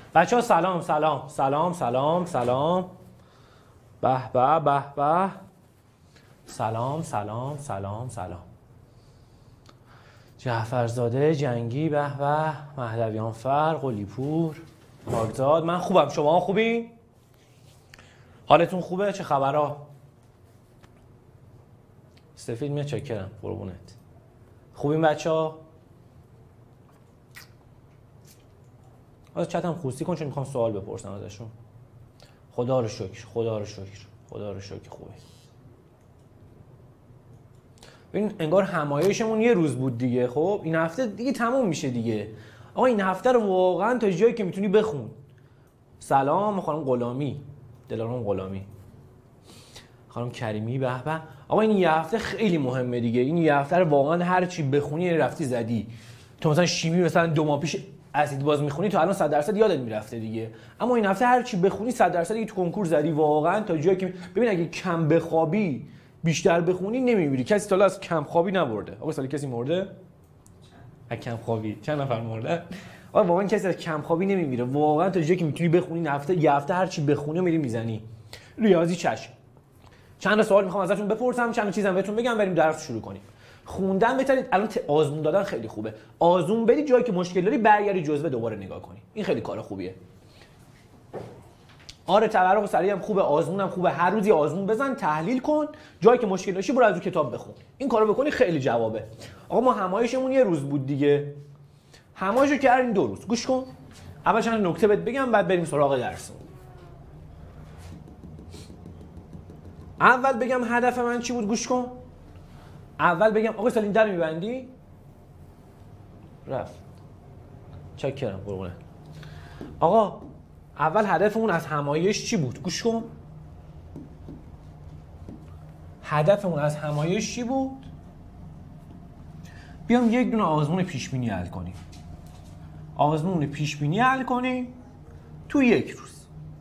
بچه‌ها سلام سلام سلام سلام سلام. به به به به. سلام سلام سلام سلام. جعفرزاده جنگی به به. مهدویان فر قلی‌پور پاکزاد. من خوبم، شما خوبین؟ حالتون خوبه؟ چه خبرها؟ سفید میاد چکرم قربونت. خوبین بچه‌ها؟ از چتم خوستی کن چون میخوام سوال بپرسم ازشون. خدا رو شکر خدا رو شکر خدا رو شکر خوبه. ببین انگار همایشمون یه روز بود دیگه. خب این هفته دیگه تموم میشه دیگه. آقا این هفته رو واقعا تا جایی که میتونی بخون. سلام خانم غلامی، دلارام غلامی، خانم کریمی به به. آقا این یه هفته خیلی مهمه دیگه. این یه هفته رو واقعا هر چی بخونی رفتی زدی. تو مثلا شیمی مثلا 2 ماه پیش اسید باز میخونی تو الان 100% یادت میرفته دیگه. اما این هفته هر چی بخونی 100% دیگه تو کنکور زدی واقعا تا جایی که ببین اگه کم بخوابی بیشتر بخونی نمیمیری. کسی تا الان از کم خوابی نبرده. آقا سالی کسی مرده؟ از کم خوابی چند نفر مرده؟ آقا واقعا کسی از کم خوابی نمیمیره. واقعا تا جایی که میتونی بخونی یه هفته هر چی بخونی میری میزنی. ریاضی چشم. چند تا سوال میخوام ازتون بپرسم، چند تا چیزام بهتون بگم، بریم درس شروع کنیم. خوندن بهترین الان آزمون دادن خیلی خوبه. آزمون بدی جایی که مشکل داری برگردی جزوه دوباره نگاه کنی. این خیلی کار خوبیه. آره تورق و سریع هم خوبه، آزمون هم خوبه. هر روز یه آزمون بزن، تحلیل کن، جایی که مشکل داشتی برو از اون کتاب بخون. این کارو بکنی خیلی جوابه. آقا ما همایشمون یه روز بود دیگه. همایشو کردیم 2 روز. گوش کن. اول چند نکته بهت بگم بعد بریم سراغ درس. اول بگم هدف من چی بود. گوش کن. اول بگم آقا سالین در میبندی؟ رفت. چک کردم قربونه. آقا اول هدفمون از همایش چی بود؟ گوش کن. هدفمون از همایش چی بود؟ بیام یک دونه آزمون پیش بینی حل کنیم. آزمون پیش بینی حل کنیم تو 1 روز.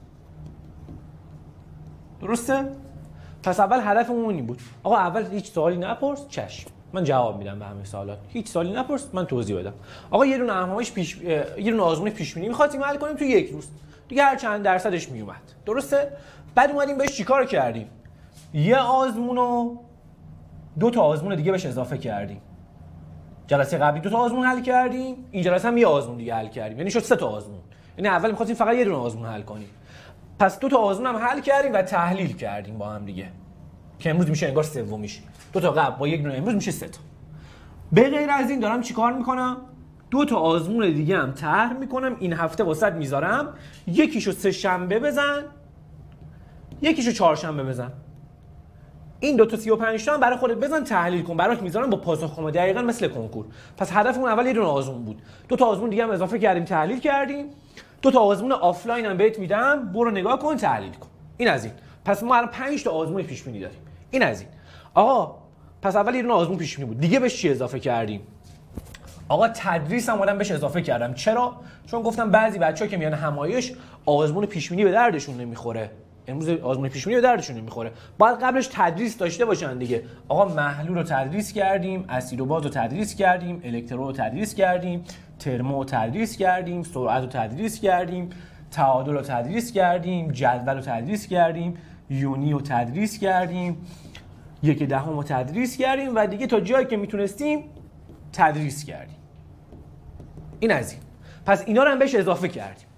درسته؟ پس اول هدفمون این بود. آقا اول هیچ سوالی نپرس، چشم. من جواب میدم به همه سوالات. هیچ سوالی نپرس، من توضیح بدم. آقا یه دونه آزمون پیش بینی می‌خواستیم حل کنیم تو 1 روز. دیگه هر چند درصدش میومد. درسته؟ بعد اومدیم بهش چیکار کردیم؟ یه آزمونو 2 تا آزمون دیگه بهش اضافه کردیم. جلسه قبلی 2 تا آزمون حل کردیم، این جلسه هم یه آزمون دیگه حل کردیم. یعنی شد 3 تا آزمون. یعنی اول می‌خواستیم فقط یه دونه آزمون حل کنیم. پس 2 تا آزمون هم حل کردیم و تحلیل کردیم با هم دیگه. که امروز میشه انگار سومیش. 2 تا قبل با 1 دونه امروز میشه 3 تا. به غیر از این دارم چیکار میکنم؟ 2 تا آزمون دیگه هم طرح میکنم. این هفته واسط میذارم. یکیشو 3 شنبه بزن، یکیشو 4 شنبه بزن. این 2 تا 35 تا هم برای خودت بزن تحلیل کن. برات میذارم با پاسخ دقیقاً مثل کنکور. پس هدفمون اول یه دونه آزمون بود. 2 تا آزمون دیگه هم اضافه کردیم، تحلیل کردیم. 2 تا آزمون آفلاین هم بهت میدم، برو نگاه کن تحلیل کن. این از این. پس ما الان 5 تا آزمون پیش بینی داریم. این از این. آقا پس اول یه دونه آزمون پیش بینی بود. دیگه بهش چی اضافه کردیم؟ آقا تدریس هم بهش اضافه کردم. چرا؟ چون گفتم بعضی بچه‌ها که میان همایش آزمون پیش بینی به دردشون نمیخوره. امروز آزمون پیش بینی به دردشون نمیخوره. باید قبلش تدریس داشته باشن دیگه. آقا محلول رو تدریس کردیم، اسید و باز رو تدریس کردیم، الکترو رو تدریس کردیم، ترمو رو تدریس کردیم، سرعت رو تدریس کردیم، تعادل رو تدریس کردیم، جدول رو تدریس کردیم، یونی رو تدریس کردیم، 1/10 رو تدریس کردیم و دیگه تا جایی که میتونستیم تدریس کردیم. این از این. پس اینا رو هم بهش اضافه کردیم.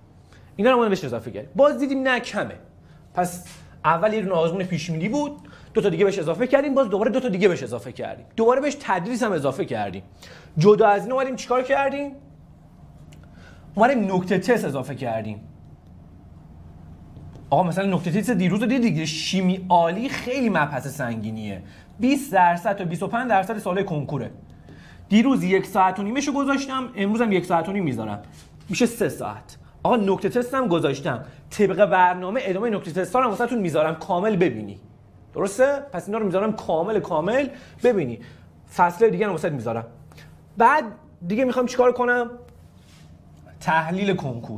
باز دیدیم نه کمه. پس اول یه دونه آزمون پیش بینی بود، 2 تا دیگه بهش اضافه کردیم، باز دوباره 2 تا دیگه بهش اضافه کردیم. دوباره بهش تدریس هم اضافه کردیم. جدا از این اومدیم چیکار کردیم؟ اومدیم نکته تست اضافه کردیم. آقا مثلا نکته تست دیروز رو دیدید، شیمی عالی خیلی مبحث سنگینیه. 20% تا 25% سوال کنکوره. دیروز 1 ساعت و نیمه‌شو گذاشتم، امروز هم 1 ساعت و نیم میذارم. میشه 3 ساعت. آقا نکته تست هم گذاشتم. طبق برنامه ادامه نکته تست ها رو واسهتون میذارم کامل ببینی. درسته؟ پس اینا رو میذارم کامل ببینی. فصل دیگه هم واسهت میذارم. بعد دیگه میخوام چیکار کنم؟ تحلیل کنکور.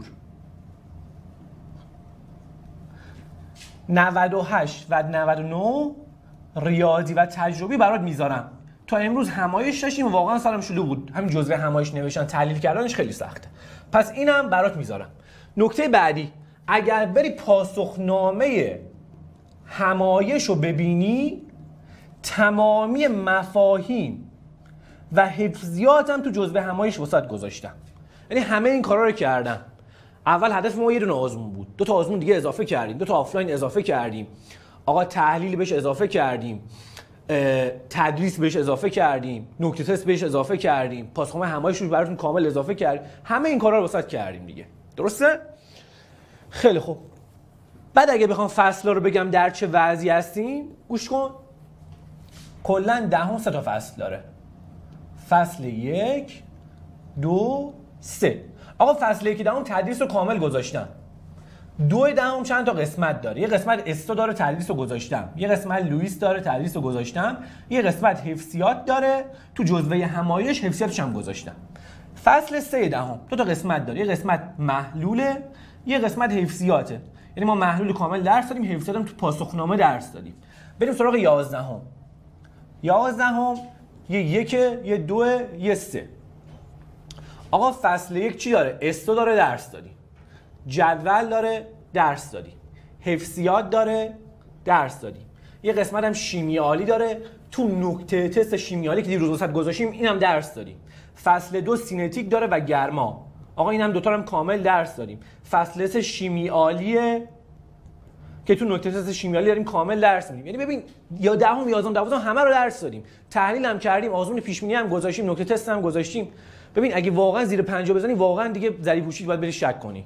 98 و 99 ریاضی و تجربی برات میذارم. تا امروز همایش داشتیم واقعا سرم شلوغ بود. همین جزوه همایش نوشتن تحلیل کردنش خیلی سخته. پس اینم برات میذارم. نکته بعدی، اگر بری پاسخنامه همایش رو ببینی، تمامی مفاهیم و حفظیات هم تو جزوه همایش وسط گذاشتم. یعنی همه این کارا رو کردم. اول هدف ما یه دونه آزمون بود، 2 تا آزمون دیگه اضافه کردیم، 2 تا آفلاین اضافه کردیم، آقا تحلیل بهش اضافه کردیم، تدریس بهش اضافه کردیم، نکته تست بهش اضافه کردیم، پاسخنامه همایش رو براتون کامل اضافه کردیم. همه این کارا رو وسط کردیم دیگه. درسته؟ خیلی خوب. بعد اگه بخوام فصل‌ها رو بگم در چه وضعی هستیم، گوش کن. کلاً دهم 3 تا فصل داره. فصل 1 2 3. آقا فصل 1 دهم تدریس رو کامل گذاشتم. 2 دهم چند تا قسمت داره. یه قسمت استو داره، تدریس رو گذاشتم. یه قسمت لوئیس داره، تدریس رو گذاشتم. یه قسمت حفظیات داره، تو جزوه همایش حفظیاتش هم گذاشتم. فصل 3 دهم 2 تا قسمت داره. یه قسمت محلوله، یه قسمت حفظیاته. یعنی ما محلول کامل درس دادیم، حفظیات هم تو پاسخنامه درس دادیم. بریم سراغ 11ام. 11ام یه 1 یه 2 یه 3. آقا فصل 1 چی داره؟ استو داره، درس دادیم. جدول داره، درس دادیم. حفظیات داره، درس دادیم. یه قسمت هم شیمیالی داره، تو نکته تست شیمیالی که دیروز وسط گذاشتیم اینم درس دادیم. فصل 2 سینتیک داره و گرما. آقا اینم دوتا هم کامل درس دادیم. فصل 3 شیمیالیه که تو نکته تست شیمیالی داریم کامل درس میدیم. یعنی ببین یا 10 11 12 همه رو درس دادیم. تحلیل هم کردیم، آزمون پیش بینی هم گذاشتیم، نکته تست هم گذاشتیم. ببین اگه واقعا زیر 50 بزنی واقعا دیگه ذری پوشید باید بری شک کنی.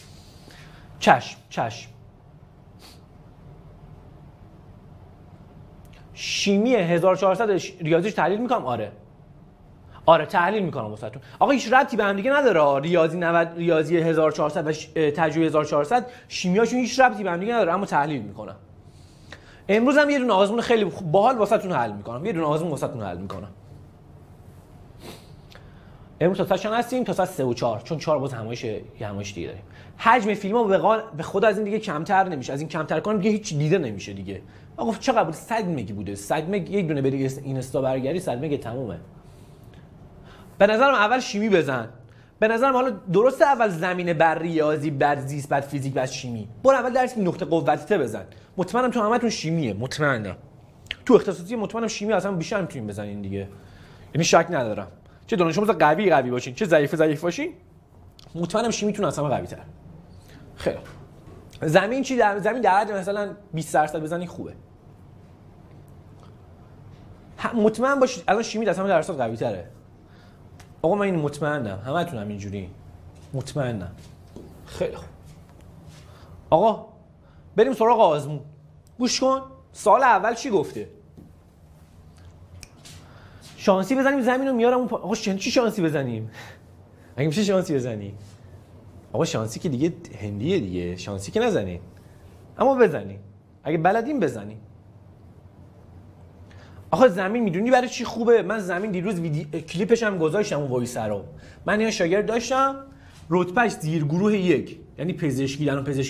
چشم. شیمی 1400 ریاضیش تحلیل میکنم. آره تحلیل میکنم واسهتون. آقا هیچ ربطی به هم دیگه نداره. ریاضی 90 ریاضی 1400 و تجربه 1400 شیمیاشون هیچ ربطی به هم دیگه نداره، اما تحلیل میکنم. امروز هم یه دونه آزمون خیلی باحال واسهتون حل میکنم. یه دونه آزمون واسهتون حل میکنم. امروز تا چند هستیم؟ تا ساعت 3 و 4، چون 4 باز همایش دیگه داریم. حجم فیلم‌ها به خود از این دیگه کمتر نمیشه. از این کمتر کنم دیگه هیچ دیده نمیشه دیگه. آقا چقدر بود؟ 100 مگی بوده. 100 مگ یک دونه بری اینستا برگردی 100 مگ تمومه. به نظرم اول شیمی بزن. به نظرم حالا درسته اول زمینه بر ریاضی، بعد زیست، بعد فیزیک، بعد شیمی. برو اول درس نقطه قوتته بزن. مطمئنم تو همتون شیمیه، مطمئنم. تو اختصاصی مطمئنم شیمی اصلا بیشتر میتونین بزنین دیگه. یعنی شک ندارم. چه دانش آموز قوی باشین، چه ضعیف باشین، مطمئنم شیمیتون اصلا قوی‌تر. خیلی. زمین چی؟ زمین در حد مثلا 20% بزنی خوبه. مطمئن باشید الان شیمی اصلا درصد قوی‌تره. آقا من این مطمئنم، همتون هم اینجوری مطمئنم. خیلی خوب. آقا بریم سراغ آزمون. گوش کن. سال اول چی گفته؟ شانسی بزنیم زمین رو میارم اون آقا چی شانسی بزنیم؟ اگه میشه شانسی بزنیم. آقا شانسی که دیگه هندیه دیگه، شانسی که نزنیم. اما بزنیم. اگه بلدیم بزنیم. آقا زمین میدونی برای چی خوبه؟ من زمین دیروز کلیپش هم گذاشتم اون وایس رو. من یه شاگرد داشتم رتبهش زیر گروه 1، یعنی پزشکی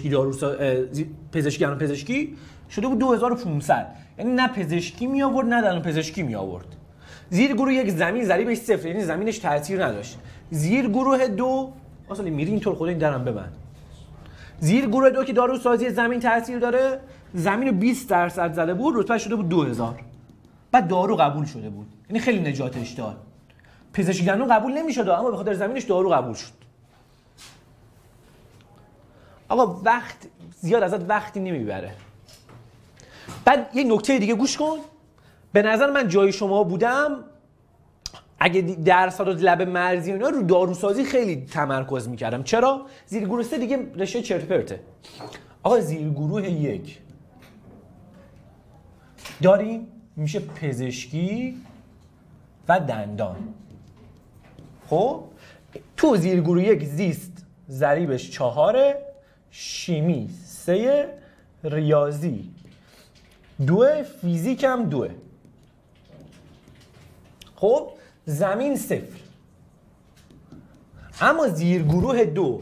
دندان پزشکی شده بود 2500. یعنی نه پزشکی می آورد نه دندان پزشکی می آورد. زیر گروه 1 زمین ضریبش 0، یعنی زمینش تاثیر نداشت. زیر گروه 2 اصلا میری اینطور خدا این درم ببند. زیر گروه 2 که داروسازی زمین تاثیر داره، زمین رو 20% زده بود، رتبه شده بود 2000. بعد دارو قبول شده بود، یعنی خیلی نجاتش داد. پزشکی دندون قبول نمیشد اما به خاطر زمینش دارو قبول شد. آقا وقت زیاد ازت وقتی نمیبره. بعد یه نکته دیگه گوش کن. به نظر من جای شما بودم اگه درصد و لب مرزی اینا رو داروسازی خیلی تمرکز میکردم. چرا؟ زیر گروه 3 دیگه رشته چرت پرته. آقا زیر گروه 1 داریم میشه پزشکی و دندان. خب تو زیر گروه 1 زیست ضریبش 4، شیمی 3، ریاضی 2، فیزیک هم 2. خب زمین 0. اما زیر گروه 2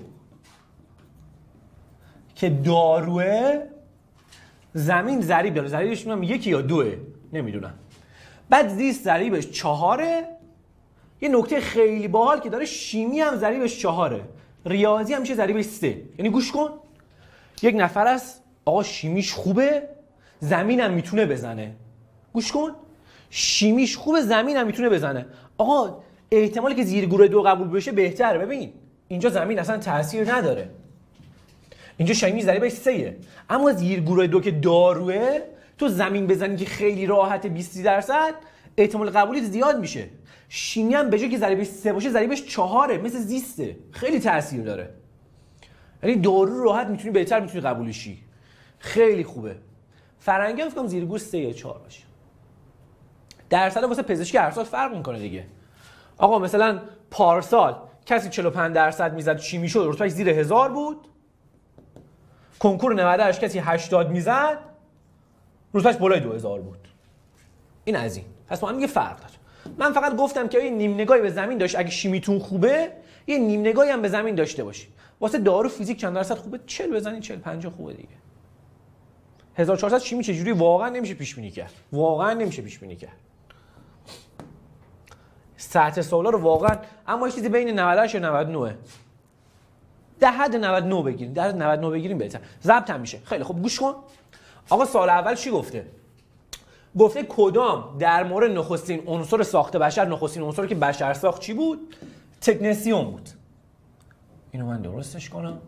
که داروه زمین ضریب داره، ضریبش میگم 1 یا 2 نمیدونم. بعد زیست ضریبش 4. یه نکته خیلی باحال که داره، شیمی هم ضریبش 4، ریاضی هم میشه ضریب 3. یعنی گوش کن، یک نفر است آقا شیمیش خوبه، زمینم میتونه بزنه. گوش کن، شیمیش خوبه، زمینم میتونه بزنه. آقا احتمالی که زیر گروه 2 قبول بشه بهتره. ببین اینجا زمین اصلا تاثیر نداره، اینجا شیمی ضریبش 3، اما زیر گروه 2 که داروه، تو زمین بزنی که خیلی راحت 20% احتمال قبولیت زیاد میشه. شیمی هم به جای که ضریبش 3 باشه ضریبش 4، مثل زیسته، خیلی تاثیر داره. یعنی دارو راحت میتونی بهتر میتونی قبول شی، خیلی خوبه. فرنگی هم فکر کنم زیر گروه 3 یا 4 باشه. درصد واسه پزشکی هر سال فرق میکنه دیگه. آقا مثلا پارسال کسی 45% میزد شیمی شد، رتبهش زیر 1000 بود. کنکور 98 کسی 80 میزد، رتبهش بالای 2000 بود. این از این. پس با هم یه فرق داره. من فقط گفتم که این نیم نگاهی به زمین داشت، اگه شیمیتون خوبه یه نیم نگاهی هم به زمین داشته باشی. واسه دارو فیزیک چند درصد خوبه؟ 40 بزنین، 40 50 خوبه دیگه. 1400 شیمی چجوری واقعا نمیشه پیش بینی کرد. واقعا نمیشه پیش بینی کرد. سطح سوالا رو واقعا، اما یه چیزی بین 98 و 99 در حد 99 بگیریم، در حد 99 بگیریم بهتر. ضبط هم میشه. خیلی خوب گوش کن. آقا سال اول چی گفته؟ گفته کدام در مورد نخستین عنصر ساخت بشر، نخستین عنصری که بشر ساخت چی بود؟ تکنسیوم بود. اینو من درستش کنم.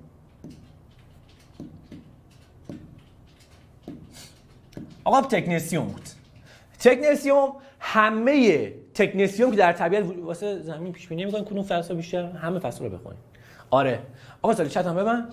آقا تکنسیوم بود. تکنسیوم، همه تکنسیوم که در طبیعت واسه زمین پیش بینی می‌کنن کدوم فصل بیشتر، همه فصل رو بخونید. آره. آقا سالی چت هم ببند.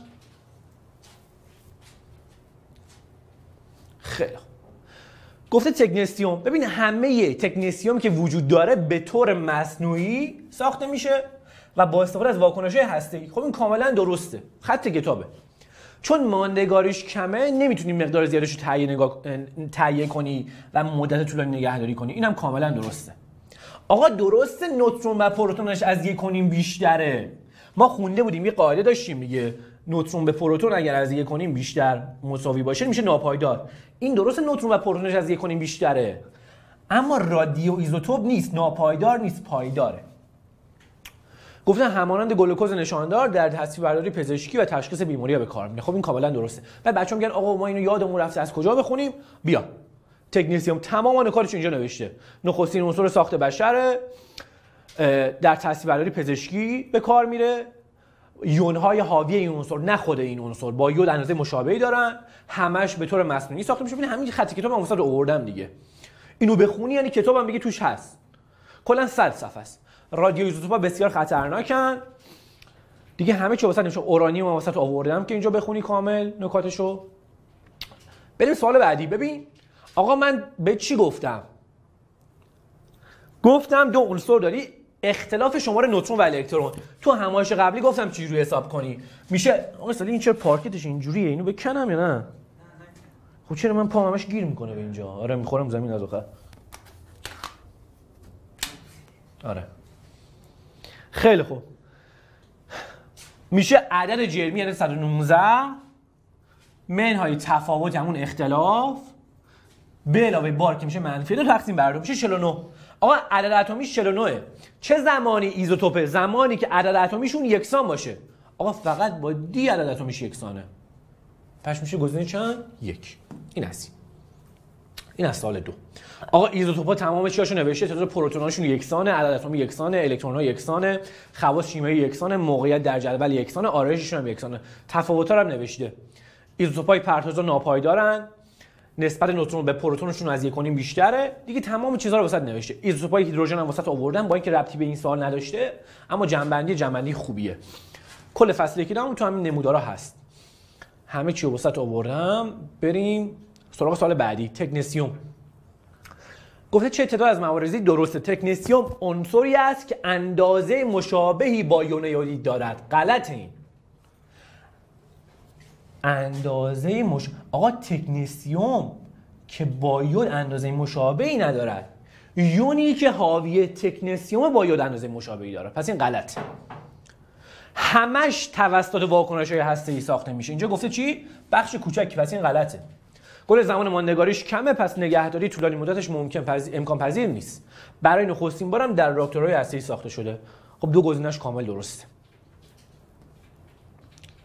خیلی خوب. گفته تکنسیوم، ببین همه تکنسیوم که وجود داره به طور مصنوعی ساخته میشه و با استفاده از واکنش‌های هسته‌ای. خب این کاملا درسته. خط کتابه. چون ماندگاریش کمه نمیتونی مقدار زیادش رو تهیه کنی و مدت طولانی نگهداری کنی. اینم کاملا درسته. آقا درسته نوترون و پروتونش از 1.5 بیشتره. ما خونده بودیم یه قاعده داشتیم دیگه، نوترون به پروتون اگر از 1.5 بیشتر مساوی باشه میشه ناپایدار. این درسته نوترون و پروتونش از 1.5 بیشتره، اما رادیو ایزوتوپ نیست، ناپایدار نیست، پایداره. گفتن همانند گلوکوز نشاندار در تصویربرداری پزشکی و تشخیص بیماری‌ها به کار میره. خب این کاملا درسته. بعد بچه‌ها میگن آقا ما اینو یادمون رفته، از کجا بخونیم؟ بیا تکنسیوم تمام نکاتش اینجا نوشته. نخستین عنصر ساخت بشر، در تصویربرداری پزشکی به کار میره. یون‌های حاوی این عنصر، نه خود این عنصر، با یود اندازه مشابهی دارن، همش به طور مصنوعی ساخته میشه. ببین همین خط کتاب من واسه آوردم دیگه. اینو بخونی یعنی کتابم بگی توش هست. کلا 100 صفحه است. رادیو ایزوتوپا بسیار خطرناکن. دیگه همه چی واسه نمیشه. اورانیوم واسه آوردم که اینجا بخونی کامل نکاتشو. بریم سوال بعدی. ببین آقا من به چی گفتم؟ گفتم دو عنصر داری، اختلاف شمار نوترون و الکترون. تو همایش قبلی گفتم چی روی حساب کنی. میشه مثلا این چرا پارکتش اینجوریه؟ اینو بکنم یا نه؟ خب چرا من پام همش گیر میکنه به اینجا؟ آره میخورم زمین از آخر. آره خیلی خوب. میشه عدد جرمی یعنی 119 منهای تفاوت همون اختلاف به علاوه بار که میشه منفی 2 تقسیم بر 2 میشه 49. آقا عدد اتمیش 49. چه زمانی ایزوتوپه؟ زمانی که عدد اتمیشون یکسان باشه. آقا فقط با دی عدد اتمیش یکسانه. پس میشه گزینه چند؟ 1. این است. این از سال 2. آقا ایزوتوپا تمام چیاشو نوشته، تعداد پروتوناشون یکسانه، عدد اتمی یکسانه، الکترون‌ها یکسانه، خواص شیمیایی یکسانه، موقعیت در جدول یکسانه، آرایششون هم یکسانه. تفاوت‌ها رو هم نوشته. ایزوتوپای پرتوزا ناپایدارن، نسبت نوترون به پروتونشون از 1.5 بیشتره. دیگه تمام چیزا رو واسط نوشته. ایزوتوپای هیدروژن هم واسط آوردم با اینکه ربطی به این سوال نداشته، اما جنبندی خوبیه. کل فصل یکی هم تو همین نمودارا هست. همه چی رو واسط آوردم. بریم سراغ سوال بعدی. تکنسیوم. گفته چه تعداد از موارد درسته؟ تکنسیوم عنصری است که اندازه مشابهی با یون یودید دارد. غلط این. آقا تکنسیوم که با یود اندازه مشابهی ندارد، یونی که حاوی تکنسیوم با یود اندازه مشابهی دارد. پس این غلط. همش توسط واکنش‌های هسته‌ای ساخته میشه. اینجا گفته چی؟ بخش کوچکی. پس این غلطه. گل زمان ماندگاریش کمه، پس نگهداری طولانی مدتش امکان پذیر نیست. برای نخستین بارم در راکتورهای هسته‌ای ساخته شده. خب دو گزینه‌اش کامل درسته.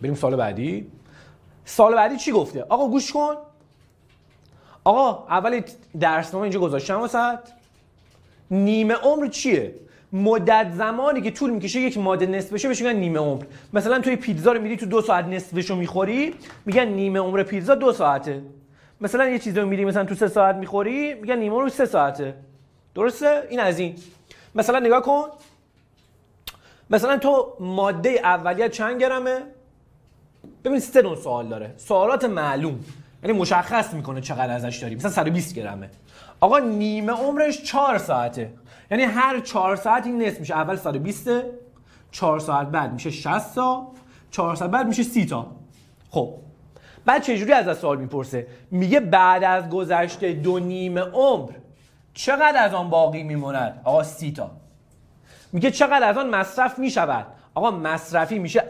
بریم سوال بعدی. سوال بعدی چی گفته؟ آقا گوش کن. آقا اول درسنامه اینجا گذاشتم واسط. نیمه عمر چیه؟ مدت زمانی که طول میکشه یک ماده نصف بشه بهش میگن نیمه عمر. مثلا توی پیتزا رو میری تو 2 ساعت نصفشو میخوری، میگن نیمه عمر پیتزا 2 ساعته. مثلا یه چیزی رو میری مثلا تو 3 ساعت میخوری، میگن نیمه عمر 3 ساعته. درسته؟ این از این. مثلا نگاه کن. مثلا تو ماده اولیه چند گرمه؟ ببین 3 نوع سوال داره. سوالات معلوم، یعنی مشخص میکنه چقدر ازش داری. مثلا 120 گرمه. آقا نیمه عمرش 4 ساعته. یعنی هر 4 ساعت این نصف میشه. اول 120، 4 ساعت بعد میشه 60 تا، 4 ساعت بعد میشه 30 تا. خب بعد چجوری از سوال میپرسه؟ میگه بعد از گذشته 2 نیمه عمر چقدر از آن باقی میموند؟ آقا 30 تا. میگه چقدر از آن مصرف میشود؟ آقا مصرفی میشه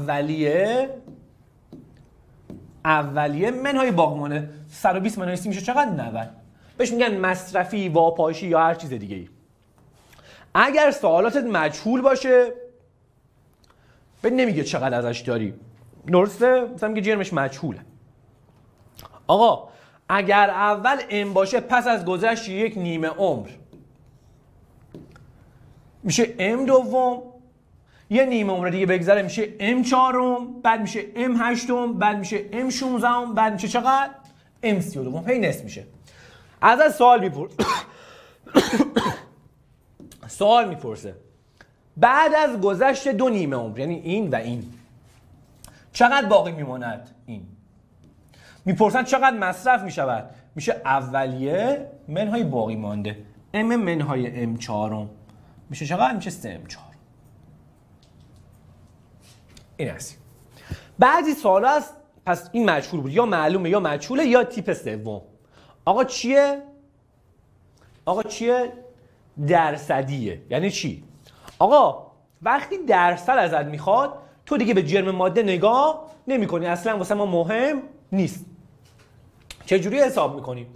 اولیه منهای باقی مانده. 120 منهای 30 میشه چقدر؟ 90. بهش میگن مصرفی، واپاشی یا هر چیز دیگه ای. اگر سوالاتت مجهول باشه به نمیگه چقدر ازش داری. درسته؟ مثلا میگه جرمش مجهوله. آقا اگر اول ام باشه پس از گذشت یک نیمه عمر میشه ام دوم، یه نیمه عمر دیگه بگذره میشه ام چهارم، بعد میشه ام هشتم، بعد میشه ام 16، بعد میشه چقدر؟ ام 32. هی نصف میشه. از سوال میپرسه سوال میپرسه بعد از گذشت 2 نیمه عمر، یعنی این و این، چقدر باقی میماند؟ این. میپرسن چقدر مصرف میشود؟ میشه اولیه منهای باقی مانده، ام منهای ام چهارم میشه چقدر؟ میشه 3 ام 4. این هست. بعضی سوالا هست پس این مجهول بود، یا معلومه یا مجهوله یا تیپ سوم. آقا چیه؟ درصدیه. یعنی چی؟ آقا وقتی درصد ازت میخواد تو دیگه به جرم ماده نگاه نمی‌کنی، اصلا واسه ما مهم نیست. چجوری حساب میکنیم؟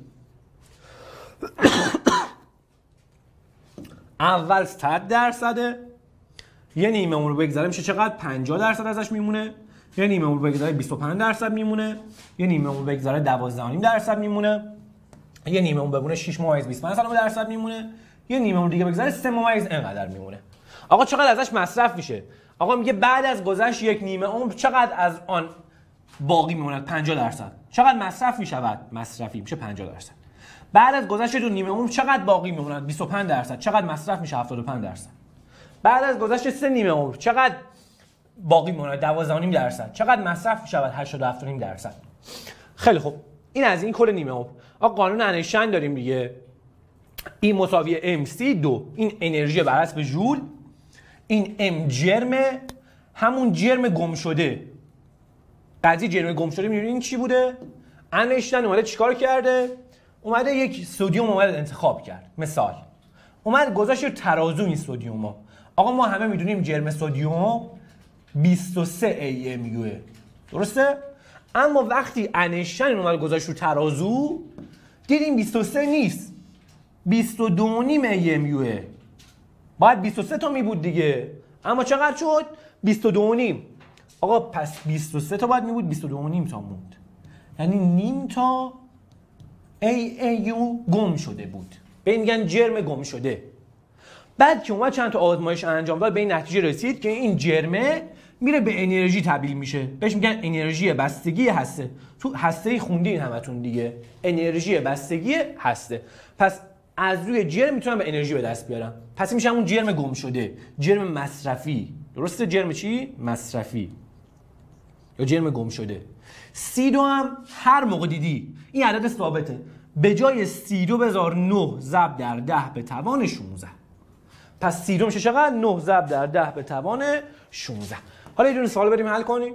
اول 100%، یه نیمه عمر بگذره میشه چقدر؟ 50% ازش میمونه. یه نیمه عمر بگذره 25% میمونه. یه نیمه عمر بگذره 12.5% میمونه. یه نیمه عمر بمونه 6.25% میمونه. یه نیمه عمر دیگه بگذره 3 اینقدر میمونه. آقا چقدر ازش مصرف میشه؟ آقا میگه بعد از گذشت یک نیمه عمر چقدر از آن باقی میموند؟ 50%. چقدر مصرف میشود؟ مصرفی میشه 50%. بعد از گذشت 2 نیمه عمر چقدر باقی میموند؟ 25%. چقدر مصرف میشه؟ 75%. بعد از گذشت 3 نیمه عمر چقدر باقی میموند؟ 12.5%. چقدر مصرف میشود؟ 87.5%. خیلی خوب. این از این کل نیمه عمر. آقا قانون انیشتین داریم دیگه. این مساوی mc2. این انرژی بر حسب ژول. این ام جرم، همون جرم گم شده. قضیه جرم گم شده می‌بینید این چی بوده؟ انیشتین اومده چیکار کرده؟ اومده یک سدیم اومده انتخاب کرد. مثال اومد گذاشت ترازو این سدیومو. آقا ما همه میدونیم جرم سدیم 23 AMU. درسته؟ اما وقتی انیشتین اومد گذاشت رو ترازو دیدیم 23 نیست، 22.5 AMU. باید 23 تا می بود دیگه، اما چقدر شد؟ 22.5. آقا پس 23 تا باید می بود، 22.5 تا موند. یعنی نیم تا AAU گم شده بود. به این میگن جرم گم شده. بعد که اومد چند تا آزمایش انجام داد به این نتیجه رسید که این جرمه میره به انرژی تبدیل میشه. بهش میگن انرژی بستگی هسته. تو هسته خوندین همتون دیگه. انرژی بستگی هسته. پس از روی جرم میتونم به انرژی به دست بیارم. پس میشه همون جرم گم شده، جرم مصرفی. درسته؟ جرم چی؟ مصرفی یا جرم گم شده. C2 هم هر موقع دیدی این عدد ثابته، به جای C2 بذار 9 ضرب در 10 به توان 16. پس C2 میشه چقدر؟ 9 ضرب در 10 به توان 16. حالا یه دونه سوال بریم حل کنیم.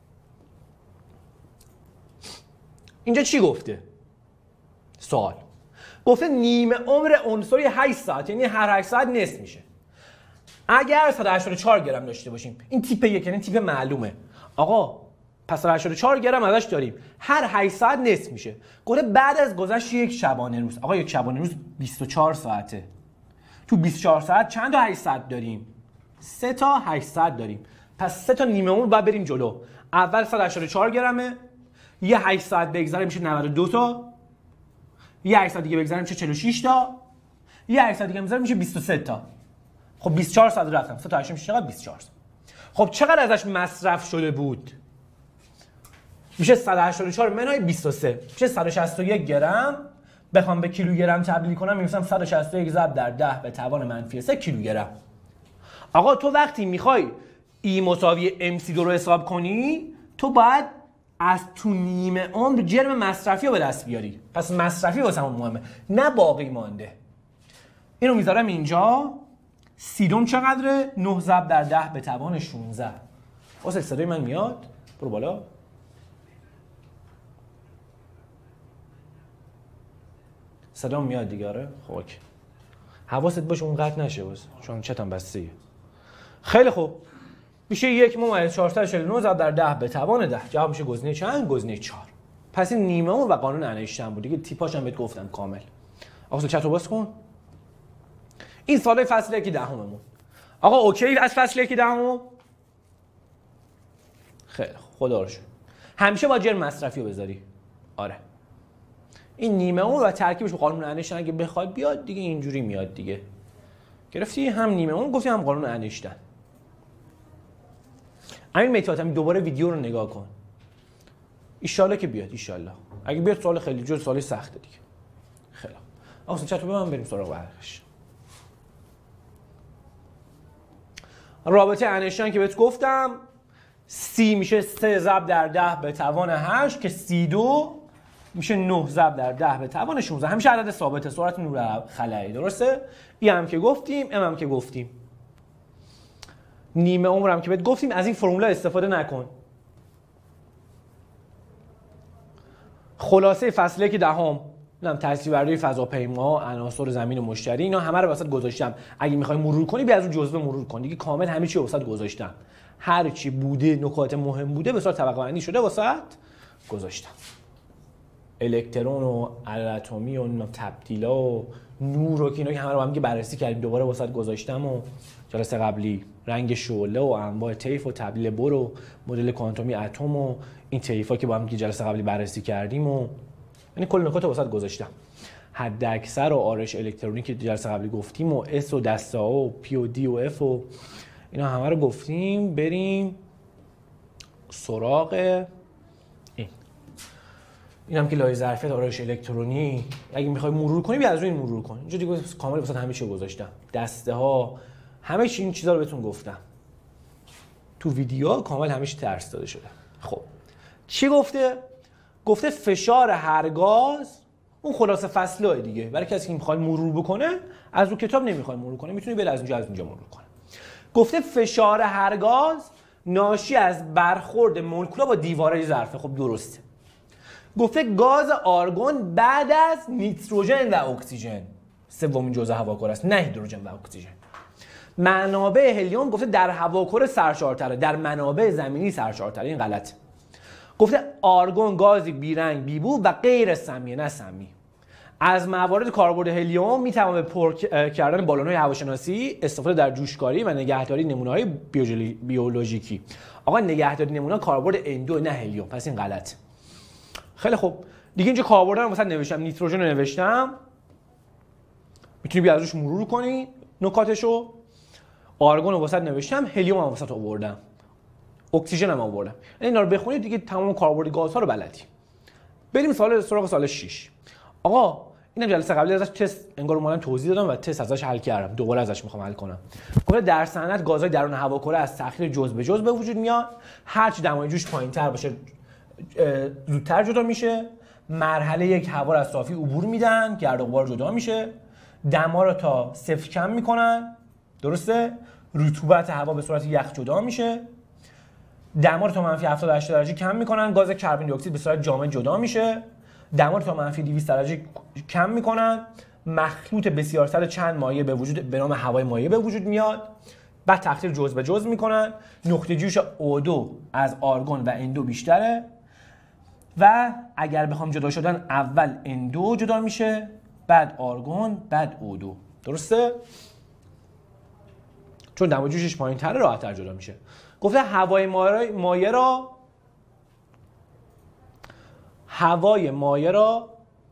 اینجا چی گفته؟ سوال گفته نیمه عمر عنصری 8 ساعت، یعنی هر 8 ساعت نصف میشه. اگر 184 گرم داشته باشیم، این تیپ 1 یعنی تیپ معلومه. آقا پس 184 گرم ازش داریم، هر 8 ساعت نصف میشه. گفته بعد از گذشت یک شبانه روز. آقا یک شبانه روز 24 ساعته. تو 24 ساعت چند تا 8 ساعت داریم؟ 3 تا 8 ساعت داریم. پس 3 تا نیمه عمر باید بریم جلو. اول 184 گرمه، یه 8 ساعت بگذره میشه 92 تا، یه 8 ساعت دیگه بگذره میشه 46 تا، یه 8 ساعت دیگه بگذره میشه 23 تا. خب 24 ساعت رفتم. 3 تا 8 میشه چقدر؟ 24 ساعت. خب چقدر ازش مصرف شده بود؟ میشه 184 منهای 23 میشه 161 گرم. بخوام به کیلوگرم تبدیل کنم می‌نویسم 161 ضرب در 10 به توان منفی 3 کیلوگرم. آقا تو وقتی میخوای ای مساوی MC2 رو حساب کنی، تو باید از تو نیمه عمر جرم مصرفی رو به دست بیاری. پس مصرفی واسمون مهمه، نه باقی مانده. اینو میذارم اینجا. سیدوم چقدره؟ 9 ضرب در 10 به توان 16. واسه صدای من میاد؟ برو بالا. صدام میاد دیگه. آره خب اوکی. حواست باشه اون قطع نشه چون چتم بسته‌ایه. خیلی خوب. میشه 1 ممیز 449 ضرب در 10 به توان 10. جواب میشه گزینه چند؟ گزینه 4. پس این نیمه عمر و قانون انیشتین بود دیگه. تیپاش هم بهت گفتم کامل. آقا چت رو باز کن. این سوال فصل 1 دهممون. آقا اوکی از فصل 1 دهم؟ خیلی خوب. خدا رو شکر. همیشه با جرم مصرفی رو بذاری. آره. این نیمه عمر و ترکیبش با قانون انیشتین اگه بخواد بیاد دیگه اینجوری میاد دیگه. گرفتی؟ هم نیمه عمر گفتی هم قانون انیشتین. همین میتواتم دوباره ویدیو رو نگاه کن. ایشالله که بیاد ایشالله. اگه بیاد سوال خیلی جز سوال سخته دیگه. خیلی خوب. آقا چت رو بریم سراغ بقیه‌اش. رابطه انیشتین که بهت گفتم C میشه 3 ضرب در 10 به توان 8 که C2 میشه 9 ضرب در 10 به توان 16. همیشه عدد ثابته، سرعت نور خلایی. درسته؟ این هم که گفتیم، هم که گفتیم. نیمه عمر هم که بهت گفتیم از این فرمول استفاده نکن. خلاصه فصل 1 دهم، ترتیب برداری فضاپیما، عناصر زمین و مشتری، اینا همه رو وسط گذاشتم. اگه میخوای مرور کنی بیا از اون جزوه مرور کن. دیگه کامل همه چی وسط گذاشتم. هر چی بوده نکات مهم بوده به صورت طبقه بندی شده وسط گذاشتم. الکترون و اتمی و تبدیلا و نور و اینا که همه رو هم که بررسی کردیم دوباره وسط گذاشتم. و جلسه قبلی رنگ شعله و انواع طیف و تبدیل بر و مدل کوانتومی اتم و این طیفا که با هم که جلسه قبلی بررسی کردیم و یعنی کل نکات وسط گذاشتم. حد اکثر و آرش الکترونیک که جلسه قبلی گفتیم و اس و دسته ها و پی و دی و اف و اینا همه رو گفتیم. بریم سراغ این هم که لایه ظرفیت آرایش الکترونی. اگه میخوای مرور کنی بیا از روی این مرور کن. اینجا دیگه کامل واسه همه چی گذاشتم. دسته ها همه چی این چیزا رو بهتون گفتم. تو ویدیو کامل همه چی درس داده شده. خب چی گفته؟ گفته فشار هر گاز، اون خلاصه فصله دیگه. برای کسی که میخواد مرور بکنه از رو کتاب نمیخواد مرور کنه میتونی بره از اینجا مرور کنه. گفته فشار هر گاز ناشی از برخورد مولکول‌ها با دیواره ظرفه. خب درسته. گفته گاز آرگون بعد از نیتروژن و اکسیژن سومین جزء هواکره است، نه هیدروژن و اکسیژن. منابع هلیوم گفته در هواکره سرشارتره، در منابع زمینی سرشارتره. این غلطه. گفته آرگون گازی بیرنگ بیبو و غیر سمی، نه سمی. از موارد کاربرد هلیوم میتوان به پر کردن بالون‌های هواشناسی، استفاده در جوشکاری و نگهداری نمونه‌های بیولوژیکی. آقا نگهداری نمونه کاربرد اندو نه هلیوم، پس این غلطه. خیلی خوب دیگه اینجا کاربردن رو مثلا نوشتم، نیتروژن رو نوشتم، میتونی بیا ازش مرور کنی نکاتشو. آرگون رو واسط نوشتم، هلیوم هم واسط آوردم، اکسیژن هم آوردم. یعنی اینا رو بخونید دیگه تمام کاربرد گازها رو بلدی. بریم سراغ سال 6. آقا اینم جلسه قبلی ازش تست انگار اومدم توضیح دادم و تست ازش حل کردم، دوباره ازش میخوام حل کنم. گفته در صنعت گازهای درون هواکره از تأخیر جزء به جزء به وجود میاد. هر چی دمای جوش پایین‌تر باشه زودتر جدا میشه. مرحله یک هوا رو از صافی عبور میدن، گرد و غبار جدا میشه. دما رو تا صفر کم میکنن. درسته؟ رطوبت هوا به صورت یخ جدا میشه. دما رو تا منفی 70 80 درجه کم میکنن. گاز کربن دی اکسید به صورت جامد جدا میشه. دما رو تا منفی 200 درجه کم میکنن. مخلوط بسیارتر چند مایع به وجود به نام هوای مایع به وجود میاد. بعد تقسیم جزء به جزء میکنن. نقطه جوش O2 از آرگون و N2 بیشتره و اگر بخوام جدا شدن اول N2 جدا میشه، بعد آرگون، بعد O2. درسته؟ چون دمای جوشش پایین‌تره راحت‌تر جدا میشه. گفته هوای مایع را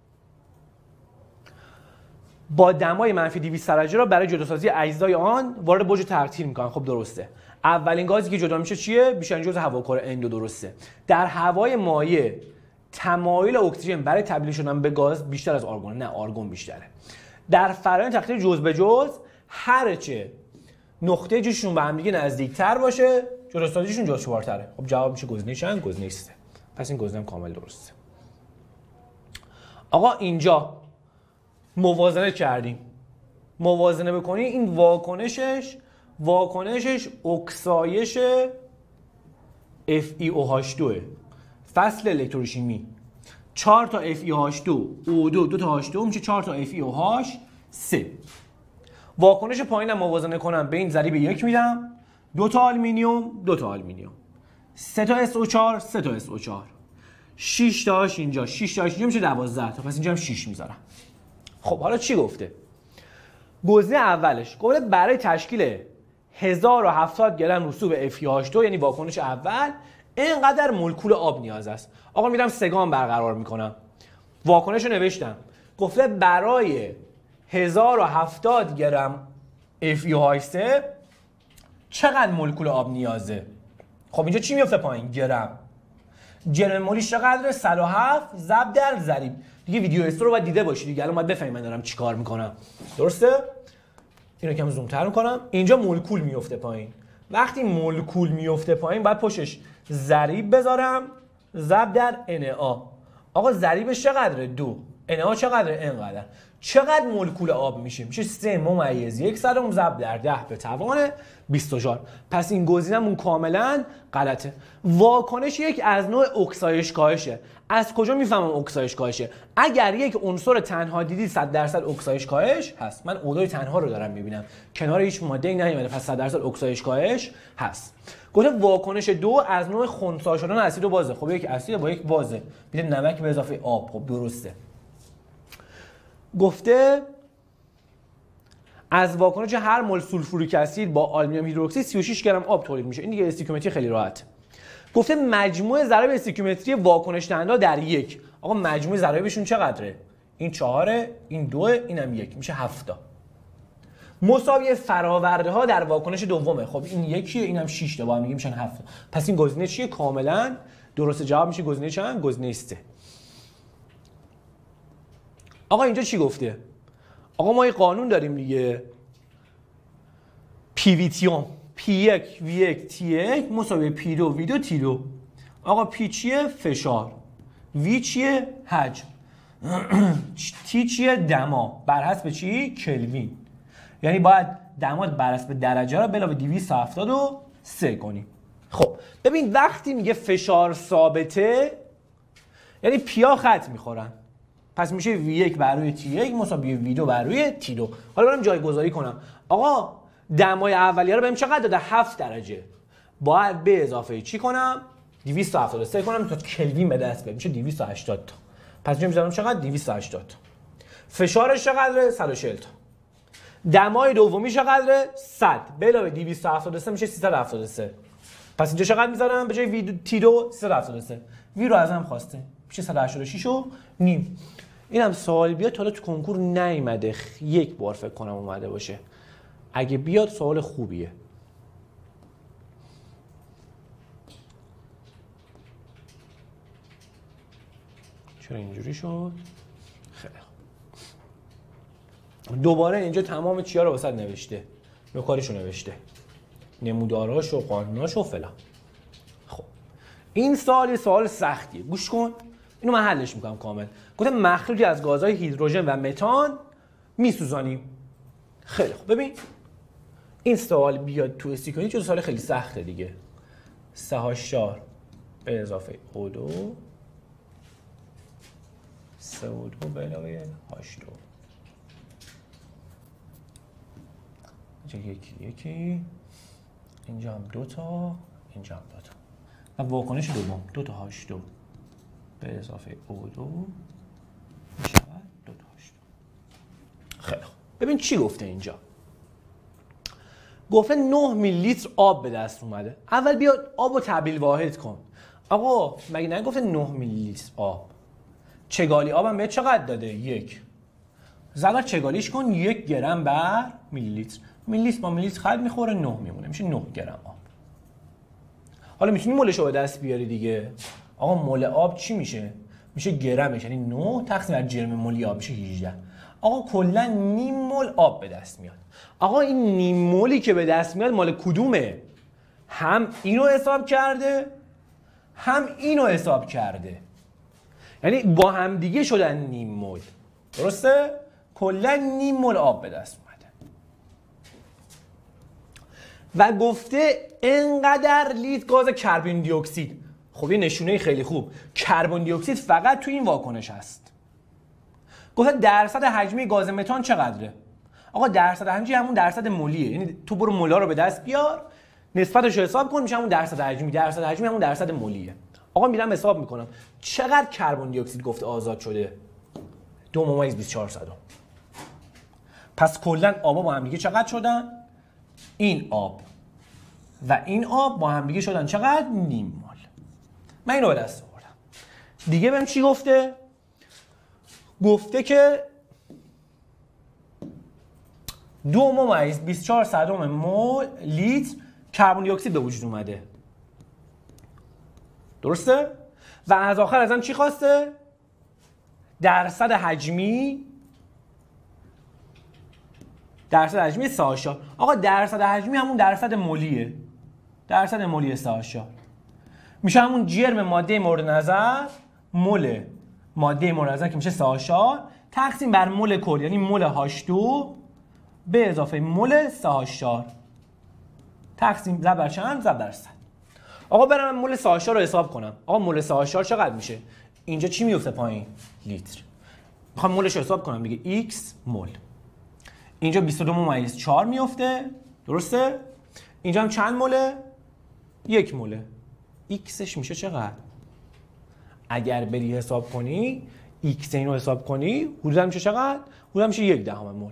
با دمای منفی 200 درجه را برای جداسازی اجزای آن وارد برج تقطیر میکنن. خب درسته. اولین گازی که جدا میشه چیه؟ بیشترین جزء هواکره N2. درسته. در هوای مایع تمایل اکسیژن برای تبدیل شدن به گاز بیشتر از آرگون. نه، آرگون بیشتره. در فرآیند تقطیر جزء به جزء هرچه نقطه جشون به هم دیگه نزدیکتر باشه جداسازیشون دشوارتره. خب جواب میشه گزینه چند؟ گزینه 3. پس این گزینه هم کامل درسته. آقا اینجا موازنه کردیم. موازنه بکنی این واکنشش اکسایش FeOH2 فصل الکتروشیمی. 4 تا FeOH2 O2 2 تا H2 میشه 4 تا FeOH3. واکنش پایینم موازنه کنم به این ضریب 1 میدم. 2 تا آلومینیوم 2 تا آلومینیوم 3 تا SO4 3 تا SO4 6 تاش اینجا 6 تاش اینجا میشه 12 تا. پس اینجا هم 6 میذارم. خب حالا چی گفته؟ گزینه اولش گفته برای تشکیل 1070 گرم رسوب FeOH2 یعنی واکنش اول اینقدر مولکول آب نیاز است. آقا میرم سگام برقرار میکنم. واکنش رو نوشتم. گفته برای 1070 گرم FeOH3 چقدر مولکول آب نیازه؟ خب اینجا چی میفته پایین؟ گرم. گرم مولیش چقدره؟ 107 ضرب در ضریب. دیگه ویدیو استو رو باید دیده باشید دیگه. الان باید بفهمید من دارم چیکار میکنم. درسته؟ اینو کم زوم تر میکنم. اینجا مولکول میفته پایین. وقتی مولکول میفته پایین باید پشتش ضریب بذارم ضرب در Na. آقا ضریبش چقدره؟ 2. Na چقدره؟ اینقدر. چقدر مولکول آب میشه؟ میشه 3 ممیز 1 صدم ضرب در 10 به توان 24. پس این گزینمون کاملا غلطه. واکنش یک از نوع اکسایش کاهشه. از کجا میفهمم اکسایش کاهشه؟ اگر یک عنصر تنها دیدی 100% اکسایش کاهش هست. من اودای تنها رو دارم میبینم. کنار هیچ ماده ای نمیاد. پس 100% اکسایش کاهش هست. گفته واکنش 2 از نوع خنثی شدن اسید و بازه. خب یک اسید با یک بازه. میده نمک به اضافه آب. خب درسته. گفته از واکنش هر مول سولفوریک اسید با آلومینیوم هیدروکسید 36 گرم آب تولید میشه. این دیگه استیکیومتری خیلی راحت. گفته مجموع ضرایب استیکیومتری واکنش دهنده در 1. آقا مجموع ضرایبشون چقدره؟ این 4 این 2 اینم 1 میشه 7 تا. مساوی فراورده ها در واکنش دومه. خب این 1 اینم 6 تا با هم دیگه میشن 7. پس این گزینه چیه؟ کاملا درست. جواب میشه گزینه چند؟ گزینه 3. آقا اینجا چی گفته؟ آقا ما یه قانون داریم دیگه. PVTium P1 V1 T1 مساوی P2 V2 T2. آقا P چیه؟ فشار. V چیه؟ حجم. T چیه؟ دما. بر حسب چی؟ کلوین. یعنی باید دما بر حسب درجه رو علاوه 273 کنیم. خب ببین وقتی میگه فشار ثابته یعنی پیا خط میخورن. پس میشه V1 بر روی T1 مساوی V2 بر روی T2. حالا برام جایگذاری کنم. آقا دمای اولیه رو بهم چقدر داده؟ 7 درجه. باید به اضافه چی کنم؟ 273 کنم تا کلوین به دست بیارم. میشه 280 تا. پس اینجا میذارم چقدر؟ 280 تا. فشارش چقدره؟ 140 تا. دمای دومی چقدره؟ 100 به علاوه 273 میشه 373. پس اینجا چقدر میذارم؟ به جای T2 373. وی رو ازم خواسته. میشه 186 و نیم. اینم سوال بیاد تا حالا تو کنکور نیومده. یک بار فکر کنم اومده باشه. اگه بیاد سوال خوبیه. چرا اینجوری شد؟ خیلی خوب. دوباره اینجا تمام چیا رو واسه نوشته. نکارشو نوشته. نموداراشو، قانوناشو فلان. خب. این سوال سختیه. گوش کن. اینو من حلش میکنم کامل. گفتم مخلوطی از گازهای هیدروژن و متان میسوزانیم. خیلی خوب. ببین این سوال بیاد تو استیکونی چون سوال خیلی سخته دیگه. سهاشار به اضافه O2 CO2 به علاوه H2. اینجا یکی اینجا هم 2 تا اینجا هم 2 تا. و واکنش دوم 2 تا H2 به اضافه O2 میشود 2 تا H2. خیلی خوب. ببین چی گفته اینجا. گفته 9 میلی لیتر آب به دست اومده. اول بیا آب رو تبدیل واحد کن. آقا مگه نگفته 9 میلی لیتر آب؟ چگالی آبم به چقدر داده؟ 1. ضرب چگالیش کن 1 گرم بر میلی لیتر. میلی لیتر با میلی لیتر خط میخوره 9 میمونه، میشه 9 گرم آب. حالا میتونی مولش رو به دست بیاری دیگه. آقا مول آب چی میشه؟ میشه گرمش، یعنی 9 تقسیم بر جرم مولی آب میشه 18. آقا کلا نیم مول آب به دست میاد. آقا این نیم مولی که به دست میاد مال کدومه؟ هم اینو حساب کرده هم اینو حساب کرده، یعنی با هم دیگه شدن نیم مول. درسته؟ کلا نیم مول آب به دست اومده و گفته اینقدر لیتر گاز کربن دی اکسید. خب یه نشونه خیلی خوب، کربن دی اکسید فقط تو این واکنش هست. گفته درصد حجمی گاز متان چقدره؟ آقا درصد حجمی همون درصد مولیه، یعنی تو برو مولا رو به دست بیار، نسبتش رو حساب کن، میشه همون درصد حجمی. درصد حجمی همون درصد مولیه. آقا میرم حساب میکنم چقدر کربن دی اکسید گفته آزاد شده؟ 2.24. پس کلا آبا با هم دیگه چقدر شدن؟ این آب و این آب با هم دیگه شدن چقدر؟ نیم مول. من اینو به دست آوردم. دیگه بهم چی گفته؟ گفته که 2.24 مول لیتر کربن دی اکسید به وجود اومده. درسته؟ و از آخر ازم چی خواسته؟ درصد حجمی ساشار. آقا درصد حجمی همون درصد مولیه. درصد مولی ساشار میشه همون جرم ماده مورد نظر، مول ماده مورد نظر که میشه ساشار، تقسیم بر مول کل، یعنی مول H2 به اضافه مول ساشار، تقسیم ضرب بر چند؟ ضرب در 100. آقا برم مول ساشار رو حساب کنم. آقا مول ساشار چقدر میشه؟ اینجا چی میفته پایین؟ لیتر. میخوام مولش رو حساب کنم دیگه. X مول. اینجا 22.4 میفته. درسته؟ اینجا هم چند موله؟ 1 موله. Xش میشه چقدر؟ اگر بری حساب کنی X اینو حساب کنی حدودا میشه چقدر؟ حدودا میشه 1/10 مول.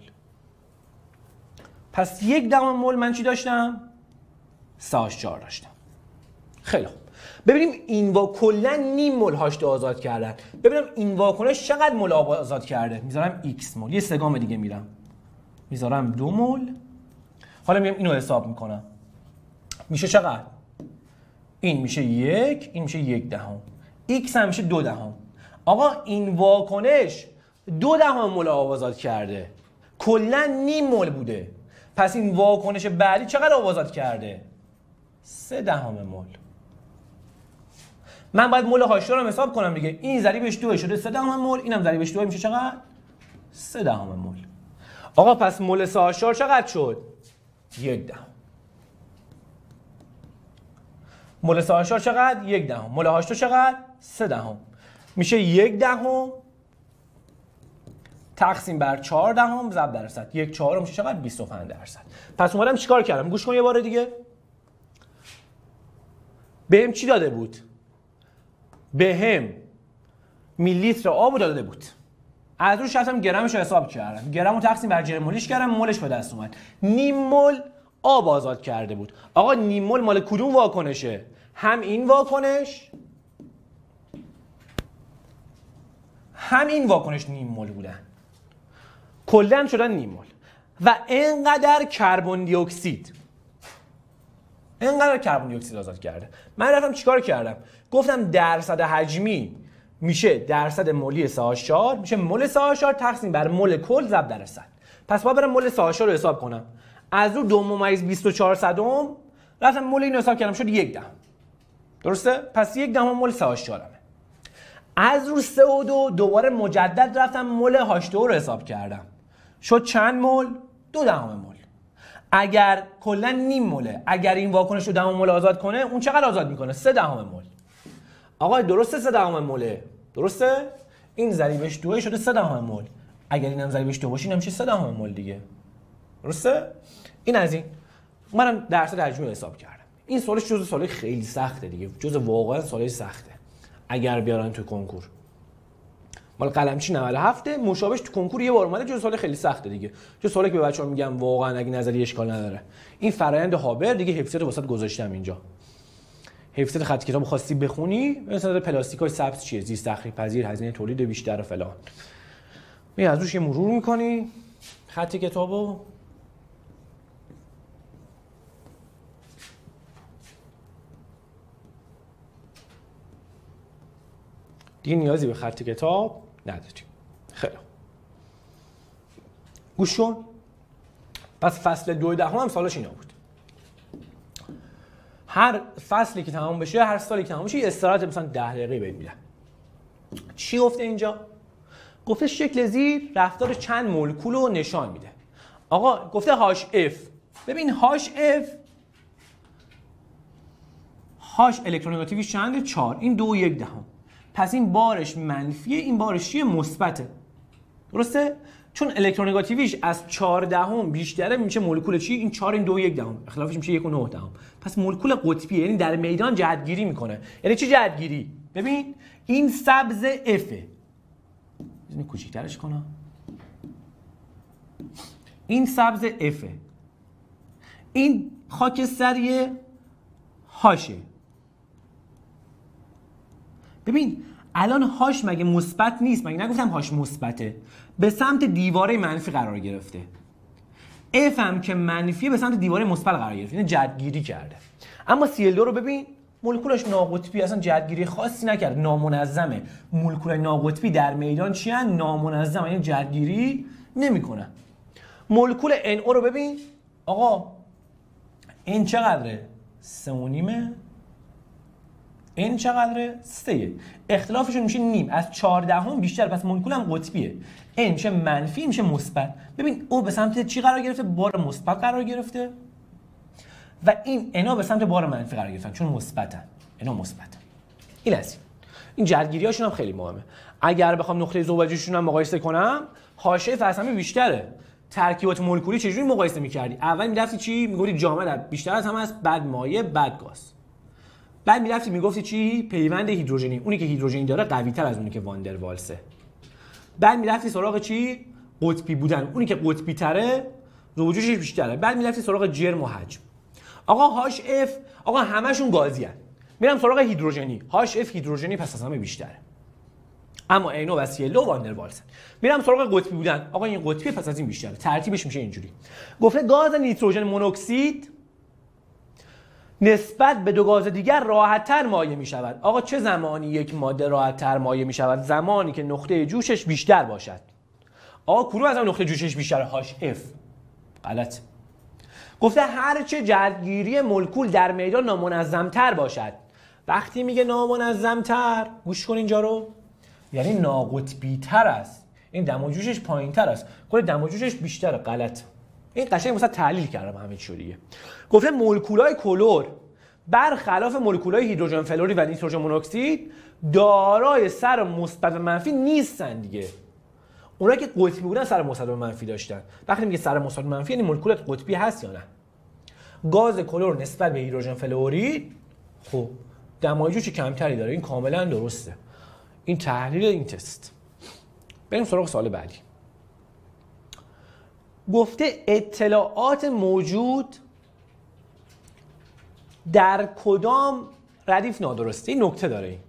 پس 1/10 مول من چی داشتم؟ ساشار داشتم. خیلی خوب. ببینیم این کلا نیم مول H2 آزاد کردن. ببینم این واکنش چقدر مول آب آزاد کرده. میذارم X مول. یه سگام دیگه میرم. میذارم 2 مول. حالا میام اینو حساب میکنم. میشه چقدر؟ این میشه 1، این میشه 1/10. X هم میشه 2/10. آقا این واکنش 2/10 مول آب آزاد کرده. کلا نیم مول بوده. پس این واکنش بعدی چقدر آب آزاد کرده؟ 0.3 مول. من باید مول H2 رو حساب کنم دیگه. این ضریبش 2 شده 0.3 مول، اینم ضریبش 2 میشه چقدر؟ 0.3 مول. آقا پس مول ساشار چقدر شد؟ 1/10. مول ساشار چقدر؟ 1/10. مول H2 چقدر؟ 0.3. میشه 1/10 تقسیم بر 4/10 ضرب در 100. 1/4 میشه چقدر؟ 25%. پس اومدم چیکار کردم؟ گوش کن یه بار دیگه. بهم چی داده بود؟ بهم میلی لیتر آب داده بود. از روش رفتم گرمش رو حساب کردم. گرم رو تقسیم بر جرم مولیش کردم، مولش به دست اومد. نیم مول آب آزاد کرده بود. آقا نیم مول مال کدوم واکنشه؟ هم این واکنش هم این واکنش نیم مول بودن. کلا شدن نیم مول. و اینقدر کربن دی اکسید آزاد کرده. من رفتم چیکار کردم؟ گفتم درصد حجمی میشه درصد مولی ساشار، میشه مول ساشار تقسیم بر مول کل ضرب در 100. پس باید برم مول ساشار رو حساب کنم. از رو 2.24 رفتم مول اینو حساب کردم، شد 1/10. درسته؟ پس 1/10 مول ساشارمه. از رو 3 و 2 دوباره مجدد رفتم مول H2 رو حساب کردم. شد چند مول؟ 0.2 مول. اگر کلا نیم موله، اگر این واکنش رو 10 مول آزاد کنه، اون چقدر آزاد میکنه؟ 0.3 مول. آقا درسته 0.3 موله. درسته؟ این ضریبش 2 شده 0.3 مول. اگر اینم ضریبش 2 باشه، اینم میشه 0.3 مول دیگه. درسته؟ این از این. منم درصد حجمی رو حساب کردم. این سوالش جزء سوالای خیلی سخته دیگه. جزء واقعا سوالای سخته. اگر بیارن تو کنکور. مال قلمچی 97 مشابهش تو کنکور یه بار اومده، جز سوال خیلی سخته دیگه، جز سوالی که به بچه‌ها میگم واقعا اگه نظری اشکال نداره. این فرآیند هابر دیگه حفظیات واسط گذاشتم اینجا. حفظیات خط کتاب خواستی بخونی، مثلا پلاستیکای سبز چیه، زیست تخریب پذیر، هزینه تولید بیشتر و فلان. می از روش یه مرور می‌کنی خط کتابو. دیگه نیازی به خط کتاب نداریم. خیلی گوش کن. پس فصل 2 دهم هم سالاش اینا بود. هر فصلی که تمام بشه، هر سالی که تمام بشه، یه استراحت مثلا 10 دقیقه بهت میدن. چی گفته اینجا؟ گفته شکل زیر رفتار چند مولکول رو نشان میده. آقا گفته HF. ببین HF H الکترونگاتیویش چنده؟ 4. این 2.1. پس این بارش منفیه، این بارش چیه؟ مثبته. درسته؟ چون الکترونگاتیویش از 4 بیشتره میشه مولکول چی؟ این 4 این 2.1 اختلافش میشه 1.9. پس مولکول قطبیه، یعنی در میدان جهتگیری میکنه. یعنی چی جهتگیری؟ ببین این سبز Fه. بزنی کوچیک‌ترش کنم. این سبز Fه. این خاکستری هاشه. ببین الان هاش مگه مثبت نیست؟ مگه نگفتم هاش مثبته؟ به سمت دیواره منفی قرار گرفته. اف هم که منفیه به سمت دیواره مثبت قرار گرفته، یعنی جهتگیری کرده. اما Cl2 رو ببین مولکولش ناقطبی، اصلا جهتگیری خاصی نکرده، نامنظمه. مولکول ناقطبی در میدان چی ان؟ نامنظم، یعنی جهتگیری نمیکنن. مولکول NO رو ببین آقا، این چقدره؟ 3.5. این چقدره؟ 3. اختلافشون میشه نیم، از 14 بیشتر، پس مولکول هم قطبیه. این میشه منفی، میشه مثبت. ببین او به سمت چی قرار گرفته؟ بار مثبت قرار گرفته و این انا به سمت بار منفی قرار گرفتن، چون مثبتن. انا مثبتن. این از این جهتگیریاشون هم خیلی مهمه. اگر بخوام نقطه زوباجیشون هم مقایسه کنم، حاشیه فاصله بیشتره. ترکیبات مولکولی چجوری مقایسه می‌کردی؟ اول می‌رفتی چی؟ می‌گفتی جامد بیشتر از همه است، بعد مایع، بعد گاز. بعد میرفتی میگفتی چی؟ پیوند هیدروژنی. اونی که هیدروژنی داره قوی‌تر از اونی که واندروالسه. بعد میرفتی سراغ چی؟ قطبی بودن. اونی که قطبی تره زوجش بیشتره. بعد میرفتی سراغ جرم و حجم. آقا HF آقا همشون گازی ان. میرم سراغ هیدروژنی. HF هیدروژنی پس از همه بیشتره. اما اینو و Cl2 واندروالسن. میرم سراغ قطبی بودن. آقا این قطبی پس از این بیشتره. ترتیبش میشه اینجوری. گفته گاز نیتروژن مونوکسید نسبت به دو گاز دیگر راحت‌تر مایع می‌شود. آقا چه زمانی یک ماده راحت‌تر مایع می‌شود؟ زمانی که نقطه جوشش بیشتر باشد. آقا کدوم از نقطه جوشش بیشتره؟ HF. غلط. گفته هرچه جهتگیری مولکول در میدان نامنظم‌تر باشد. وقتی میگه نامنظم‌تر، گوش کن اینجا رو، یعنی ناقطبی‌تر است. این دم و جوشش پایین‌تر است. کل دم و جوشش بیشتره. غلط. این قشنگ مثلا تحلیل کردم همین جوریه. گفته مولکولای کلور برخلاف مولکولای هیدروژن فلوری و نیتروژن مونوکسید دارای سر مثبت و منفی نیستن دیگه. اونایی که قطبی بودن سر مثبت و منفی داشتن. وقتی میگه سر مثبت و منفی یعنی مولکولات قطبی هست یا نه. گاز کلور نسبت به هیدروژن فلوری خب دمای جوش کمتری داره. این کاملا درسته. این تحلیل این تست. بریم سراغ سوال بعدی. گفته اطلاعات موجود در کدام ردیف نادرسته؟ این نکته داره. این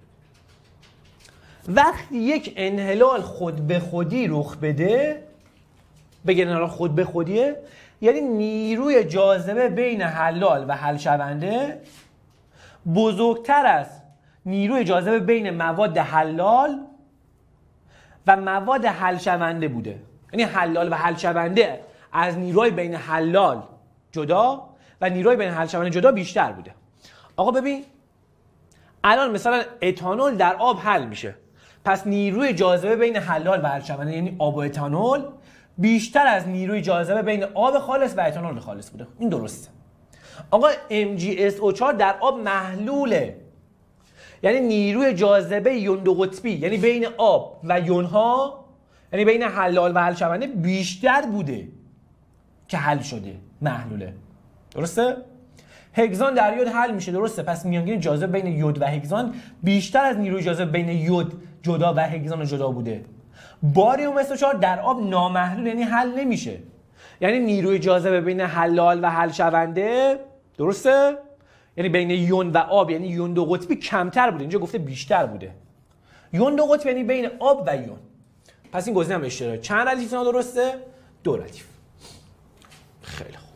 وقتی یک انحلال خود به خودی رخ بده، بگه انحلال خود به خودیه، یعنی نیروی جاذبه بین حلال و حل شونده بزرگتر از نیروی جاذبه بین مواد حلال و مواد حل شونده بوده. یعنی حلال و حل شونده از نیروی بین حلال جدا و نیروی بین حل شونده جدا بیشتر بوده. آقا ببین الان مثلا اتانول در آب حل میشه، پس نیروی جاذبه بین حلال و حل شونده یعنی آب و اتانول بیشتر از نیروی جاذبه بین آب خالص و اتانول خالص بوده. این درسته. آقا MgSO4 در آب محلوله، یعنی نیروی جاذبه یون دو قطبی یعنی بین آب و یونها یعنی بین حلال و حل شونده بیشتر بوده که حل شده محلوله. درسته؟ هگزان در یود حل میشه. درسته. پس میانگین جاذبه بین یود و هگزان بیشتر از نیروی جاذبه بین یود جدا و هگزان جدا بوده. باریوم SO4 در آب نامحلول، یعنی حل نمیشه. یعنی نیروی جاذبه بین حلال و حل شونده، درسته؟ یعنی بین یون و آب، یعنی یون دو قطبی کمتر بوده، اینجا گفته بیشتر بوده. یون دو قطبی یعنی بین آب و یون. پس این گزینه هم اشتراک. چند ردیف درسته؟ 2 ردیف. خیلی خوب.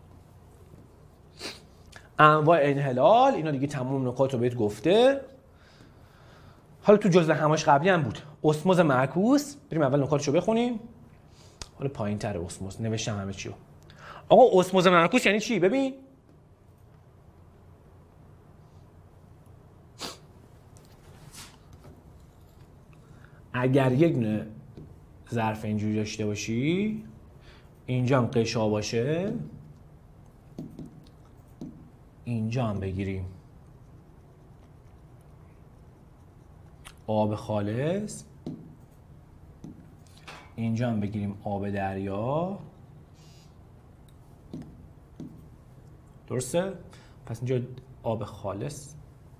انواع انحلال، اینا دیگه تمام نکات رو بهت گفته. حالا تو جزء هماش قبلی هم بود. اسموز معکوس، بریم اول نکاتشو بخونیم. حالا پایین‌تر اسموز نوشتم همه چیو. آقا اسموز معکوس یعنی چی؟ ببین. اگر یک دونه ظرف اینجوری داشته باشی، اینجا هم قشا باشه، اینجا هم بگیریم آب خالص، اینجا هم بگیریم آب دریا، درسته؟ پس اینجا آب خالص،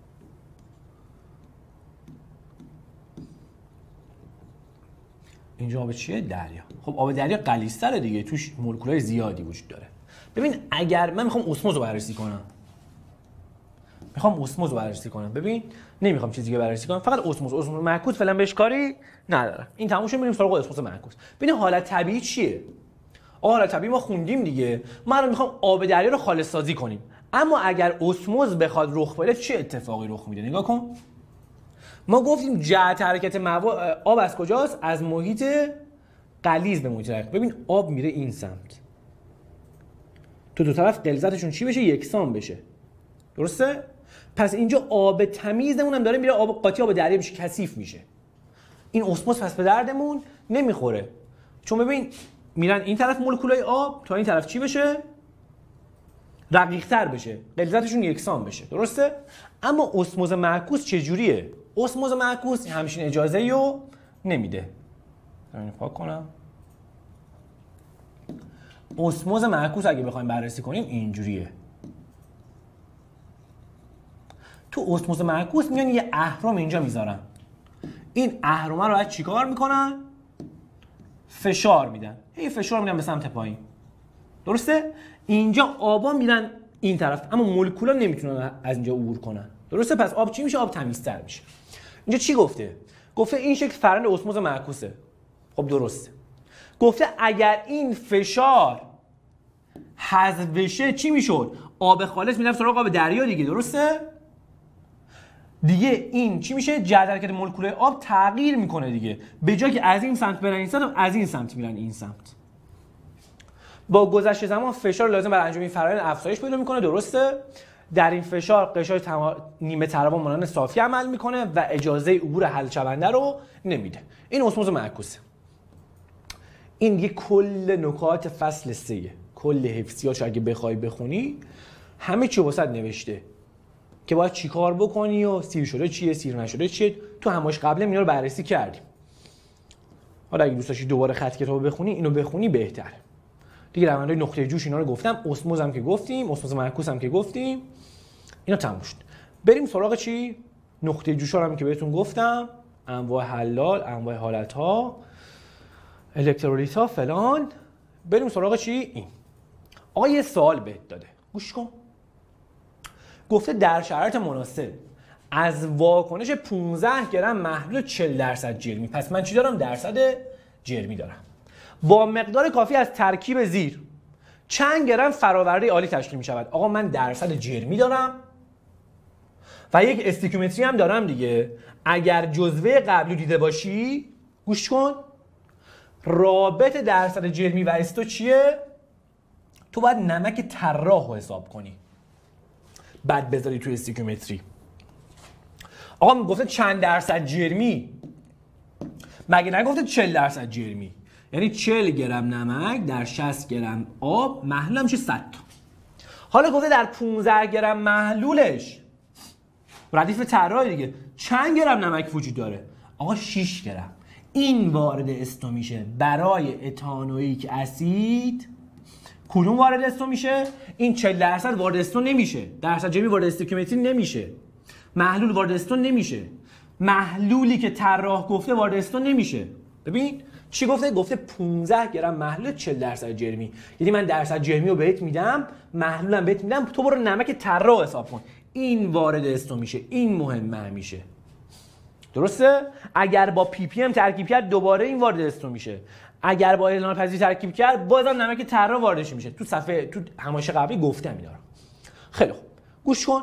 اینجا آب چیه؟ دریا. خب آب دریا غلیظ‌تره دیگه، توش مولکولای زیادی وجود داره. ببین اگر من میخوام اسموز رو بررسی کنم، ببین نمیخوام چیزی دیگه بررسی کنم، فقط اسموز معکوس فعلا بهش کاری ندارم. این تموم شد، میریم سراغ اسموز معکوس. ببین حالت طبیعی چیه؟ حالت طبیعی ما خوندیم دیگه. من میخوام آب دریا رو خالص سازی کنیم. اما اگر اسموز بخواد رخ بده چه اتفاقی رخ میده؟ نگاه کن. ما گفتیم جهت حرکت آب از کجاست؟ از محیط غلیظ به محیط رقیق. ببین آب میره این سمت، تو دو طرف غلظتشون چی بشه؟ یکسان بشه، درسته؟ پس اینجا آب تمیزمون هم داره میره آب قاطی آب دریا میشه، کثیف میشه. این اسموز پس به دردمون نمیخوره، چون ببین میرن این طرف مولکولای آب تا این طرف چی بشه؟ رقیق‌تر بشه، غلظتشون یکسان بشه، درسته؟ اما اسموز معکوس چجوریه؟ اسموز معکوس همچین اجازه‌ای رو نمیده. اینو پاک کنم. اسموز معکوس اگه بخوایم بررسی کنیم اینجوریه. تو اسموز معکوس میان یه اهرم اینجا میذارن. این اهرم رو بعد چیکار میکنن؟ فشار میدن. فشار میدن به سمت پایین. درسته؟ اینجا آبا میرن این طرف، اما مولکولا نمیتونن از اینجا عبور کنن. درسته؟ پس آب چی میشه؟ آب تمیزتر میشه. اینجا چی گفته؟ گفته این شکل فرآیند اسموز معکوسه. خب درسته. گفته اگر این فشار حذف بشه چی میشد؟ آب خالص میرفت سراغ آب دریا دیگه، درسته؟ دیگه این چی میشه؟ جهت حرکت مولکولای آب تغییر میکنه دیگه. به جای که از این سمت برن این سمت، از این سمت میرن این سمت. با گذشت زمان فشار لازم برای انجام این فرآیند افزایش پیدا میکنه، درسته؟ در این فشار قشای نیمه تراوان مانند صافی عمل میکنه و اجازه عبور حل شونده رو نمیده. این اسموز معکوسه. این دیگه کل نکات فصل 3، کل حفظیاتش اگه بخوای بخونی همه چی واسط نوشته که باید چیکار بکنی و سیر شده چیه، سیر نشده چیه. تو هماش قبل اینا رو بررسی کردیم. حالا اگه دوست داشتی دوباره خط کتابو بخونی، اینو بخونی بهتره. دیگه روندهای نقطه جوش اینا رو گفتم، اسموز هم که گفتیم، اسموز معکوس هم که گفتیم، اینا تموم شد. بریم سراغ چی؟ نقطه جوشا هم که بهتون گفتم، انواع حلال، انواع حالت‌ها، الکترولیت‌ها فلان. بریم سراغ چی؟ این. آقا یه سوال بهت داده. گوش کن. گفته در شرایط مناسب از واکنش 15 گرم محلول 40% جرمی. پس من چی دارم؟ درصد جرمی دارم. با مقدار کافی از ترکیب زیر چند گرم فراورده آلی تشکیل می شود؟ آقا من درصد جرمی دارم و یک استیکیومتری هم دارم دیگه. اگر جزوه قبلی دیده باشی گوش کن، رابط درصد جرمی و استو چیه؟ تو باید نمک طراح رو حساب کنی بعد بذاری توی استیکیومتری. آقا میگفته چند درصد جرمی، مگه نگفته 40% جرمی؟ یعنی 40 گرم نمک در 60 گرم آب، محلول هم میشه 100 تا. حالا گفته در 15 گرم محلولش ردیف طراحی دیگه چند گرم نمک وجود داره؟ آقا 6 گرم. این وارد استو میشه. برای اتانوئیک اسید کدوم وارد استو میشه؟ این 40% وارد استو نمیشه. درصد جرمی وارد استیکیومتری نمیشه. محلول وارد استو نمیشه. محلولی که طراح گفته وارد استو نمیشه. ببین چی گفته؟ گفته 15 گرم محلول 40% جرمی. یعنی من درصد جرمی رو بهت میدم، محلولم بهت میدم، تو برو نمک طراح حساب کن. این وارد استو میشه، این مهمه میشه. درسته؟ اگر با پی پی ام ترکیب کرد دوباره این وارد استو میشه. اگر با اعلان پذیری ترکیب کرد بازم نمک طراح واردش میشه. تو صفحه تو همایش قبلی گفتم اینا رو. خیلی خوب. گوش کن.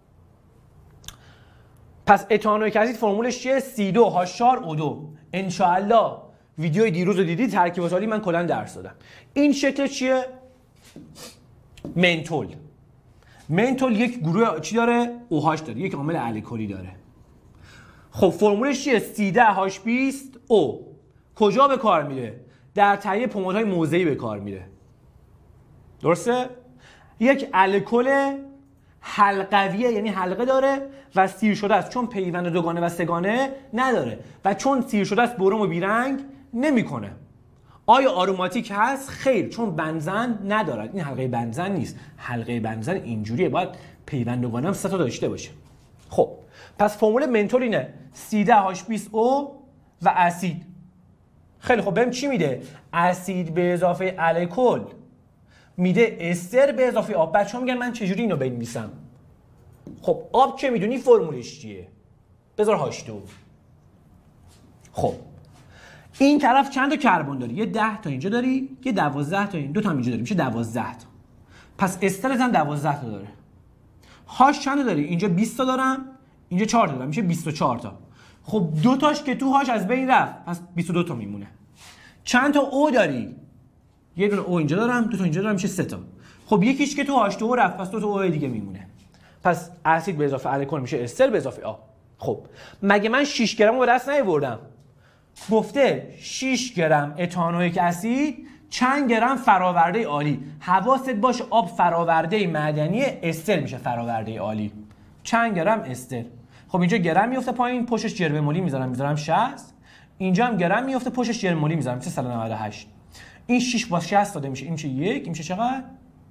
پس اتانویک اسید فرمولش چیه؟ C2H4O2. ان شاء الله ویدیوی دیروز رو دیدی، ترکیب سالی من کلا درس دادم. این شکل چیه؟ منتول. منتول یک گروه چی داره؟ OH داره، یک عامل الکلی داره. خب فرمولش چیه؟ C10H20O. کجا به کار میره؟ در تهیه پمادهای موضعی به کار میره. درسته؟ یک الکل حلقویه، یعنی حلقه داره و سیر شده است، چون پیوند دوگانه و سگانه نداره و چون سیر شده است بروم و بیرنگ نمیکنه. آیا آروماتیک هست؟ خیر، چون بنزن ندارد. این حلقه بنزن نیست. حلقه بنزن اینجوریه، باید پیوند دوگانه هم 3 تا داشته باشه. خب پس فرمول منتول اینه C10H20O و اسید. خیلی خب بهم چی میده؟ اسید به اضافه الکل میده استر به اضافه آب. بچه‌ها میگن من چجوری اینو بنویسم؟ خب آب که میدونی فرمولش چیه؟ بذار H2. خب این طرف چند تا کربن داری؟ یه 10 تا اینجا داری، یه 12 تا این، 2 تا اینجا داری، میشه 12 تا. پس استرت هم 12 تا داره. هاش چند تا داری؟ اینجا 20 تا دارم، اینجا 4 تا دارم، میشه 24 تا. خب 2 تاش که تو هاش از بین رفت، پس 22 تا میمونه. چند تا او داری؟ یه دونه او اینجا دارم، 2 تا اینجا دارم، میشه 3 تا. خب یکیش که تو H2O رفت، پس 2 تا او دیگه میمونه. پس اسید به اضافه الکل میشه استر به اضافه آب. خب مگه من 6 گرم رو به دست نیاوردم؟ گفته 6 گرم اتانویک اسید چند گرم فراورده عالی. حواست باشه آب فراورده معدنی، استر میشه فراورده عالی. چند گرم استر. خب اینجا گرم میفته پایین، پشتش جرم مولی میذارم 60. اینجا هم گرم میفته، پشتش جرم مولی میذارم 398. این 6 با 60 داده میشه، این میشه 1، این میشه چقدر؟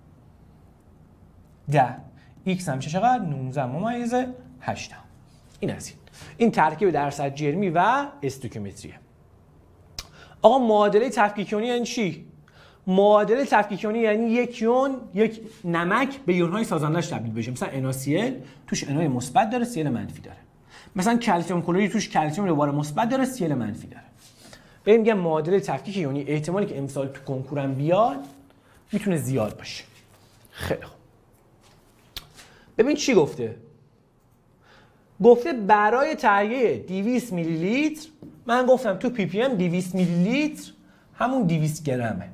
10. x هم میشه چقدر؟ 19.8. این از این ترکیب درصد جرمی و استوکیومتریه. آقا معادله تفکیک یونی یعنی چی؟ معادله تفکیک یونی یعنی یک یون، یک نمک به یون‌های سازندش تبدیل بشه. مثلا NaCl توش NaOH مثبت داره، Cl منفی داره. مثلا کلسیم کلورید توش کلسیم دوباره مثبت داره، Cl منفی داره. ببین میگم معادله تفکیک یونی احتمالی که امسال تو کنکورم بیاد میتونه زیاد باشه. خیلی خوب. ببین چی گفته؟ گفته برای تهیه 200 میلی لیتر، من گفتم تو پی پی ام 200 میلی لیتر همون 200 گرمه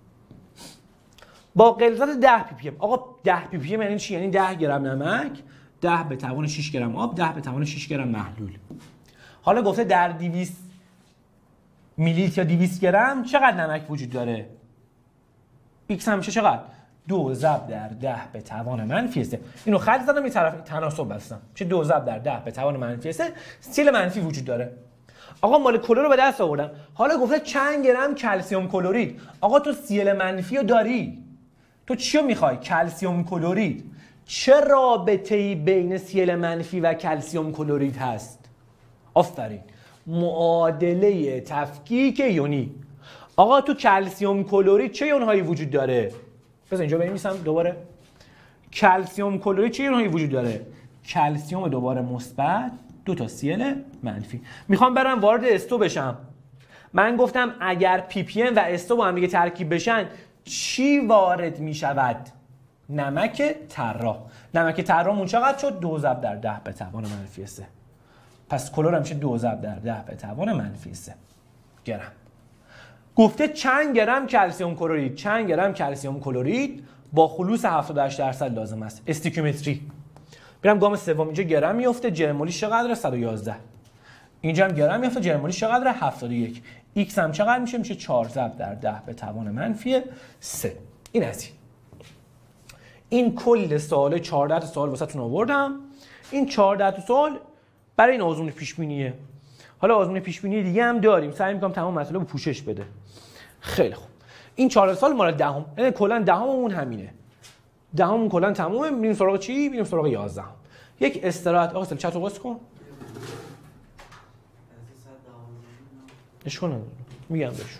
با غلظت 10 پی پی ام. آقا 10 پی پی ام یعنی چی؟ یعنی 10 گرم نمک، 10 به توان 6 گرم آب، 10 به توان 6 گرم محلول. حالا گفته در 200 میلی لیتر یا 200 گرم چقدر نمک وجود داره؟ ایکس هم میشه چقدر؟ 2 ضرب در 10 به توان منفی 3. اینو خط زدم یه طرف تناسب بستم. میشه 2 ضرب در 10 به توان منفی 3. Cl منفی وجود داره. آقا مولکول رو به دست آوردم. حالا گفته چند گرم کلسیم کلورید. آقا تو Cl منفی رو داری. تو چی رو میخوای؟ کلسیم کلورید. چه رابطه‌ای بین Cl منفی و کلسیم کلورید هست؟ آفرین. معادله تفکیک یونی. آقا تو کلسیم کلورید چه یون‌هایی وجود داره؟ بذار اینجا بنویسم دوباره. کلسیم کلورید چه یون‌هایی وجود داره؟ کلسیم دوباره مثبت، 2 تا Cl منفی. میخوام برم وارد استو بشم. من گفتم اگر پی پی ام و استو با هم دیگه ترکیب بشن چی وارد میشود؟ نمک طراح. نمک طراحمون چقدر شد؟ 2 ضرب در 10 به توان منفی 3. پس کلور هم میشه 2 ضرب در 10 به توان منفی 3 گرم. گفته چند گرم کلسیم کلورید؟ چند گرم کلسیم کلورید با خلوص 78% لازم است. استیکیومتری. میرم گام سوم، اینجا گرم میفته، جرم مولی چقدره؟ 111. اینجا هم گرم میفته، جرم مولی چقدره؟ 71. ایکس هم چقدر میشه؟ میشه 4 ضرب در 10 به توان منفی 3. این از این کل سوال 14 تا سوال واسهتون آوردم. این 14 تا سوال برای این آزمون پیش بینیه. حالا آزمون پیش بینی دیگه هم داریم، سعی می‌کنم تمام مطالب رو پوشش بده. خیلی خوب. این 4 سال مال دهم، یعنی کلا دهممون همینه. دهممون کلا تمومه. میریم سراغ چی؟ میریم سراغ 11. یک استراحت. آقا چت رو باز کن. اشکال نداره میگم بهشون.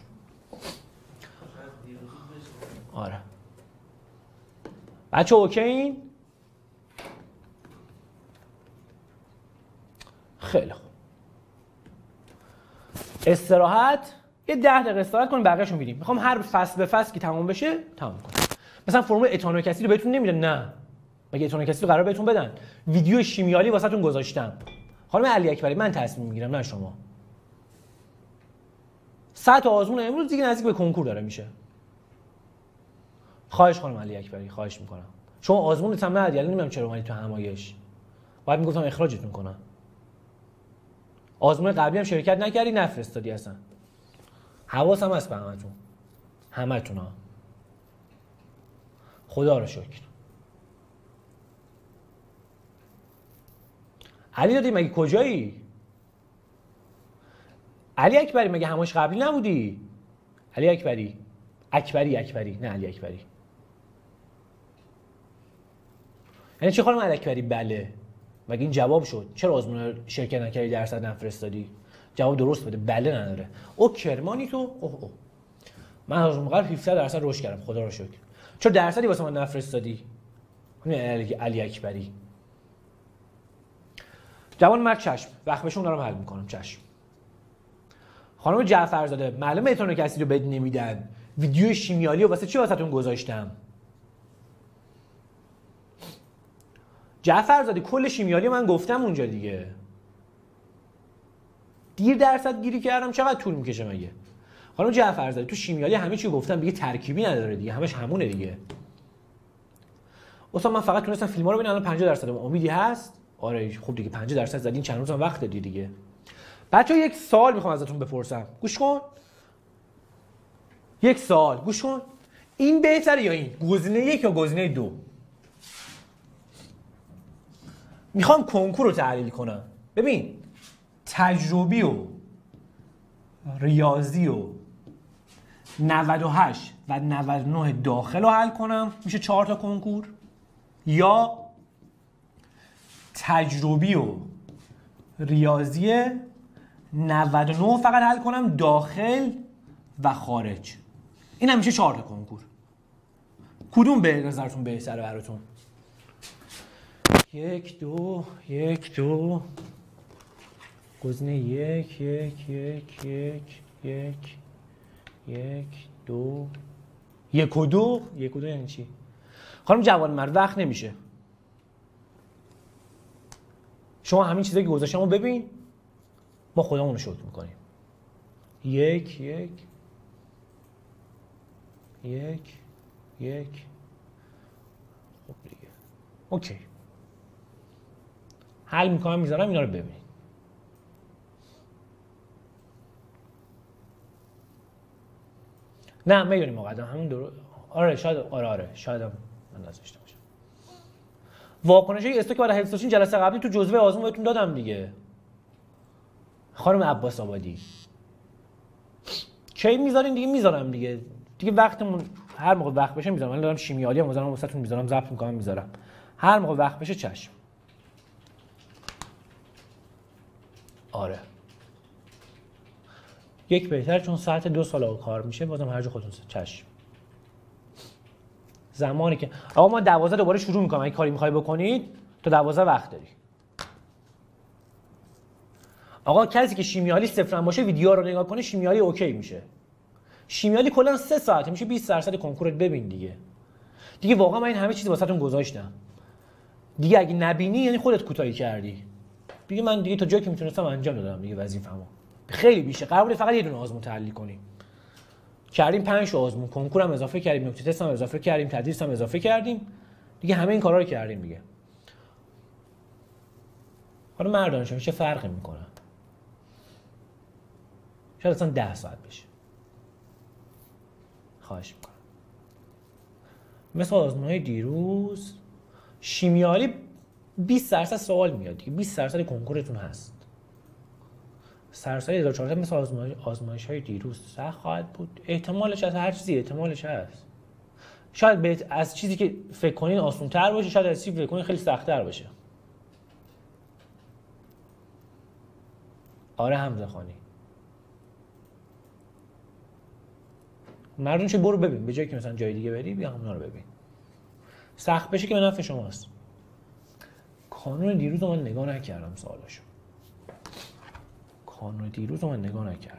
آره بچه اوکی این؟ خیلی خوب. استراحت یه 10 دقیقه استراحت کنیم بقیه‌شو میریم. میخوام هر فصل به فصل که تموم بشه تموم کنیم. مثلا فرمول اتانول کسی رو بهتون نمیدن؟ نه. مگه اتانول کسی رو قرار بهتون بدن؟ ویدیو شیمیایی واسهتون گذاشتم. خانم علی اکبری من تصمیم میگیرم نه شما. ساعت آزمون امروز دیگه نزدیک به کنکور داره میشه. خواهش خانم علی اکبری خواهش میکنم. شما آزمونت هم ندید، یعنی نمیدونم چرا اومدید تو همایش. باید میگفتم اخراجتون کنم. آزمون قبلی هم شرکت نکردی نفرستادی اصلا. حواسم هست به همتون. همتون ها. خدا رو شکر. علی دادی مگه کجایی؟ علی اکبری مگه همایش قبلی نبودی؟ علی اکبری نه علی اکبری. یعنی چه خانم علی اکبری بله؟ مگه این جواب شد؟ چرا آزمون شرکت نکردی درصد نفرستادی؟ جواب درست بده بله نداره. او کرمانی تو اوه من آزمون قبل 17% رشد کردم خدا رو شکر. چرا درصدی واسه من نفرستادی؟ علی اکبری. جوان مرد چشم وقت بهشون دارم حل میکنم چشم. خانم جعفرزاده معلومه اتانول کسی رو بد نمیدن. ویدیو شیمیایی رو واسه چی واسهتون گذاشتم؟ جعفرزاده کل شیمیایی من گفتم اونجا دیگه. دیر درصد گیری کردم چقدر طول میکشه مگه؟ خانم جعفرزاده تو شیمیایی همه چی گفتم دیگه ترکیبی نداره دیگه همش همونه دیگه. اصلا من فقط تونستم فیلم‌ها رو ببینم الان 50% امیدی هست. آره خب دیگه 50% زدین چند روزم وقت دادی دیگه. بچه‌ها یک سوال میخوام ازتون بپرسم. گوش کن. یک سوال گوش کن. این بهتره یا این؟ گزینه 1 یا گزینه 2؟ میخوام کنکور رو تحلیل کنم. ببین تجربی و ریاضی و 98 و 99 داخل رو حل کنم میشه 4 تا کنکور، یا تجربی و ریاضی 99 فقط حل کنم داخل و خارج. این هم میشه 4 تا کنکور. کدوم به نظرتون بهتره براتون؟ 1 2 1 2 گزینه 1 1 1 1 1 1 2 1 و 2 1 و 2 یعنی چی؟ خانم جوانمرد وقت نمیشه. شما همین چیزایی که گذاشتم رو ببین ما خودمون رو شکر میکنیم. 1 1 1 1 خب دیگه اوکی حل میکنم میذارم اینا رو ببینید. نه میدونیم مقدم همون آره شاید آره شاید هم من نذاشته باشم. واکنش‌های استوک برای حفظ داشتین جلسه قبلی تو جزوه آزمون بهتون دادم دیگه. خانم عباس آبادی کی میذارین دیگه؟ میذارم دیگه وقتمون هر موقع وقت بشه میذارم. من دارم شیمیایی هم میذارم واسهتون میذارم ضبط میکنم میذارم هر موقع وقت بشه چشم. آره یک بهتر چون ساعت 2 سال کار میشه بازم هر جا خودتون چشم. زمانی که آقا ما 12 دوباره شروع میکنم اگه کاری میخوای بکنید تا 12 وقت داری. آقا کسی که شیمیایی صفر باشه ویدیو رو نگاه کنه شیمیایی اوکی میشه. شیمیایی کلا 3 ساعته میشه 20% کنکورت ببین دیگه واقعا من این همه چیز واسهتون گذاشتم دیگه. اگه نبینی یعنی خودت کوتاهی کردی دیگه. من دیگه تا جایی که میتونستم انجام دادم دیگه. وظیفه‌مو خیلی بیشه. قراره فقط یه دونه آزمون تحلیل کنیم. کردیم 5 تا آزمون، کنکورم اضافه کردیم، نکته تست هم اضافه کردیم، تدریس هم اضافه کردیم. دیگه همه این کارا رو کردیم دیگه. حالا مردانشون چه فرقی میکنه؟ شاید اصلا 10 ساعت بشه. خواهش میکنم. مثل آزمون‌های دیروز شیمیایی 20% سوال میاد دیگه. 20% کنکورتون هست. سرسای 1400 مثل آزمایش‌های دیروز سخت خواهد بود. احتمالش از هر چیزی احتمالش هست. شاید از چیزی که فکر کنین آسان‌تر باشه، شاید از چیزی فکر کنین خیلی سخت‌تر باشه. آره حمزه خانی. مردم چه برو ببین، به جای که مثلا جای دیگه بری بیا همونا رو ببین. سخت بشه که به نفع شماست. کانون دیروز رو من نگاه نکردم سوالاشو. کانون دیروز رو من نگاه نکردم.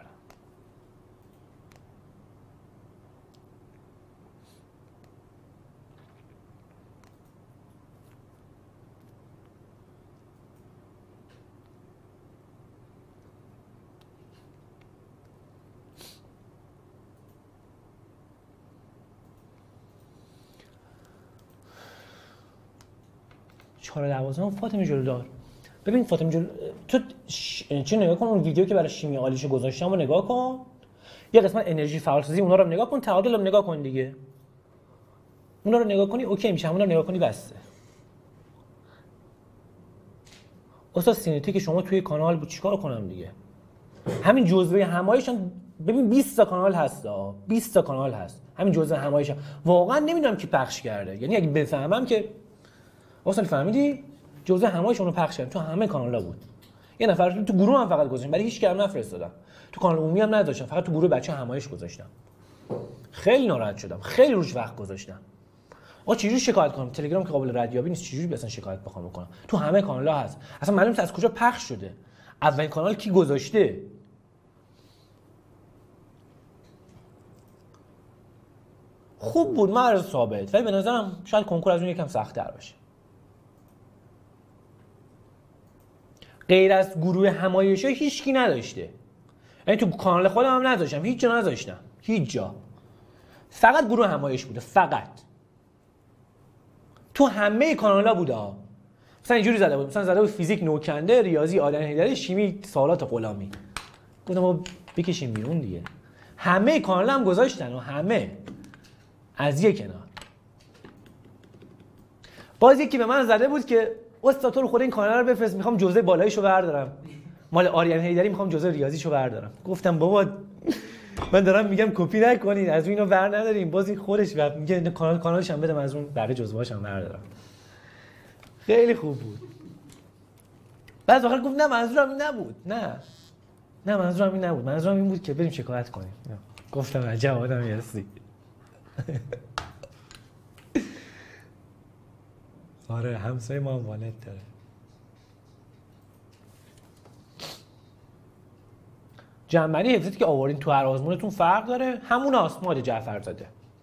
چهار 12 فاطمه جلودار. ببین فاطمه جلو تو چه نگاه کن، اون ویدیو که برای شیمی آلیشو گذاشتم رو نگاه کن. یه قسمت انرژی فعالسازی اونا رو نگاه کن، تعادل رو نگاه کن دیگه. اونا رو نگاه کنی اوکی میشه، اونا رو نگاه کنی بسه. استاد سینتیک شما توی کانال بود چیکار کنم دیگه؟ همین جزوه همایشان ببین 20 تا کانال هست 20 تا کانال هست. همین جزوه همایش واقعا نمیدونم کی پخش کرده. یعنی اگه بفهمم که اصلا فهمیدی جزء همایشون رو پخش کردم تو همه کانالا بود. یه نفر تو گروه هم فقط گذاشتم، برای هیچ کم نفرستادم. تو کانال عمومی هم نذاشتم، فقط تو گروه بچه همایش گذاشتم. خیلی ناراحت شدم، خیلی روش وقت گذاشتم. آقا چجوری شکایت کنم؟ تلگرام که قابل ردیابی نیست، چجوری اصلا شکایت بخوام بکنم؟ تو همه کانالا هست. اصلا معلوم نیست از کجا پخش شده. اولین کانال کی گذاشته؟ خوب بود مرز ثابت، ولی به نظرم شاید کنکور از اون یکم سخت‌تر باشه. غیر از گروه همایشی هیچکی نداشته. یعنی تو کانال خودم هم نذاشتم، هیچ جا نذاشتم، هیچ جا. فقط گروه همایش بوده، فقط. تو همه کانالا بوده ها. مثلا اینجوری زده بود، مثلا زده بود فیزیک نوکنده، ریاضی آریان حیدری، شیمی سوالات غلامی. گفتم ما بکشیم بیرون دیگه. همه کانالا هم گذاشتن و همه از یک کنار. باز یکی به من زده بود که استاد تو رو خود این کانال رو بفرست، میخوام جزء بالاییشو بردارم. مال آریان حیدری میخوام جزء ریاضیشو بردارم. گفتم بابا من دارم میگم کپی نکنین، از اینو ور نداریم. باز این خودش میگه کانالش هم بدم از اون بقیه جزوهاش هم بردارم. خیلی خوب بود. بعد آخر گفت نه منظورم این نبود. نه منظورم این نبود. منظورم این بود که بریم شکایت کنیم. گفتم عجب آدمی هستی. آره همسایه ما هم والد داره. جنبندی حفظیتی که آوردین تو هر آزمونتون فرق داره، همون آسماد جعفرزاده.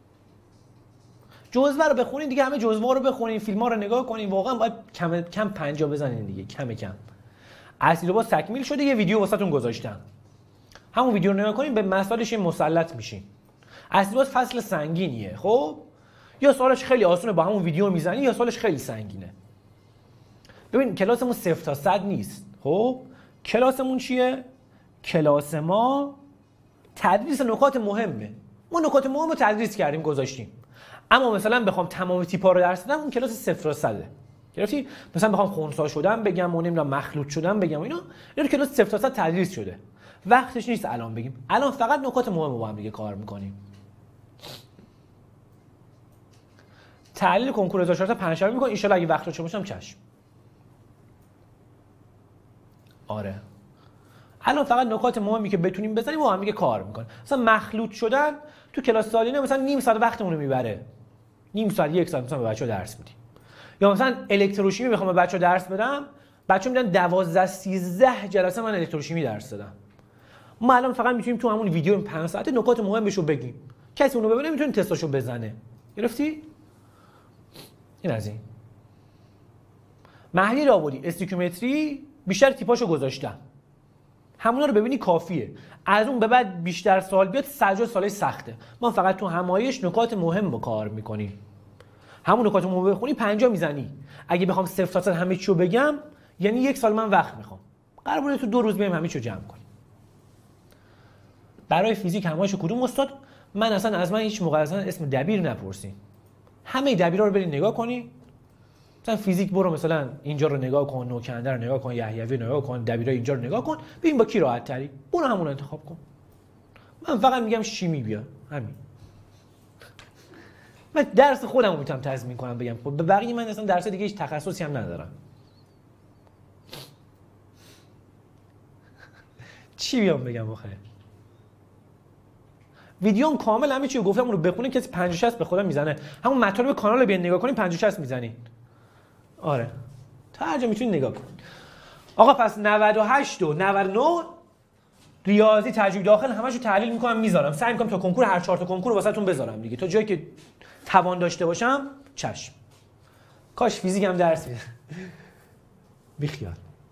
جزوه رو بخونین دیگه، همه جزوه رو بخونین، فیلم‌ها رو نگاه کنین، واقعا باید کم 50 بزنین دیگه، کم. اصلی رو باز تکمیل شده، یه ویدیو واسهتون گذاشتم. همون ویدیو رو نگاه کنین، به مسائلش مسلط میشین. اصلی باز فصل سنگینیه، خب؟ یا سوالش خیلی آسونه با همون ویدیو میزنی، یا سوالش خیلی سنگینه. ببین کلاسمون 0 تا 100 نیست، خب؟ کلاسمون چیه؟ کلاس ما تدریس نکات مهمه. ما نکات مهم رو تدریس کردیم گذاشتیم. اما مثلا بخوام تمام تیپ‌ها رو درس بدم، اون کلاس 0 تا 100. گرفتی؟ مثلا بخوام خنثی شدن بگم و نمیدونم مخلوط شدن بگم و اینا کلاس 0 تا 100 تدریس شده. وقتش نیست الان بگیم. الان فقط نکات مهم رو با هم دیگه کار می‌کنیم. تحلیل کنکور 1400 پنجشنبه می‌کنم، ان شاءالله اگه وقت داشته باشم چشم. آره. الان فقط نکات مهمی که بتونیم بزنیم با هم دیگه کار می‌کنیم. مثلا مخلوط شدن تو کلاس سالینه مثلا نیم ساعت وقتمون رو میبره. نیم ساعت یک ساعت مثلا به بچه‌ها درس میدیم. یا مثلا الکتروشیمی بخوام به بچه‌ها درس بدم، بچه‌ها میدن 12 13 جلسه من الکتروشیمی درس دادم. ما الان فقط میتونیم تو همون ویدیو 5 ساعته نکات مهمش رو بگیم. کسی اونو ببینه میتونه تستاشو بزنه. گرفتی؟ این از این. مهدی راولی استیکیومتری بیشتر تیپاشو گذاشتم. همونا رو ببینی کافیه. از اون به بعد بیشتر سوال بیاد سجاد سالای سخته. ما فقط تو همایش نکات مهم رو کار میکنیم. همون نکات مهم بخونی 50 میزنی. اگه بخوام 0 تا 100 همه چی رو بگم یعنی 1 سال من وقت میخوام. قرار بوده تو 2 روز بریم همه چی رو جمع کنیم. برای فیزیک همایش کدوم استاد؟ من اصلا از من هیچ موقع اصلا اسم دبیر نپرسین. همه دبیرا رو برید نگاه کنی. مثلا فیزیک برو مثلا اینجا رو نگاه کن، نوکنده رو نگاه کن، یحیوی نگاه کن، دبیرای اینجا رو نگاه کن، ببین با کی راحت تری. برو همون انتخاب کن. من فقط میگم شیمی بیا، همین. من درس خودم رو میتونم تضمین کنم بگم. به بقیه من اصلا درس دیگه هیچ تخصصی هم ندارم. چی بیام بگم آخه؟ ویدیوم کامل همه چی گفتم، اون رو بخونین کسی 50 60 به خودم میزنه. همون مطالب کانال رو بیان نگاه کنین 50 60 میزنین. آره تا هر جا میتونین نگاه کنین. آقا پس 98 و 99 ریاضی تجربه داخل همشو تحلیل میکنم میذارم. سعی میکنم تا کنکور هر 4 تا کنکور رو واسهتون بذارم دیگه. تا جایی که توان داشته باشم چشم. کاش فیزیک هم درس میده. بی خیال.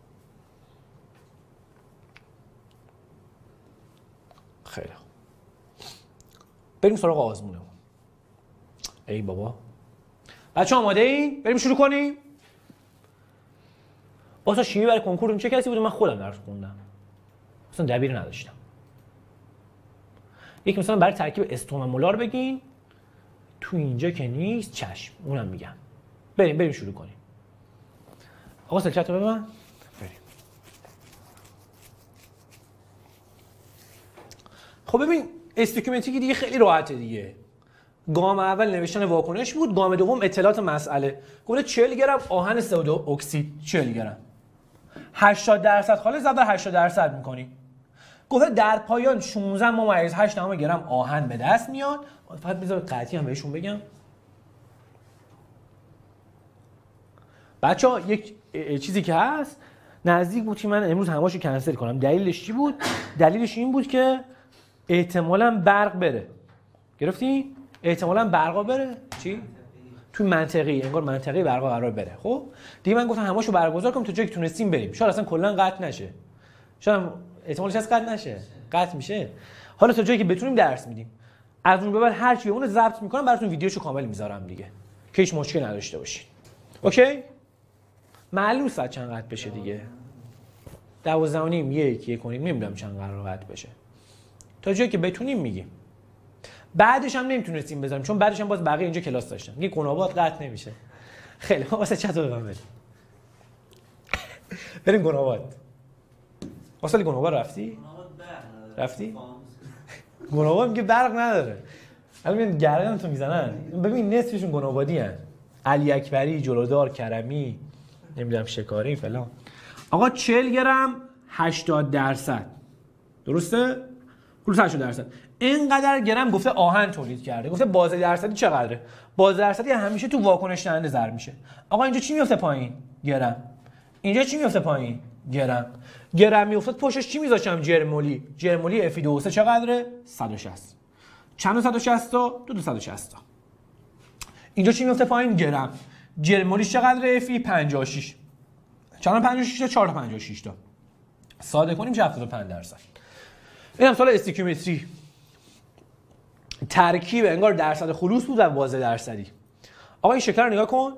خیلی خوب. بریم سراغ آزمونمون. ای بابا. بچه‌ها آماده این؟ بریم شروع کنیم. واسه شیمی برای کنکور چه کسی بود؟ من خودم درس خوندم. اصلا دبیر نداشتم. یک مثلا برای ترکیب استون و مولار بگین. تو اینجا که نیست چشم. اونم میگم. بریم شروع کنیم. آقا سلچت رو ببین. بریم. خب ببین استوکیومتریک دیگه خیلی راحته دیگه. گام اول نوشتن واکنش بود، گام دوم اطلاعات مسئله. گفته 40 گرم آهن سدو اکسید 40 گرم. 80% خالص ضرب در 80% می‌کنی. گفته در پایان 16.8 گرم آهن به دست میاد. فقط بذار قطعی هم بهشون بگم. بچه‌ها یک چیزی که هست نزدیک بود که من امروز همه‌شو کنسل کنم. دلیلش چی بود؟ دلیلش این بود که احتمالاً برق بره. گرفتی؟ احتمالاً برقا بره. چی؟ توی منطقی انگار منطقی برقا قرار بره. خب دیگه من گفتم همه‌شو برگزار کنم تا جایی که تونستیم بریم. شاید اصلا کلا قطع نشه. شاید احتمالش هست قطع نشه. قطع میشه. حالا تا جایی که بتونیم درس میدیم. از اون به بعد هر چی اون رو ضبط میکنم براتون ویدیوشو کامل میذارم دیگه. که هیچ مشکلی نداشته باشین. اوکی؟ معلوم ساعت چند قطع بشه دیگه. 12:30 1 نمیدونم چند قرار قطع بشه. تا جایی که بتونیم میگیم. بعدش هم نمیتونستیم بذاریم چون بعدش هم باز بقیه اینجا کلاس داشتن. میگه گنابات قطع نمیشه. خیلی واسه چت رو ببینم. بریم گنابات. واسه گنابات رفتی؟ رفتی؟ گنابات میگه برق نداره. الان میان گردن تو میزنن. ببین نصفشون گنابادی ان. علی اکبری، جلودار، کرمی، نمیدونم شکاری فلان. آقا 40 گرم 80%. درسته؟ پلوس 80%. اینقدر گرم گفته آهن تولید کرده. گفته بازه درصدی چقدره؟ بازه درصدی همیشه تو واکنش دهنده ضرب میشه. آقا اینجا چی میفته پایین؟ گرم. اینجا چی میفته پایین؟ گرم. گرم میافتاد پشتش چی میذاشتم؟ جرمولی. جرمولی Fe2O3 چقدره؟ 160. چند 160 تا؟ 260 تا. اینجا چی میفته پایین؟ گرم. جرمولیش چقدره؟ Fe 56. چند 56 تا 4 تا 56 تا. ساده کنیم چه 75%. اینم سوال استوکیومتری. ترکیب انگار درصد خلوص بود و بازه درصدی. آقا این شکل رو نگاه کن.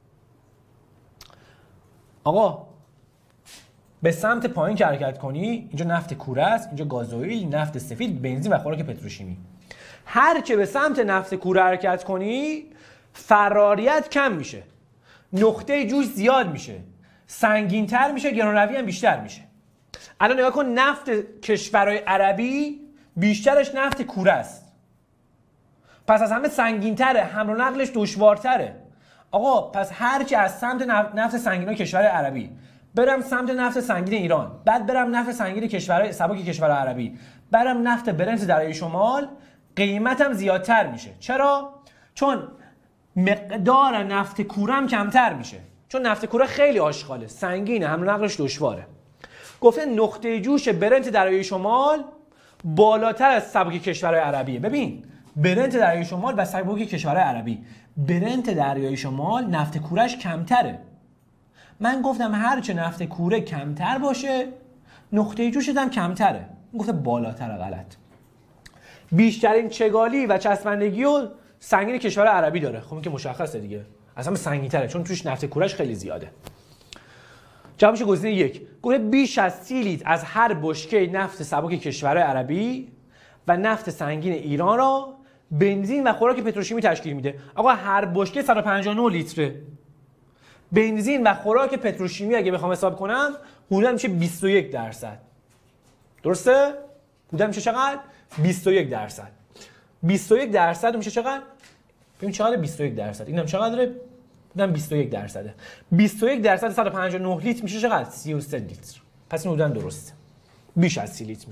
آقا به سمت پایین که حرکت کنی اینجا نفت کوره است، اینجا گازوئیل، نفت سفید، بنزین و خوراک پتروشیمی. هر که به سمت نفت کوره حرکت کنی فراریت کم میشه، نقطه جوش زیاد میشه، سنگین‌تر میشه، گرانروی هم بیشتر میشه. الان نگاه کن نفت کشورهای عربی بیشترش نفت کوره است. پس از همه سنگین‌تره، حمل و نقلش دشوارتره. آقا پس هر کی از سمت نفت سنگینای کشورهای عربی برم سمت نفت سنگین ایران، بعد برم نفت سنگین کشورهای سبک کشورهای عربی، برم نفت برنج دریای شمال، قیمتم زیادتر میشه. چرا؟ چون مقدار نفت کورم کمتر میشه. چون نفت کوره خیلی آشغاله، سنگینه، حمل و نقلش دشواره. گفته نقطه جوش برنج دریای شمال بالاتر از سبک کشورهای عربیه. ببین برنج دریای شمال و سبک کشورهای عربی، برنج دریای شمال نفت کورش کمتره. من گفتم هرچه نفت کوره کمتر باشه نقطه جوشش هم کمتره. گفته بالاتر. غلط. بیشترین چگالی و چسبندگی و سنگین کشور عربی داره. خب این که مشخصه دیگه، اصلا سنگین‌تره چون توش نفت کورش خیلی زیاده. جوابش گزینه 1. گفته بیش از 30 لیتر از هر بشکه نفت سبک کشورهای عربی و نفت سنگین ایران را بنزین و خوراک پتروشیمی تشکیل میده. آقا هر بشکه 159 لیتره. بنزین و خوراک پتروشیمی اگه بخوام حساب کنم حدودا میشه 21%. درسته؟ حدودا میشه چقدر؟ 21%. 21% میشه چقدر؟ ببین چقدر 21%. اینم چقدره؟ حدودا 21%. 21% 159 لیتر میشه چقدر؟ 33 لیتر. پس این حدودا درسته. بیش از 30 لیتر میشه.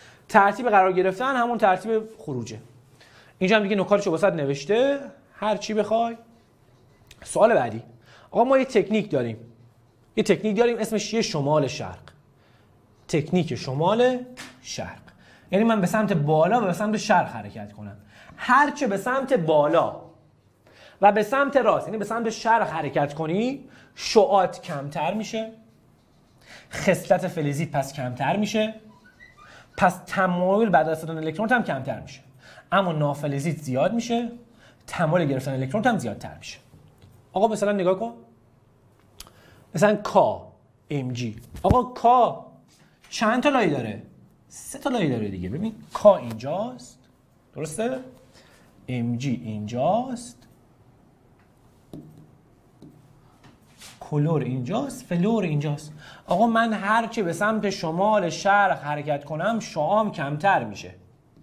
ترتیب قرار گرفتن همون ترتیب خروجه. اینجا هم دیگه نکاتشو واسط نوشته، هر چی بخوای. سوال بعدی. آقا ما یه تکنیک داریم اسمش چیه؟ شمال شرق. تکنیک شمال شرق یعنی من به سمت بالا و به سمت شرق حرکت کنم. هرچه به سمت بالا و به سمت راست یعنی به سمت شرق حرکت کنی، شعاعت کمتر میشه، خصلت فلزی پس کمتر میشه، پس تمایل بعد از دادن الکترون هم کمتر میشه، اما نافلزیت زیاد میشه، تمایل گرفتن الکترون هم زیادتر میشه. آقا مثلا نگاه کن، مثلا کا ام جی. آقا کا چند تا لایه داره؟ 3 تا لایه داره دیگه. ببین کا اینجاست، درسته؟ ام جی اینجاست، کلور اینجاست، فلور اینجاست. آقا من هرچه به سمت شمال شرق حرکت کنم شعاعم کمتر میشه.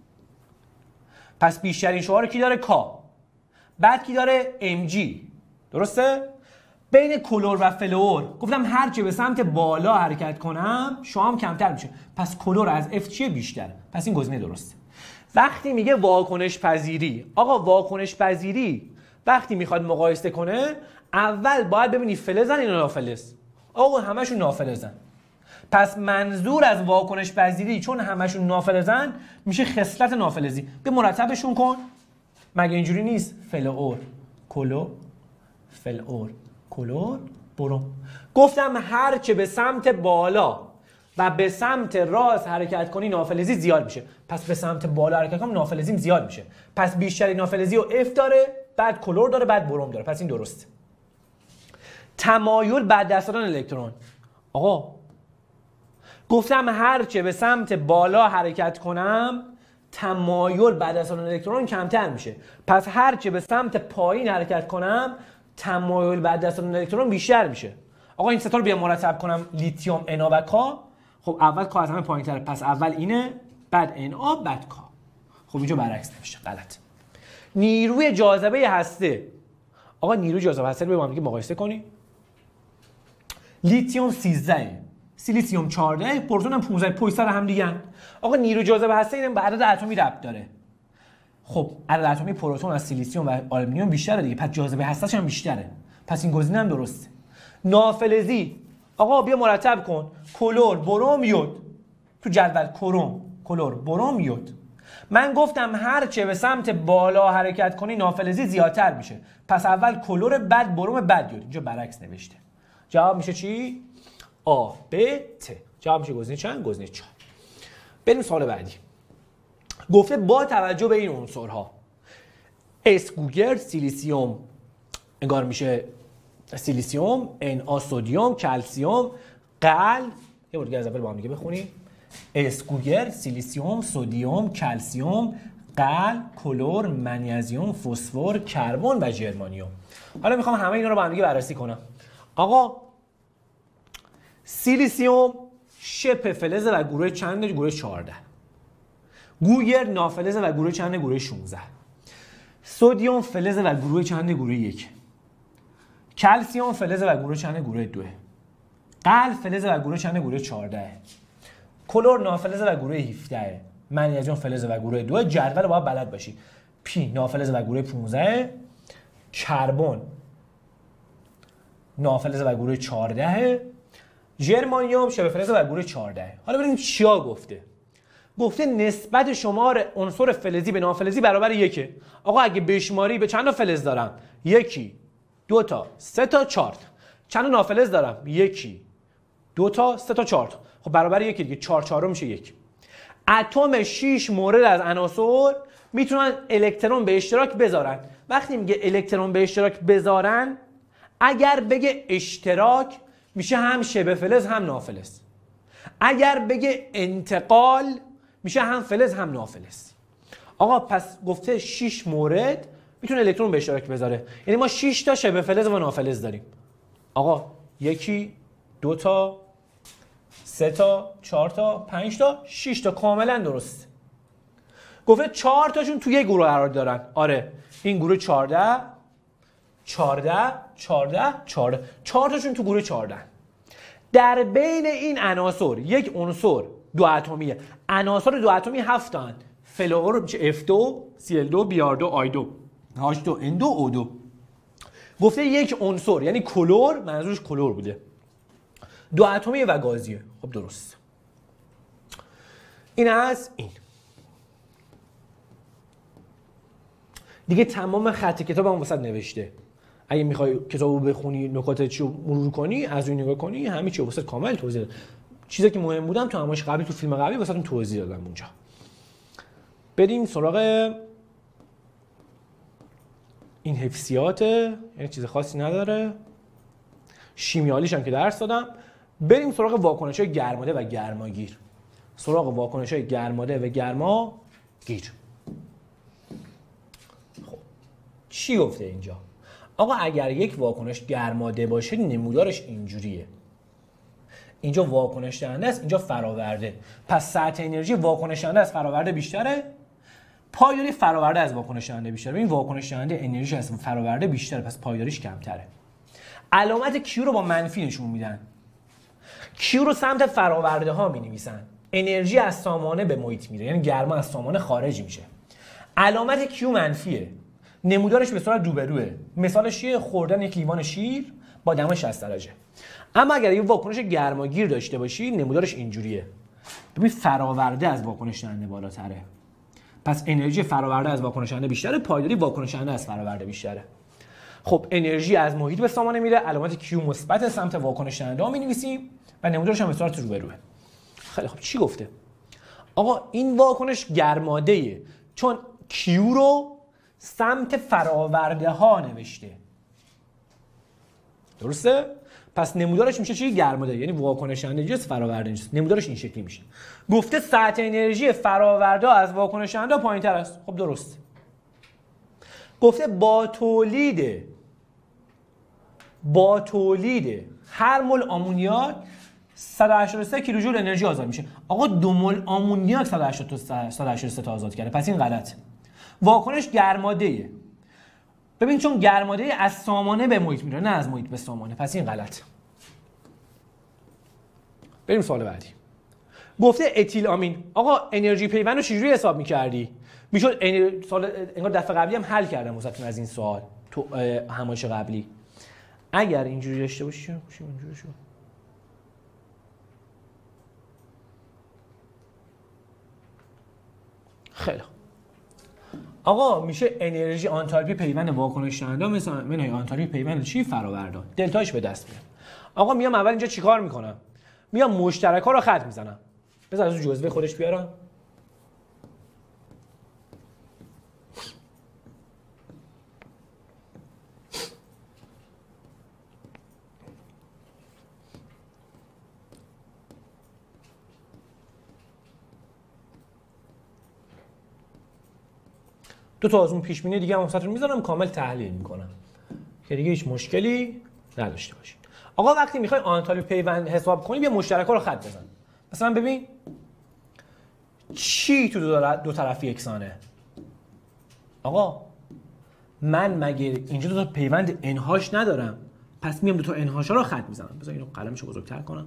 پس بیشترین شعاع رو کی داره؟ کا. بعد کی داره؟ ام جی. درسته؟ بین کلور و فلور گفتم هرچه به سمت بالا حرکت کنم شعاعم کمتر میشه. پس کلور از اف چیه؟ بیشتر. پس این گزینه درسته. وقتی میگه واکنش پذیری، آقا واکنش پذیری وقتی میخواد مقایسه کنه اول باید ببینی فلزن یا نافلز. آقا همشون نافلزن. پس منظور از واکنش پذیری چون همشون نافلزن میشه خصلت نافلزی. به مرتبشون کن. مگه اینجوری نیست؟ فلور کلور فلور کلور بروم. گفتم هرچه به سمت بالا و به سمت راست حرکت کنی نافلزی زیاد میشه. پس به سمت بالا حرکت کنم نافلزیم زیاد میشه. پس بیشتری نافلزی و اف داره، بعد کلور داره، بعد بروم داره. پس این درسته. تمایل بعد دست دادن الکترون. آقا گفتم هرچه به سمت بالا حرکت کنم تمایل بعد از دادن الکترون کمتر میشه. پس هرچه به سمت پایین حرکت کنم تمایل بعد از دادن الکترون بیشتر میشه. آقا این سه تا رو بیا مرتب کنم. لیتیوم انا و کا. خب اول کا از همه پایین‌تره، پس اول اینه، بعد انا، بعد کا. خب اینجا برعکس نمیشه، غلط. نیروی جاذبه هسته. آقا نیروی جاذبه هسته رو با هم دیگه مقایسه کنیم. لیتیوم 13 سیلیسیوم 14 پروتون هم 15 پشت سر هم دیگه. آقا نیروی جاذبه هسته اینم به عدد اتمی ربط داره. خب عدد اتمی پروتون از سیلیسیوم و آلومینیوم بیشتره دیگه، پس جاذبه هسته‌ش هم بیشتره. پس این گزینه هم درسته. نافلزی. آقا بیا مرتب کن. کلور بروم یود. تو جدول کلور بروم یود. من گفتم هرچه به سمت بالا حرکت کنی نافلزی زیادتر میشه. پس اول کلور، بعد بروم، بعد یود. اینجا برعکس نوشته. جواب میشه چی؟ آ ب ت. جواب میشه گزینه چند؟ گزینه 4. بریم سوال بعدی. گفته با توجه به این عنصرها اس گوگر سیلیسیوم انگار میشه سیلیسیوم، Na سدیم، کلسیم، قل. یه بار دیگه از اول با هم دیگه بخونیم. اس گوگر سیلیسیوم، سدیم، کلسیم، قل، کلور، منیزیم، فسفر، کربن و ژرمانیوم. حالا میخوام همه اینا رو با هم دیگه بررسی کنم. آقا سیلیسیوم شبه فلزه و گروه چنده؟ گروه 14. گوگر نافلزه و گروه چنده؟ گروه 16. سدیم فلزه و گروه چنده؟ گروه 1. کلسیم فلزه و گروه چنده؟ گروه 2. قل فلزه و گروه چنده؟ گروه 14. کلور نافلزه و گروه 17. منیزیم فلزه و گروه 2. جدول باید بلد باشی. پی نافلزه و گروه 15. کربن نافلزه و گروه 14. ژرمانیوم شبه فلزه و گروه 14. حالا ببینیم چیا گفته. گفته نسبت شمار عنصر فلزی به نافلزی برابر 1. آقا اگه بشماری به چند تا فلز دارم؟ 1 2 تا 3 تا 4 تا. چند تا نافلز دارم؟ 1 2 تا 3 تا 4 تا. خب برابر 1 دیگه، 4 چهارم میشه 1. اتم 6 مورد از عناصر میتونن الکترون به اشتراک بذارن. وقتی میگه الکترون به اشتراک بذارن، اگر بگه اشتراک میشه هم شبه فلز هم نافلز. اگر بگه انتقال میشه هم فلز هم نافلز. آقا پس گفته 6 مورد میتونه الکترون به اشتراک بذاره، یعنی ما 6 تا شبه فلز و نافلز داریم. آقا 1 2 تا 3 تا 4 تا 5 تا 6 تا کاملا درست. گفته 4 تاشون توی یک گروه قرار دارن. آره این گروه 14 14 14 14 4 تاشون تو گروه 14. در بین این عناصر یک عنصر دو اتمیه. عناصر دو اتمی 7 تان. فلور میشه F2 Cl2 Br2 I2 H2 N2 O2. گفته یک عنصر یعنی کلور، منظورش کلور بوده، دو اتمیه و گازیه. خب درست. این از این دیگه تمام خط کتابم واسط نوشته. اگه میخوای کتابو بخونی، نکات چیو مرور کنی، از روی نگاه کنی، همه چی واسط کامل توضیح دادم. چیزی که مهم بودم تو همایش قبلی، تو فیلم قبلی واسهتون توضیح دادم اونجا. بریم سراغ این حفظیات، یعنی چیز خاصی نداره. شیمیالیش هم که درس دادم. بریم سراغ واکنش‌های گرماده و گرماگیر. سراغ واکنش‌های گرماده و گرماگیر. خب چی گفته اینجا؟ آقا اگر یک واکنش گرماده باشه نمودارش اینجوریه. اینجا واکنش دهنده است، اینجا فراورده. پس سطح انرژی واکنش دهنده از فراورده بیشتره، پایداری فراورده از واکنش دهنده بیشتره. ببین واکنش دهنده انرژی از فراورده بیشتره، پس پایداریش کمتره. علامت کیو رو با منفی نشون میدن. کیو رو سمت فراورده ها می‌نویسن. انرژی از سامانه به محیط میره، یعنی گرما از سامانه خارج میشه. علامت کیو منفیه. نمودارش به صورت روبروه. مثالش چیه؟ خوردن یک لیوان شیر با دم 60 درجه. اما اگر یه واکنش گرماگیر داشته باشی نمودارش اینجوریه. ببین فراورده از واکنش دهنده بالاتره. پس انرژی فراورده از واکنش دهنده بیشتره، پایداری واکنش دهنده از فراورده بیشتره. خب انرژی از محیط به سامانه میره، علامت کیو مثبت سمت واکنش دهنده ها می‌نویسیم و نمودارش هم به صورت روبروه. خیلی خب چی گفته؟ آقا این واکنش گرماده‌ایه چون کیو رو سمت فراورده ها نوشته. درسته؟ پس نمودارش میشه چی؟ گرماده، یعنی واکنش دهنده از فراورده نیست. نمودارش این شکلی میشه. گفته سطح انرژی فراورده از واکنش دهنده پایین‌تر است. خب درست. گفته با تولید هر مول آمونیاک 183 کیلوجول انرژی آزاد میشه. آقا 2 مول آمونیاک 183 تا آزاد کرده، پس این غلط. واکنش گرماده‌ایه. ببین چون گرماده از سامانه به محیط میره، نه از محیط به سامانه، پس این غلط. بریم سوال بعدی. گفته اتیل آمین. آقا انرژی پیوند رو چجوری حساب می‌کردی؟ میشد سوال انگار دفعه قبلی هم حل کردم واسهتون از این سوال تو همایش قبلی. اگر اینجوری داشته باشی اینجوری شد. خیلی آقا میشه انرژی آنتالپی پیوند واکنش دهنده مثلا منهای آنتالپی پیوند چی؟ فراورده. دلتاش به دست میاد. آقا میام اول اینجا چیکار میکنم؟ میام مشترکا رو خط میزنم. بذار از جزوه خودش بیارم. دو تا از اون پیش بینی دیگه هم واسهتون میذارم، کامل تحلیل میکنم که دیگه هیچ مشکلی نداشته باشید. آقا وقتی میخوای آنتالپی پیوند حساب کنی بیا مشترکا رو خط بزن. مثلا ببین چی تو دو طرف یکسانه. آقا من مگه اینجا دو تا پیوند انهاش ندارم؟ پس میام دو تا انهاشا رو خط میزنم. بذار اینو قلمشو بزرگتر کنم.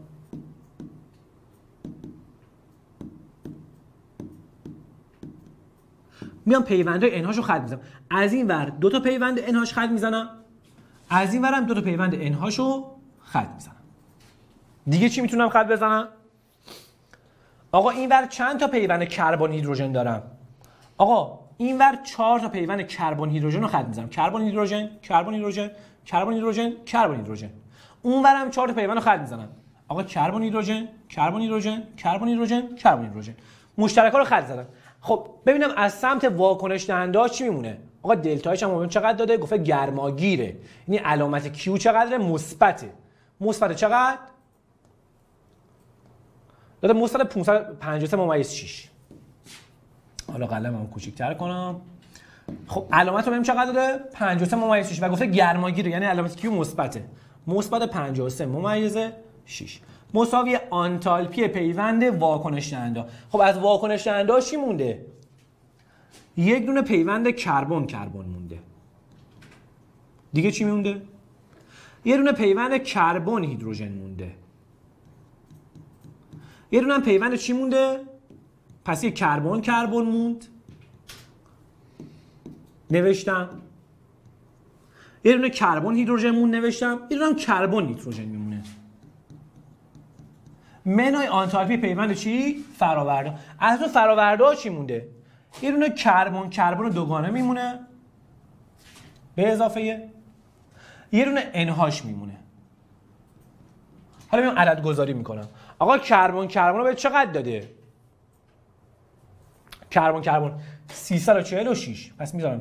میام پیوندهای انهاشو خط میزنم. از این ور دو تا پیوند انهاش خط میزنم، از این ورم دو تا پیوند انهاشو خط میزنم. دیگه چی میتونم خط بزنم؟ آقا این ور چند تا پیوند کربن هیدروژن دارم؟ آقا این ور 4 تا پیوند کربن هیدروژن رو خط میزنم. کربن هیدروژن، کربن هیدروژن، کربن هیدروژن، کربن هیدروژن. اون ورم 4 تا پیوند رو خط میزنم. آقا کربن هیدروژن، کربن هیدروژن، کربن هیدروژن، کربن هیدروژن. مشترکا رو خط زدم. خب ببینم از سمت واکنش دهنده چی میمونه. آقا دلتاش هم چقدر داده؟ گفته گرماگیره. یعنی علامت کیو چقدره؟ مثبته. مثبت چقدر؟ داده مثبت 553.6. حالا قلمم کوچیک‌تر کنم. خب علامت رو ببینیم چقدر داده؟ 53.6 و گفته گرماگیره، یعنی علامت کیو مثبته. مثبت 53.6 مساوی آنتالپی پیوند واکنش دهنده. خب از واکنش دهنده چی مونده؟ یک دونه پیوند کربن مونده. دیگه چی مونده؟ یه دونه پیوند کربن هیدروژن مونده. یه دونه هم پیوند چی مونده؟ پس یه کربن موند. نوشتم. یه دونه کربن هیدروژن موند نوشتم. یه دونه هم کربن نیتروژن میمونه. منهای آنتالپی پیوند چی؟ فراورده. از اون فراورده ها چی مونده؟ یه دونه کربن دوگانه میمونه به اضافه یه دونه NH میمونه. حالا میام عدد گذاری میکنم. آقا کربن رو به چقدر داده؟ کربن 346. پس میذارم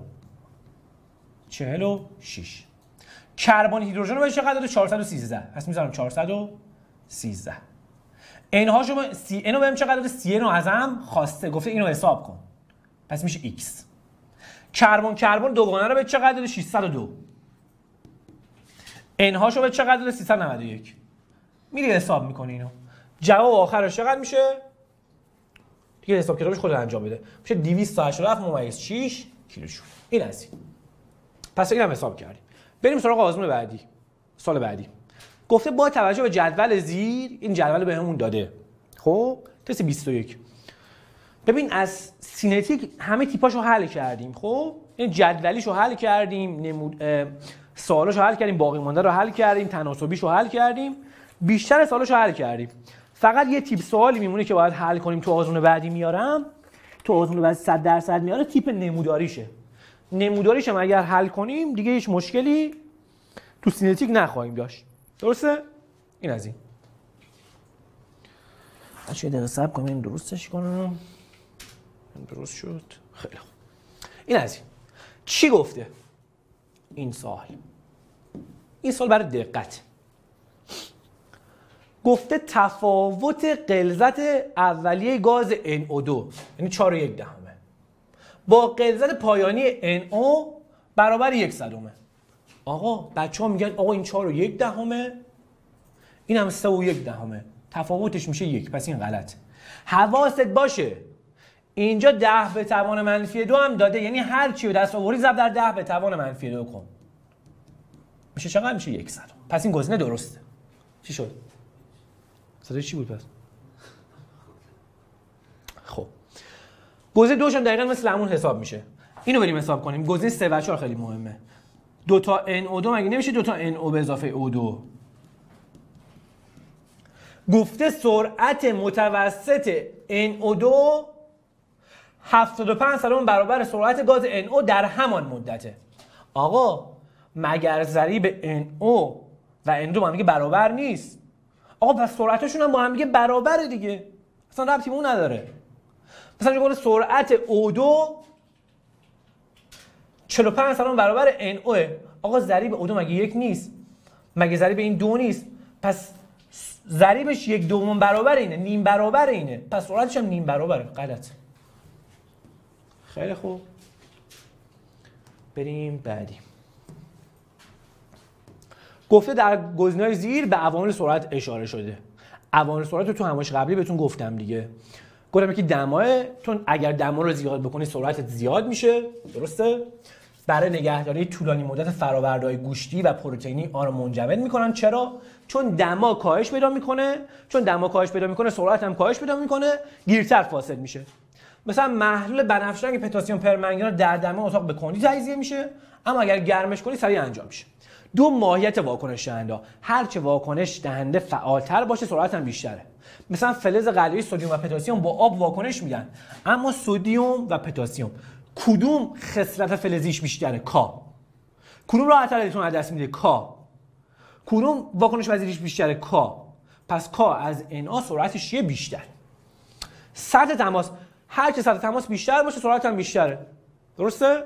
346. کربن هیدروژن رو به چقدر داده؟ 413. پس میذارم 413. NH رو CN رو بهم چقدر داده؟ CN رو ازم خواسته، گفته اینو حساب کن. پس میشه X. کربن دوگانه رو به چقدر داده؟ 602. NH رو به چقدر داده؟ 391. میری حساب میکنی اینو. جواب آخرش چقدر میشه؟ دیگه حساب کتابش خودت انجام بده. میشه 287 / 6 کیلوجول. این از این. پس اینم حساب کردیم. بریم سراغ آزمون بعدی. سال بعدی. گفته با توجه به جدول زیر، این جدول بهمون داده. خب تست 21. ببین از سینتیک همه تیپاشو حل کردیم. خب این جدولیشو حل کردیم، سوالاشو حل کردیم، باقی مونده رو حل کردیم، تناسبیشو حل کردیم، بیشتر سوالاشو حل کردیم. فقط یه تیپ سوالی میمونه که باید حل کنیم. تو آزمون بعدی میارم، تو آزمون بعدی 100% میاره، تیپ نموداریشه. نموداریش هم اگر حل کنیم دیگه هیچ مشکلی تو سینتیک نخواهیم داشت. درسته؟ این از این. بچه‌ها دقیقه صبر کنیم درستش کنم. درست شد. خیلی خوب. این از این. چی گفته؟ این سال برای دقت. گفته تفاوت غلظت اولیه گاز NO2 یعنی 4.1 با غلظت پایانی NO برابر 1/100. آقا بچه‌ها میگن آقا این 4.1 این هم 3.1 تفاوتش میشه 1. پس این غلط. حواست باشه اینجا 10⁻-2 هم داده، یعنی هر چی رو دست آوری ضرب در 10⁻-2 کن. میشه چقدر؟ میشه 1/100. پس این گزینه درسته. چی شد؟ صدای چی بود پس؟ خب گزینه 2 هم دقیقاً مثل همون حساب میشه. اینو بریم حساب کنیم. گزینه 3 و 4 خیلی مهمه. 2 تا NO2 مگه نمیشه 2 تا NO به اضافه O2؟ گفته سرعت متوسط NO2 75 سلام برابر سرعت گاز NO در همان مدته. آقا مگر ضریب NO و N2 با هم دیگه برابر نیست؟ آقا پس سرعتشون هم با هم دیگه برابره دیگه. اصلا ربطی به اون نداره. مثلا چه سرعت O2 45 سلام برابر NO. آقا ضریب O2 مگه 1 نیست؟ مگه ضریب این 2 نیست؟ پس ضریبش 1/2 برابر اینه، نیم برابر اینه. پس سرعتش هم نیم برابره. غلط. خیلی خوب. بریم بعدی. گفته در گزینه‌های زیر به عوامل سرعت اشاره شده. عوامل سرعت رو تو همایش قبلی بهتون گفتم دیگه. گفتم که دماه، چون اگر دما رو زیاد بکنی سرعتت زیاد میشه. درسته؟ برای نگهداری طولانی مدت فرآورده‌های گوشتی و پروتئینی آن رو منجمد میکنن. چرا؟ چون دما کاهش پیدا میکنه. سرعت هم کاهش پیدا میکنه، گیرتر فاسد میشه. مثلا محلول بنفشرنگ پتاسیم پرمنگنات در دما اتاق به کندی تجزیه میشه، اما اگر گرمش کنی سریع انجام میشه. دو ماهیت واکنش دهنده. هرچه واکنش دهنده فعالتر باشه سرعت هم بیشتره. مثلا فلز غلیظ سدیم و پتاسیم با آب واکنش میدن، اما سدیم و پتاسیم کدوم خصلت فلزیش بیشتره؟ کا. کدوم راحت‌تر بهتون از دست میده؟ کا. کدوم واکنش پذیریش بیشتره؟ کا. پس کا از Na سرعتش چیه؟ بیشتر. سطح تماس، هر چه سطح تماس بیشتر باشه سرعت هم بیشتره. درسته؟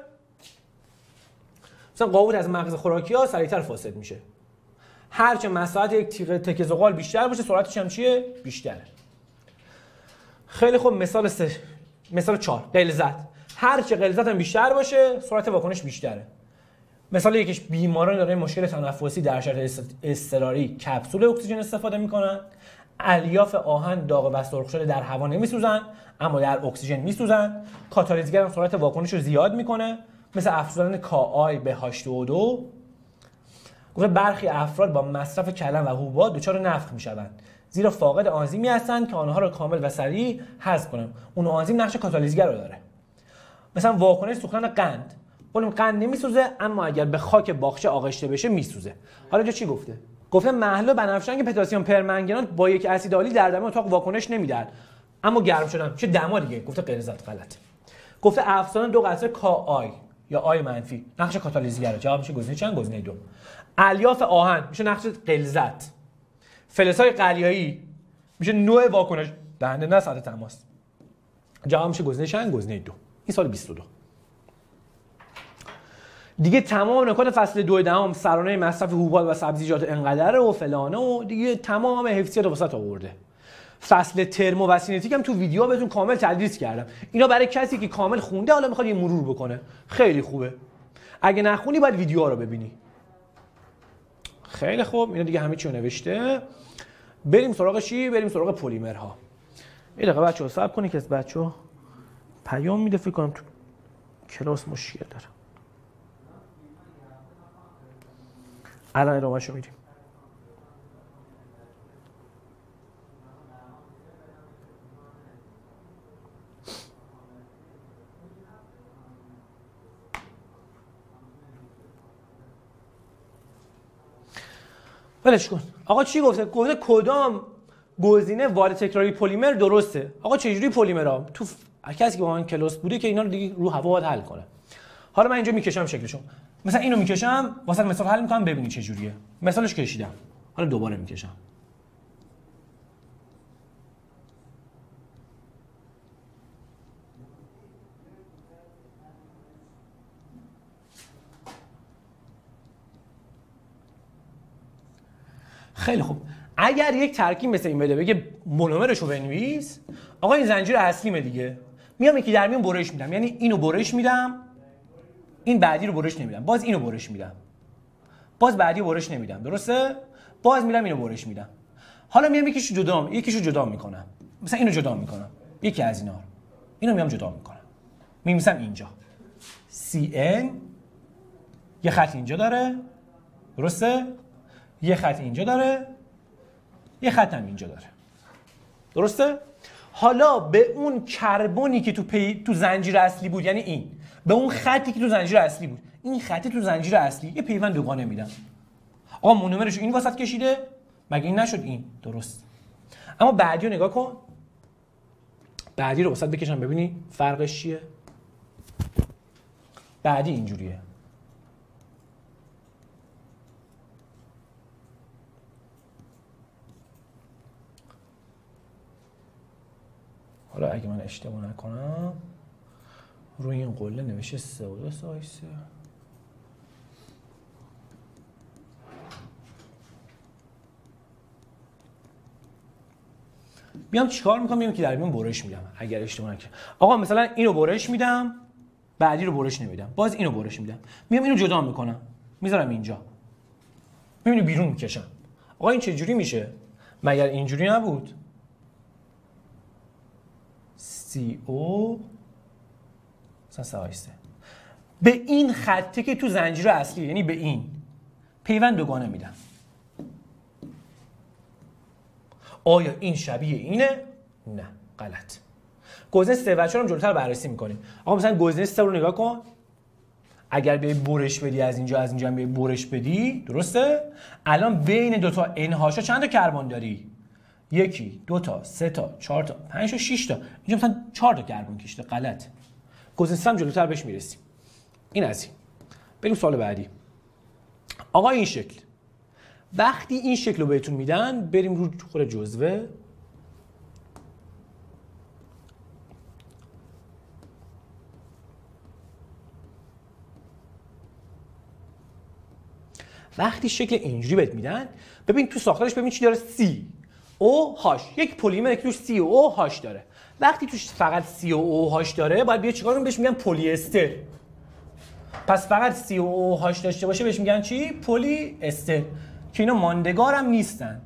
مثلا قاوت از مغز خوراکی‌ها سریعتر فاسد میشه. هر چه مساحت یک تیغ تکه زغال بیشتر باشه سرعتش هم چیه؟ بیشتره. خیلی خوب. مثال 4 غلظت. هر چه غلظت هم بیشتر باشه سرعت واکنش بیشتره. مثال یکیش بیماران دارای مشکل تنفسی در شرایط اضطراری کپسول اکسیژن استفاده میکنن. الیاف آهن داغ و سرخ شده در هوا نمیسوزن اما در اکسیژن میسوزن. کاتالیزگر هم سرعت واکنش رو زیاد میکنه، مثل افزودن کاآی به H2O2. گفته برخی افراد با مصرف کلم و حبوبات دچار نفخ میشوند. زیرا فاقد آنزیمی هستند که آنها را کامل و سریع حذف کنند. اون آنزیم نقش کاتالیزگر رو داره. مثلا واکنش سوختن قند. قند نمیسوزه، اما اگر به خاک باغچه آغشته بشه میسوزه. حالا اینجا چی گفته؟ گفته محلول بنفشنگ پتاسیم پرمنگنات با یک اسید آلی در دم اتاق واکنش نمیدن، اما گرم شدن چه دما دیگه. گفته غلظت غلط. گفته افزایش 2 قطره کا یا آی منفی نقش کاتالیزگره. جواب میشه گزینه چند؟ گزینه 2. الیاف آهن میشه نقش غلظت. فلزهای قلیایی میشه نوع واکنش دهنده نه سطح تماس. جواب میشه گزینه چند؟ گزینه 2. این سال 22 دیگه تمام نکات فصل 2 دهم سرانه مصرف حبوبات و سبزیجات انقدره و فلانه و دیگه تمام حفظیات وسط آورده. فصل ترمو و سینتیک هم تو ویدیو بهتون کامل تدریس کردم. اینا برای کسی که کامل خونده حالا میخواد یه مرور بکنه خیلی خوبه. اگه نخونی باید ویدیوها رو ببینی. خیلی خوب، اینا دیگه همه چی رو نوشته. بریم سراغ چی؟ بریم سراغ پلیمرها. یه دقیقه بچه‌ها صبر کنید که از بچه‌ها پیام میده، فکر کنم تو کلاس مشکل داره. الان ادامه‌شو میدیم. ولش کن. آقا چی گفته؟ گفته کدام گزینه وارد تکراری پلیمر درسته؟ آقا چجوری پلیمرها؟ تو کسی که با من کلاس بوده که اینا رو دیگه رو هوا باید حل کنه. حالا من اینجا میکشم شکلشو. مثلا اینو میکشم واسه مثال حل میکنم ببینید چه جوریه. مثالش کشیدم. حالا دوباره میکشم. خیلی خوب. اگر یک ترکیب مثل این بده بگه مونومرش رو بنویس، آقا این زنجیر اصلیمه دیگه. میام یکی در میون برش میدم، یعنی اینو برش میدم، این بعدی رو برش نمیدم، باز اینو برش میدم، باز بعدی رو برش نمیدم، درسته؟ باز میرم اینو برش میدم. حالا میام یکیشو جدا میکنم. مثلا اینو جدا میکنم، یکی از اینا رو. اینو میام جدا میکنم. میمیسم اینجا. CN یه خط اینجا داره. درسته؟ یه خط اینجا داره. یه خط هم اینجا داره. درسته؟ حالا به اون کربنی که تو زنجیر اصلی بود، یعنی این، به اون خطی که تو زنجیر اصلی بود، این خطی تو زنجیر اصلی یه پیوند دوگانه میدم. آقا مونومرش این وسط کشیده، مگه این نشد این؟ درست. اما بعدی رو نگاه کن. بعدی رو وسط بکشم ببینی فرقش چیه؟ بعدی اینجوریه. حالا اگه من اشتباه نکنم روی این قله نوشته 3 و 2 سایسه. بیام چیکار میکنم؟ میام که در میون برش میدم اگر اشتباه نکنم. آقا مثلا اینو برش میدم، بعدی رو برش نمیدم، باز اینو برش میدم، میام اینو جدا میکنم، میذارم اینجا، میبینی بیرون میکشم. آقا این چه جوری میشه؟ مگر اینجوری نبود؟ CO سایسته. به این خطی که تو زنجیر اصلی، یعنی به این پیوند دوگانه میدم. آیا این شبیه اینه؟ نه، غلط. گزینه 3 و 4 هم جلوتر بررسی میکنیم. آقا مثلا گزینه 3 رو نگاه کن. اگر به برش بدی از اینجا هم به برش بدی، درسته؟ الان بین دو تا انهاشا چند تا کربن داری؟ 1 2 تا 3 تا 4 تا 5 تا 6 تا. اینجا مثلا 4 تا کربن کشیده. غلط. گزینه 3 هم جلوتر بهش میرسیم. این از این. بریم سوال بعدی. آقا این شکل. وقتی این شکل رو بهتون میدن، بریم رو خود جزوه. وقتی شکل اینجوری بهت میدن، ببین تو ساختارش ببین چی داره. COH، یک پلیمر که توش COH داره. وقتی توش فقط COH داره، باید بیا چیکار کنیم؟ بهش میگن پلی استر. پس فقط COH داشته باشه بهش میگن چی؟ پلی استر. که اینا ماندگار هم نیستن.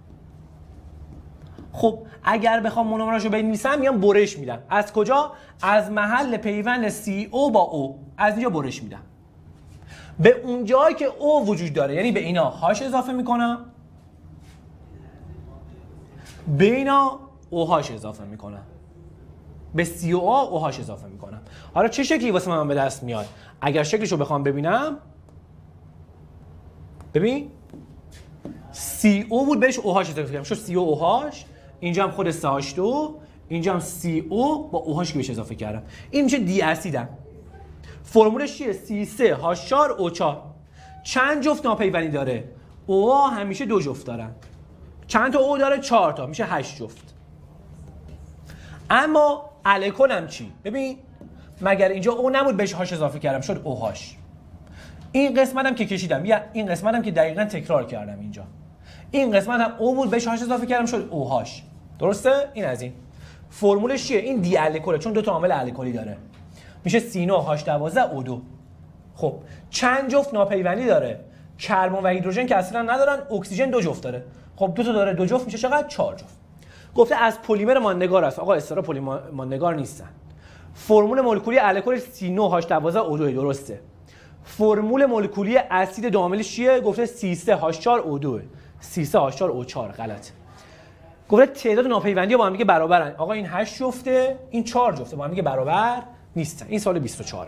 خب اگر بخوام مونومراشو بنویسم میام برش میدم. از کجا؟ از محل پیوند CO با O. از اینجا برش میدم. به اون جایی که O وجود داره، یعنی به اینا H اضافه میکنم. به اینا اوهاش اضافه میکنم، به سی او آ اوهاش اضافه میکنم. حالا چه شکلی واسه من به دست میاد؟ اگر شکلشو بخوام ببینم، ببین سی او بود بهش اوهاش اضافه کردم، شد سی او اوهاش، اینجا هم خود سه دو، اینجا هم سی او با اوهاش که بهش اضافه کردم. این میشه دی اسیدم. فرمولش چیه؟ C3 H4 O4. چند جفت ناپیوندی داره؟ OH همیشه 2 جفت دارن. چند تا O داره؟ 4 تا، میشه 8 جفت. اما الکل هم چی؟ ببین مگر اینجا O نبود بهش هاش اضافه کردم شد OH. این قسمت هم که کشیدم، یا این قسمت هم که دقیقاً تکرار کردم اینجا. این قسمت هم O بود بهش هاش اضافه کردم شد OH. درسته؟ این از این. فرمولش چیه؟ این دی الکله چون دو تا عامل الکلی داره. میشه C9 H12 O2. خب چند جفت ناپیوندی داره؟ کربن و هیدروژن که اصلا ندارن، اکسیژن 2 جفت داره. خب دو تا داره 2 جفت میشه چقدر؟ 4 جفت. گفته از پلیمر ماندگار است. آقا استرا پلیمر ماندگار نیستن. فرمول مولکولی الکل C9 H12 O2 درسته. فرمول مولکولی اسید داملش چیه؟ گفته C3 H4 O2. C3 H4 O4 غلط. گفته تعداد ناپیوندی با هم دیگه برابرن. آقا این 8 جفته، این 4 جفته، با هم دیگه برابر نیستن. این سال 24.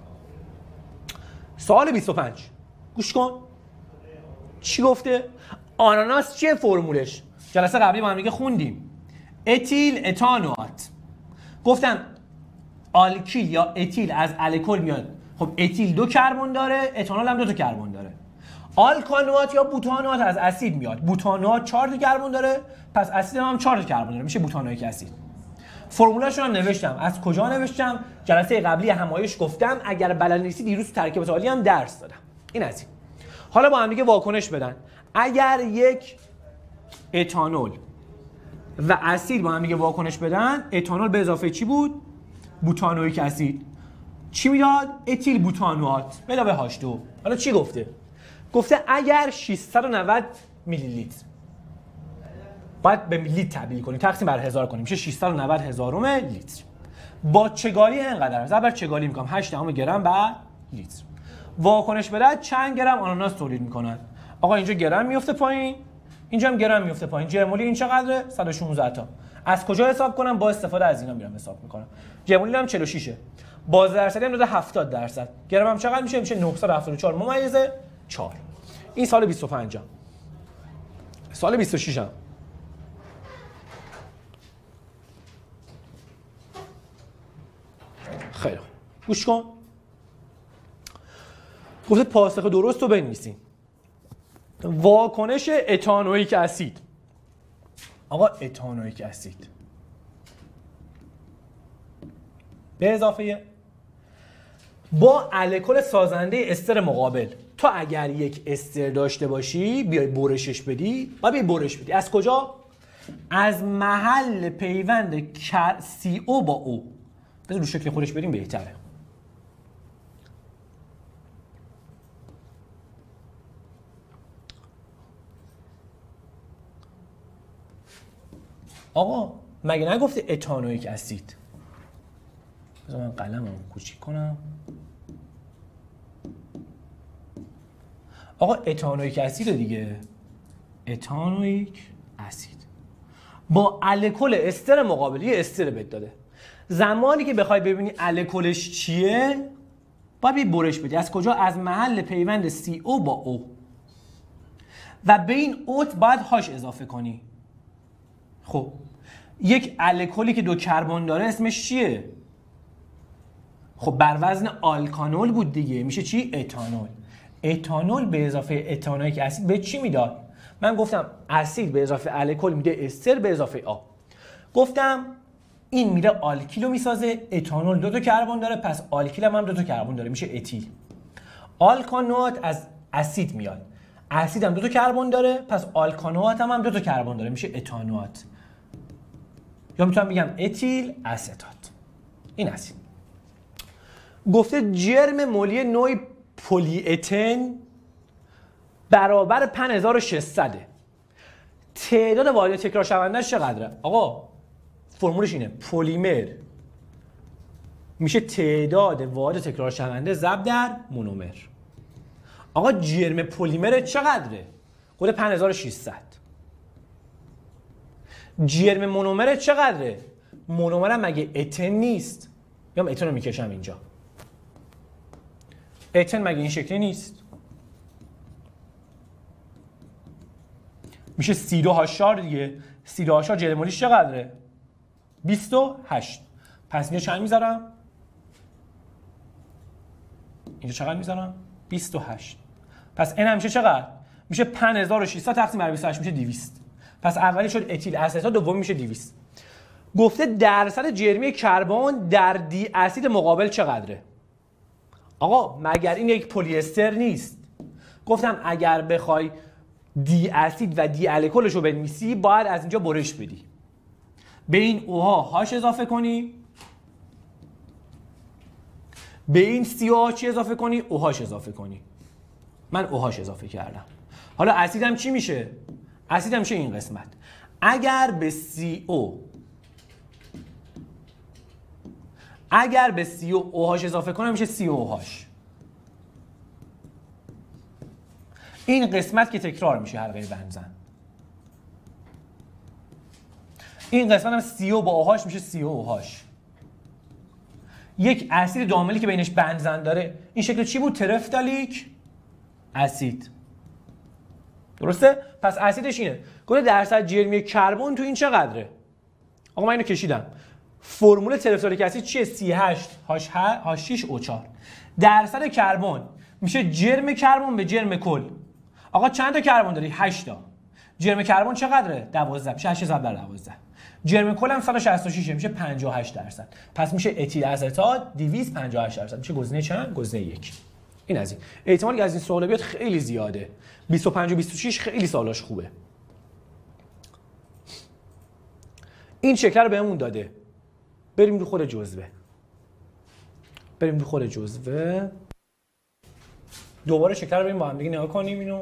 سوال 25 گوش کن. چی گفته؟ آناناس چیه فرمولش؟ جلسه قبلی با هم دیگه خوندیم. اتیل اتانوات. گفتم آلکیل یا اتیل از الکل میاد. خب اتیل 2 کربن داره، اتانول هم 2 تا کربن داره. آلکانوات یا بوتانوات از اسید میاد. بوتانوات 4 تا کربن داره، پس اسید هم 4 تا کربن داره، میشه بوتانوئیک اسید. فرمولاشو هم نوشتم. از کجا نوشتم؟ جلسه قبلی همایش گفتم. اگر بلد نیستی دیروز ترکیب تالی هم درس دادم. این از این. حالا با هم دیگه واکنش بدن. اگر یک اتانول و اسید با هم دیگه واکنش بدن، اتانول به اضافه چی بود؟ بوتانوئیک اسید. چی میداد؟ اتیل بوتانوات به علاوه H2. حالا چی گفته؟ گفته اگر 690 میلی لیتر باید به لیتر تبدیل کنیم، تقسیم بر 1000 کنیم، میشه 690 هزارم لیتر. با چگالی اینقدر ضرب چگالی میکنم 8 گرم بر لیتر. واکنش بده چند گرم آناناس تولید میکنن؟ آقا اینجا گرم میفته پایین، اینجا هم گرم میفته پایین. جرمولی این چقدره؟ 116 تا. از کجا حساب کنم؟ با استفاده از اینا میرم حساب میکنم. جرمولی هم 46ه. باز درصدی هم داده 70%. گرم هم چقدر میشه؟ میشه 974 ممیز 4. این سال 25. سال 26 هم خیلی خوب. گوش کن. گفته پاسخ درست رو بنویسین. واکنش اتانوئیک اسید. آقا اتانوئیک اسید به اضافه با الکل سازنده استر مقابل. تو اگر یک استر داشته باشی بیای برشش بدی، باید بیای برش بدی. از کجا؟ از محل پیوند سی او با او. بذار رو شکل خودش بریم بهتره. آقا مگه نگفته اتانوئیک اسید؟ بذار من قلممو کوچیک کنم. آقا اتانوئیک اسید دیگه. اتانوئیک اسید با الکل استر مقابلی استر بهت داده. زمانی که بخوای ببینی الکلش چیه باید بی برش بدی. از کجا؟ از محل پیوند سی او با او و به این اوت باید هاش اضافه کنی. خب یک الکلی که 2 کربن داره اسمش چیه؟ خب بر وزن آلکانول بود دیگه، میشه چی؟ اتانول. اتانول به اضافه اتانوئیک اسید به چی میداد؟ من گفتم اسید به اضافه الکل میده استر به اضافه آب. گفتم این میره آلکیلو میسازه. اتانول 2 تا کربن داره، پس آلکیل هم 2 تا کربن داره، میشه اتیل. آلکانوات از اسید میاد. اسید هم 2 تا کربن داره، پس آلکانوات هم 2 تا کربن داره، میشه اتانوات. یا میتونم بگم اتیل استات. این اسید. گفته جرم مولی نوع پلی اتن برابر 5600. تعداد واحد تکرار شوندهش چقدره؟ آقا فرمولش اینه. پلیمر میشه تعداد واحد تکرار شونده ضرب در مونومر. آقا جرم پلیمر چقدره؟ خود 5600. جرم مونومر چقدره؟ مونومرم مگه اتن نیست؟ یا اتن رو میکشم اینجا. اتن مگه این شکلی نیست؟ میشه C2H4 دیگه. C2H4 جرم مولیش چقدره؟ 28. پس اینجا چند میذارم؟ اینجا چقدر میذارم؟ 28. پس این میشه چقدر؟ میشه 5600 تقسیم بر 28 میشه 200. پس اولی شد اتیل استات، دومی میشه 200. گفته درصد جرمی کربن در دی اسید مقابل چقدره؟ آقا مگر این یک پلی استر نیست؟ گفتم اگر بخوای دی اسید و دی الکلش رو بنویسی باید از اینجا برش بدی. به این اوها هاش اضافه کنی، به این سی چی اضافه کنی؟ اوهاش اضافه کنی. من اوهاش اضافه کردم. حالا اسیدم چی میشه؟ اسیدم میشه این قسمت. اگر به CO اوهاش اضافه کنم میشه CO اوهاش. این قسمت که تکرار میشه حلقه بنزن. این قسمت هم CO با اوهاش میشه CO اوهاش. یک اسید داملی که بینش بنزن داره این شکل چی بود؟ ترفتالیک اسید. درسته؟ پس اسیدش اینه. گفته درصد جرمی کربن تو این چقدره؟ آقا من اینو کشیدم. فرمول ترفتالیک اسید چیه؟ C8H6O4. درصد کربن میشه جرم کربن به جرم کل. آقا چند تا کربن داری؟ 8 تا. جرم کربن چقدره؟ 12. میشه 8 در 12. جرم کل هم 166 میشه 58%. پس میشه اتیل استات 258%. میشه گزینه چند؟ گزینه 1. این از این. احتمال که از این سوال بیاد خیلی زیاده. 25 و 26 خیلی سوالاش خوبه. این شکل رو بهمون داده. بریم رو خود جزوه. دوباره شکل رو بریم با هم دیگه نگاه کنیم اینو.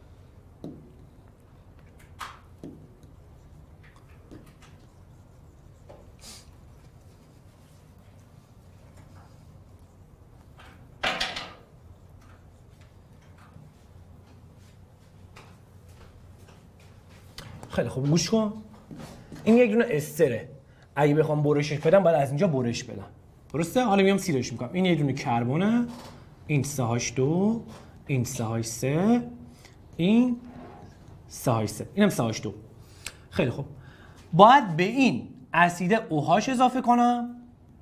خیلی خوب گوش کن. این یک دونه استره. اگه بخوام برشش بدم باید از اینجا برش بدم. درسته؟ حالا میام سیرش میکنم. این یک دونه کربونه. این CH2، این CH3، این CH3. اینم CH2. خیلی خوب. باید به این اسید OH اضافه کنم.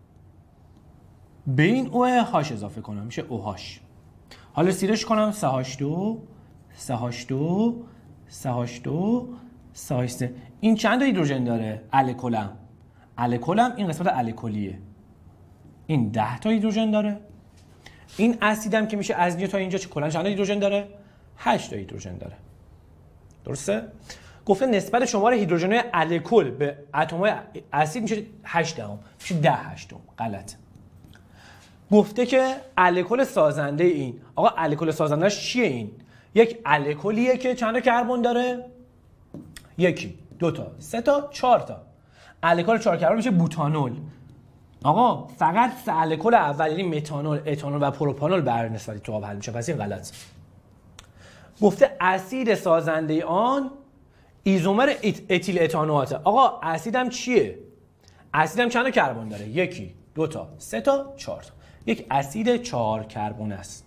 به این OH اضافه کنم. میشه OH. حالا سیرش کنم CH2، CH2، CH2، CH3. این چند تا هیدروژن داره؟ الکلم این قسمت الکلیه. این 10 تا هیدروژن داره. این اسیدم که میشه از اینجا تا اینجا کلا چند تا هیدروژن داره؟ 8 تا هیدروژن داره. درسته؟ گفته نسبت شمار هیدروژن‌های الکل به اتم‌های اسید میشه 8 دهم. میشه 10 هشتم. غلط. گفته که الکل سازنده این. آقا الکل سازندهش چیه این؟ یک الکلیه که چند تا کربن داره؟ 1، 2 تا، 3 تا، 4 تا. الکل 4 کربن میشه بوتانول. آقا فقط الکل اول یعنی متانول، اتانول و پروپانول بر نسبت تو آب حل میشه. پس این غلط. گفته اسید سازنده آن ایزومر اتیل اتانوئاته. آقا اسیدم چیه؟ اسیدم چند تا کربن داره؟ 1، 2 تا، 3 تا، 4 تا. یک اسید 4 کربن است.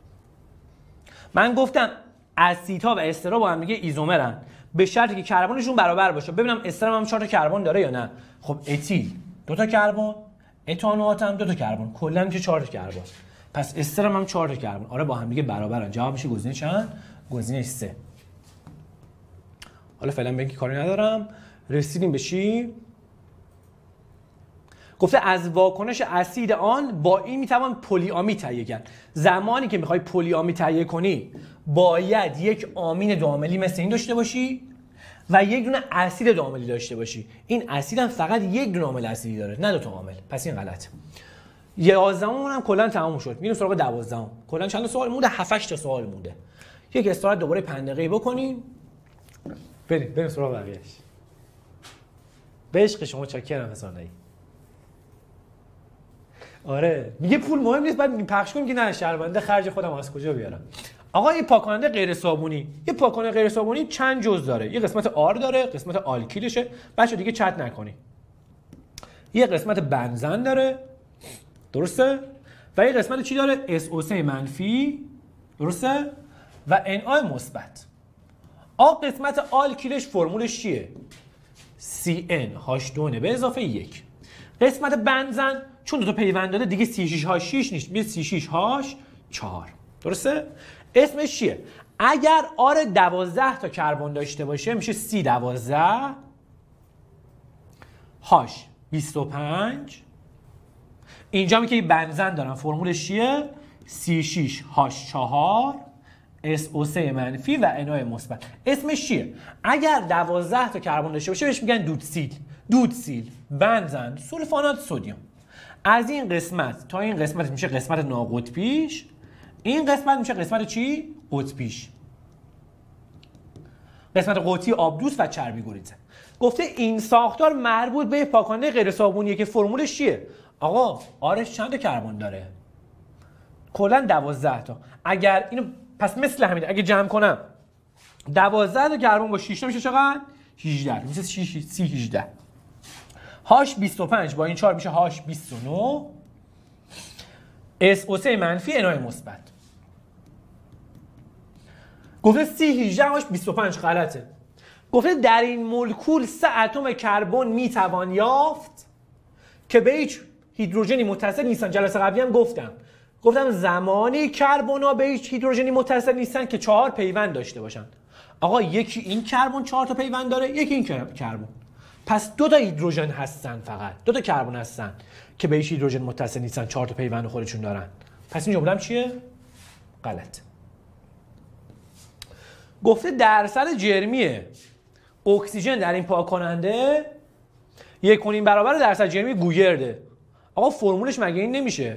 من گفتم اسیدها و استرها با هم دیگه ایزومرن به شرطی که کربنشون برابر باشه. ببینم استرم هم 4 تا کربن داره یا نه. خب اتیل 2 تا کربن، اتانوئات هم 2 تا کربن، کلا میشه 4 تا کربن. پس استرم هم 4 تا کربن. آره با هم دیگه برابرن. جواب میشه گزینه چند؟ گزینه 3. حالا فعلا به اینکه کاری ندارم. رسیدیم به چی؟ گفته از واکنش اسید آن با این میتوان پلی امید تهیه کرد. زمانی که میخوای پلی امید تهیه کنی باید یک آمین دو-عاملی مثل این داشته باشی و یک دونه اسید دو-عاملی داشته باشی. این اسید هم فقط یک دونه عامل اسیدی داره، نه 2 تا عامل. پس این غلط. 11 هم کلا تموم شد. میریم سراغ 12. کلا چند تا سوال مونده؟ 7-8 تا سوال مونده. یک استراحت دوباره 5 دقیقه‌ای بکنیم. بریم سراغ بقیه‌اش. به عشق شما چاکرم حسانایی. آره میگه پول مهم نیست، بعد پخش کنیم که نه شهرونده خرج خودم از کجا بیارم. آقا این پاککننده غیر صابونی، یه پاککننده غیر صابونی چند جزء داره؟ یه قسمت آر داره، قسمت آلکیلشه. بچه دیگه چت نکنی. یه قسمت بنزن داره، درسته؟ و یه قسمت چی داره؟ SO3 منفی، درسته؟ و Na مثبت. آقا قسمت آلکیلش فرمولش چیه؟ CnH2 به اضافه 1. قسمت بنزن چون دو تا پیوند داده دیگه C6H6 نیست، میشه C6H4. درسته؟ اسمش چیه؟ اگر آر 12 تا کربن داشته باشه میشه C12 H25. اینجا می که بنزن دارم، فرمولش چیه؟ C6H4 SO3 منفی و Na مثبت. اسمش چیه؟ اگر 12 تا کربن داشته باشه بهش میگن دودسیل، بنزن، سولفانات سدیم. از این قسمت تا این قسمت میشه قسمت ناقطبیش، این قسمت میشه قسمت چی؟ قطبیش. قسمت قطبی آبدوست و چربی گریزه. گفته این ساختار مربوط به پاککننده غیر صابونیه که فرمولش چیه؟ آقا آرش چند تا کربن داره؟ کلا 12 تا. اگر اینو پس مثل همین اگه جمع کنم 12 تا کربن با 6 تا میشه چقدر؟ 18. میشه C18. H25 با این 4 میشه H29. SO3 منفی Na مثبت. گفته C18 H25 غلطه. گفته در این مولکول 3 اتم کربن میتوان یافت که به هیچ هیدروژنی متصل نیستن. جلسه قبلی هم گفتم زمانی کربن‌ها به هیچ هیدروژنی متصل نیستن که 4 پیوند داشته باشن. آقا یکی این کربن 4 تا پیوند داره، یکی این کربن. پس 2 تا هیدروژن هستن، فقط 2 تا کربن هستن که به هیچ هیدروژن متصل نیستن، 4 تا پیوند خودشون دارن. پس این جمله چیه؟ غلط. گفته درصد جرمی اکسیژن در این پاککننده 1.5 برابر درصد جرمی گوگرده. آقا فرمولش مگه این نمیشه؟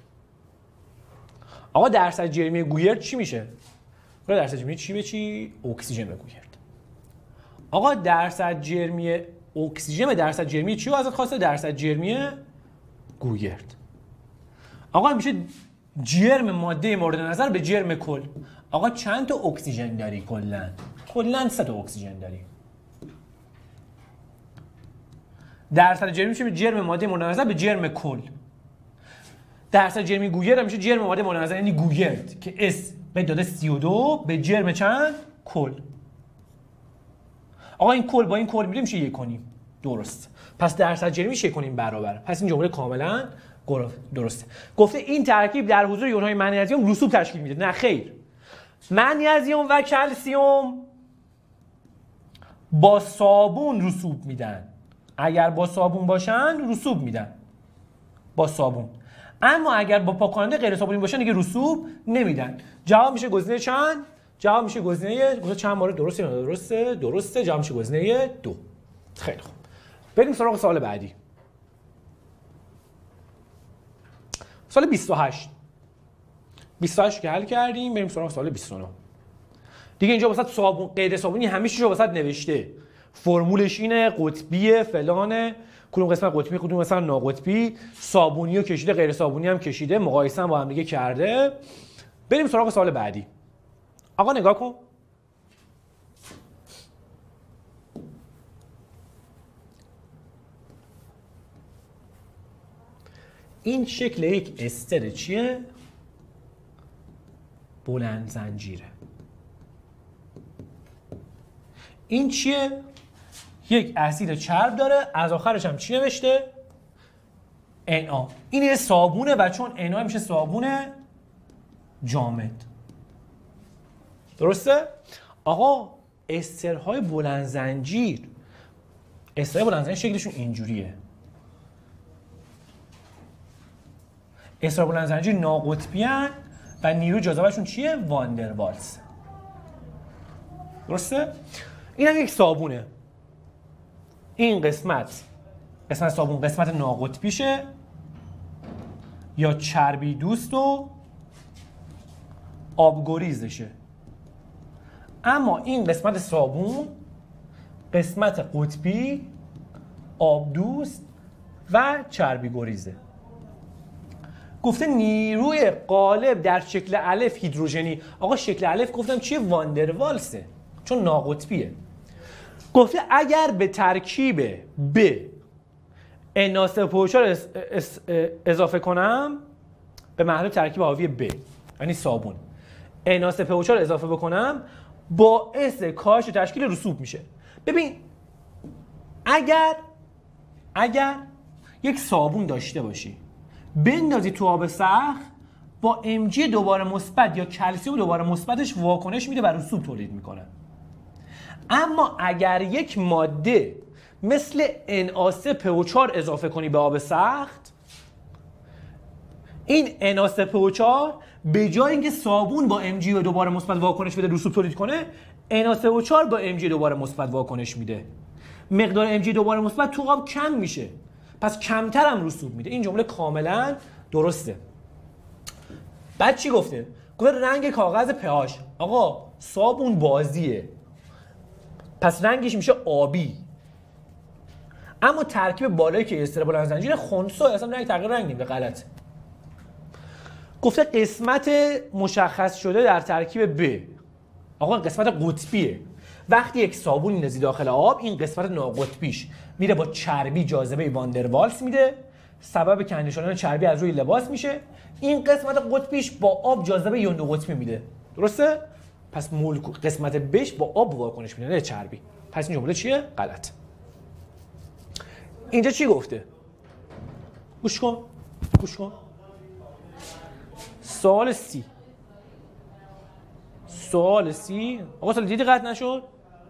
آقا درصد جرمی گوگرد چی میشه؟ درصد جرمی چی به چی؟ اکسیژن به گوگرد. آقا درصد جرمی اکسیژن به درصد جرمی چی رو ازت خواسته؟ درصد جرمی گوگرد. آقا میشه جرم ماده مورد نظر به جرم کل. آقا چند تا اکسیژن داری کلا 3 تا اکسیژن داری. درصد جرمی میشه جرم ماده مورد نظر به جرم کل. درصد جرمی گوگرد میشه جرم ماده مورد نظر یعنی گوگرد که اس به داده 32 به جرم چند؟ کل. آقا این کل با این کل میشه 1.5. درست. پس درصد جرمیش 1.5 برابر. پس این جمله کاملا درسته. گفته این ترکیب در حضور یونهای منیزیم رسوب تشکیل میده. نه خیر. منیزیم و کلسیم با صابون رسوب میدن. اگر با صابون باشن رسوب میدن. با صابون. اما اگر با پاککننده غیر صابونی باشن دیگه رسوب نمیدن. جواب میشه گزینه چند؟ جواب میشه گزینه چند مورد درسته یا نادرسته؟ درسته. جواب میشه گزینه 2. خیلی خوب. بریم سراغ سوال بعدی. سوال 28. 28 که حل کردیم، بریم سراغ سوال 29. دیگه اینجا واسط صابون غیر صابونی همه چیزو واسط نوشته. فرمولش اینه، قطبیه، فلانه، کدوم قسمت قطبی، کدوم مثلا ناقطبی، صابونی رو کشیده، غیر صابونی هم کشیده، مقایسه هم با هم دیگه کرده. بریم سراغ سوال بعدی. آقا نگاه کن. این شکل یک استر چیه؟ بلند زنجیره. این چیه؟ یک اسید چرب داره، از آخرش هم چی نوشته؟ Na. این یه صابونه و چون Na میشه صابون جامد. درسته؟ آقا استرهای بلند زنجیر، استرهای بلند زنجیر شکلشون اینجوریه. استرهای بلند زنجیر ناقطبی ان و نیروی جاذبهشون چیه؟ واندروالز. درسته؟ این هم یک صابونه. این قسمت صابون قسمت ناقطبیشه یا چربی دوست و آبگریزشه. اما این قسمت صابون قسمت قطبی، آبدوست و چربی گریزه. گفته نیروی قالب در شکل الف هیدروژنی. آقا شکل الف گفتم چیه؟ واندروالسه، چون ناقطبیه. گفته اگر به ترکیب ب NaCO4 اضافه کنم به محلول ترکیب حاوی ب، یعنی صابون، NaCO4 اضافه بکنم باعث کاهش تشکیل رسوب میشه. ببین اگر یک صابون داشته باشی بندازی تو آب سخت، با Mg دوباره مثبت یا کلسیم دوباره مثبتش واکنش میده و رسوب تولید میکنه. اما اگر یک ماده مثل NaCO4 اضافه کنی به آب سخت، این NaCO4 به جای اینکه صابون با Mg دوباره مثبت واکنش بده رسوب تولید کنه، NaCO4 با Mg دوباره مثبت واکنش میده، مقدار Mg دوباره مثبت تو آب کم میشه، پس کمتر هم رسوب میده. این جمله کاملا درسته. بعد چی گفته؟ گفته رنگ کاغذ pH. آقا صابون بازیه، پس رنگش میشه آبی. اما ترکیب بالایی که استر بلند زنجیر خنثی اصلا رنگ تغییر رنگ نمیده، غلطه. گفته قسمت مشخص شده در ترکیب ب، آقا قسمت قطبیه. وقتی یک صابون میندازی داخل آب، این قسمت ناقطبیش میره با چربی جاذبه واندروالس میده، سبب کنده شدن چربی از روی لباس میشه. این قسمت قطبیش با آب جاذبه یونو قطبی میده، درسته؟ پس قسمت بش با آب واکنش میده، نه چربی. پس این جمله چیه؟ غلط. اینجا چی گفته؟ گوش کن. سوال سی. آقا سال دیدی قطع نشد؟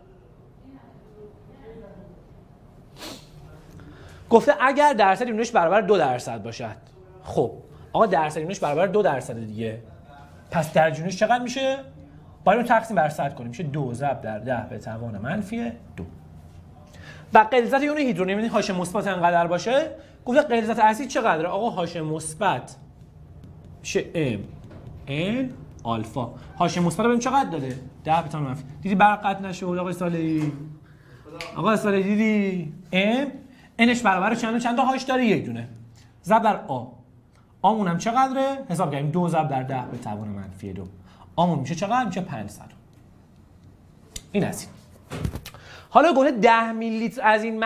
گفته اگر درصد ایونش برابر 2% باشد. خب آقا درصد ایونش برابر 2% دیگه، پس درجه ایونش چقدر میشه؟ باید اون تقسیم بر 100 کنیم، میشه 2 ضرب در 10 به توان منفی 2. و غلظت یون هیدروژن یعنی هاش مثبت انقدر باشه. گفته غلظت اسید چقدره؟ آقا هاش مثبت میشه m n آلفا. هاش مثبت ببین چقدر داده؟ 10 به توان منفی. دیدی برق قطع نشد آقا صالحی؟ آقا صالحی دیدی؟ m nش برابر چند تا هاش داره؟ یک دونه. ضرب در آ. آمون هم چقدره؟ حساب کردیم 2 ضرب در 10 به توان منفی 2. آمون میشه چقدر؟ میشه 500. این از این. حالا گفته 10 میلی لیتر از این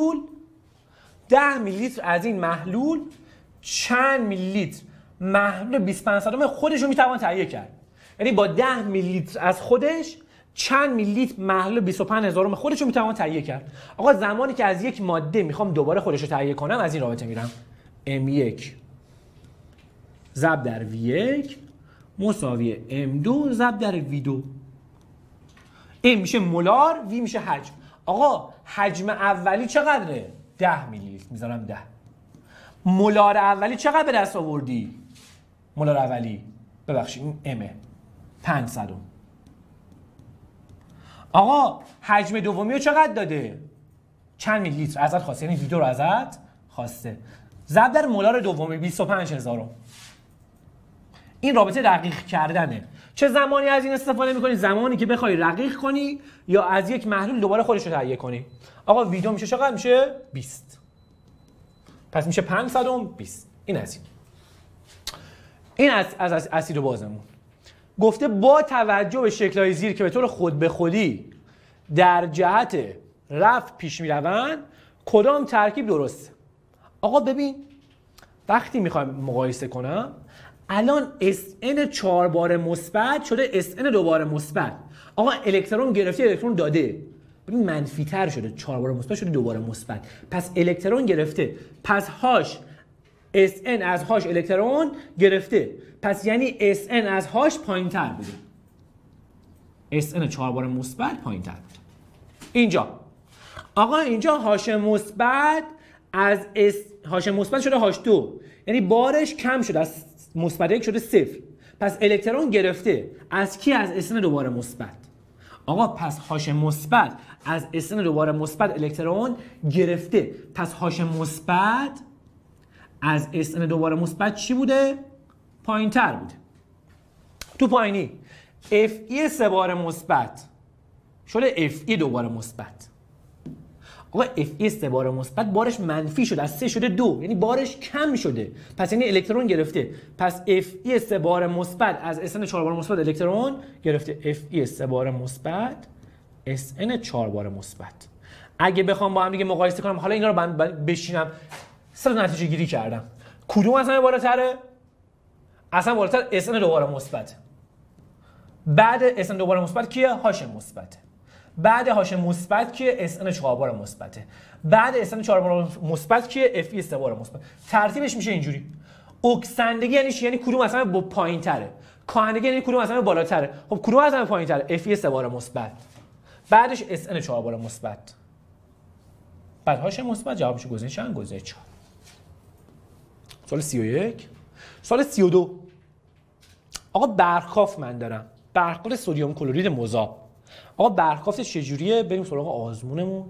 محلول چند میلی لیتر محلول 25 خودش رو میتوان تهیه کرد. یعنی با 10 میلی لیتر از خودش چند میلی لیتر محلول 25000 خودش رو میتوان تهیه کرد. آقا زمانی که از یک ماده میخوام دوباره خودش رو تهیه کنم، از این رابطه میرم M1 ضرب در V1 مساوی M2 ضرب در V2. M میشه مولار، V میشه حجم. آقا حجم اولی چقدره؟ 10 میلی لیتر. میذارم 10. مولار اولی چقدر به دست آوردی؟ مولار اولی ببخشید این M 500. آقا حجم دومی رو چقدر داده؟ چند میلی لیتر ازت خواسته، یعنی V2 رو ازت خواسته. ضرب در مولار دومی 25000. این رابطه رقیق کردنه. چه زمانی از این استفاده می‌کنی؟ زمانی که بخوای رقیق کنی یا از یک محلول دوباره خودش رو تهیه کنی. آقا V2 میشه چقدر؟ میشه 20. پس میشه 520. این از این از اسید بازمون. گفته با توجه به شکل‌های زیر که به طور خود به خودی در جهت رفع پیش می‌روند، کدام ترکیب درسته؟ آقا ببین وقتی می‌خوایم مقایسه کنم، الان SN 4 بار مثبت شده SN 2 بار مثبت. آقا الکترون گرفته، الکترون داده. ببین منفی تر شده، 4 بار مثبت شده 2 بار مثبت. پس الکترون گرفته. پس هاش SN از هاش الکترون گرفته. پس یعنی SN از هاش پایین‌تر بوده. SN 4 بار مثبت پایین‌تر بوده. اینجا آقا اینجا هاش مثبت از هاش مثبت شده هاش 2. یعنی بارش کم شده، از مثبت 1 شده 0. پس الکترون گرفته از کی؟ از SN 2 بار مثبت. آقا پس هاش مثبت از SN 2 بار مثبت الکترون گرفته. پس هاش مثبت از SN 2 بار مثبت چی بوده؟ پایین‌تر بوده. تو پایینی Fe 3 بار مثبت شده Fe 2 بار مثبت. آقا Fe 3 بار مثبت بارش منفی شده، از 3 شده 2، یعنی بارش کم شده، پس یعنی الکترون گرفته. پس Fe 3 بار مثبت از Sn 4 بار مثبت الکترون گرفته. Fe 3 بار مثبت Sn 4 بار مثبت. اگه بخوام با هم دیگه مقایسه کنم، حالا اینا رو بشینم سه نتیجه گیری کردم، کدوم از همه بالاتره؟ اصلا بالاتر Sn 2 بار مثبت. بعد Sn 2 بار مثبت کیه؟ هاش مثبته. بعد هاش مثبت کیه؟ Sn 4 بار مثبته. بعد Sn 4 بار مثبت کیه؟ Fe 3 بار مثبت. ترتیبش میشه اینجوری. اکسندگی یعنی کدوم از همه پایین‌تره؟ کاهندگی یعنی کدوم از همه بالاتره؟ خب کدوم از همه پایین‌تره؟ Fe 3 بار مثبت. بعدش Sn 4 بار مثبت. بعد هاش مثبت. جوابش گزینه چند؟ گزینه 4. سوال 31. سوال 32. آقا برخاف من دارم. برخورد سدیم کلرید مذاب. آقا برخوافتش چجوریه؟ بریم سراغ آزمونمون.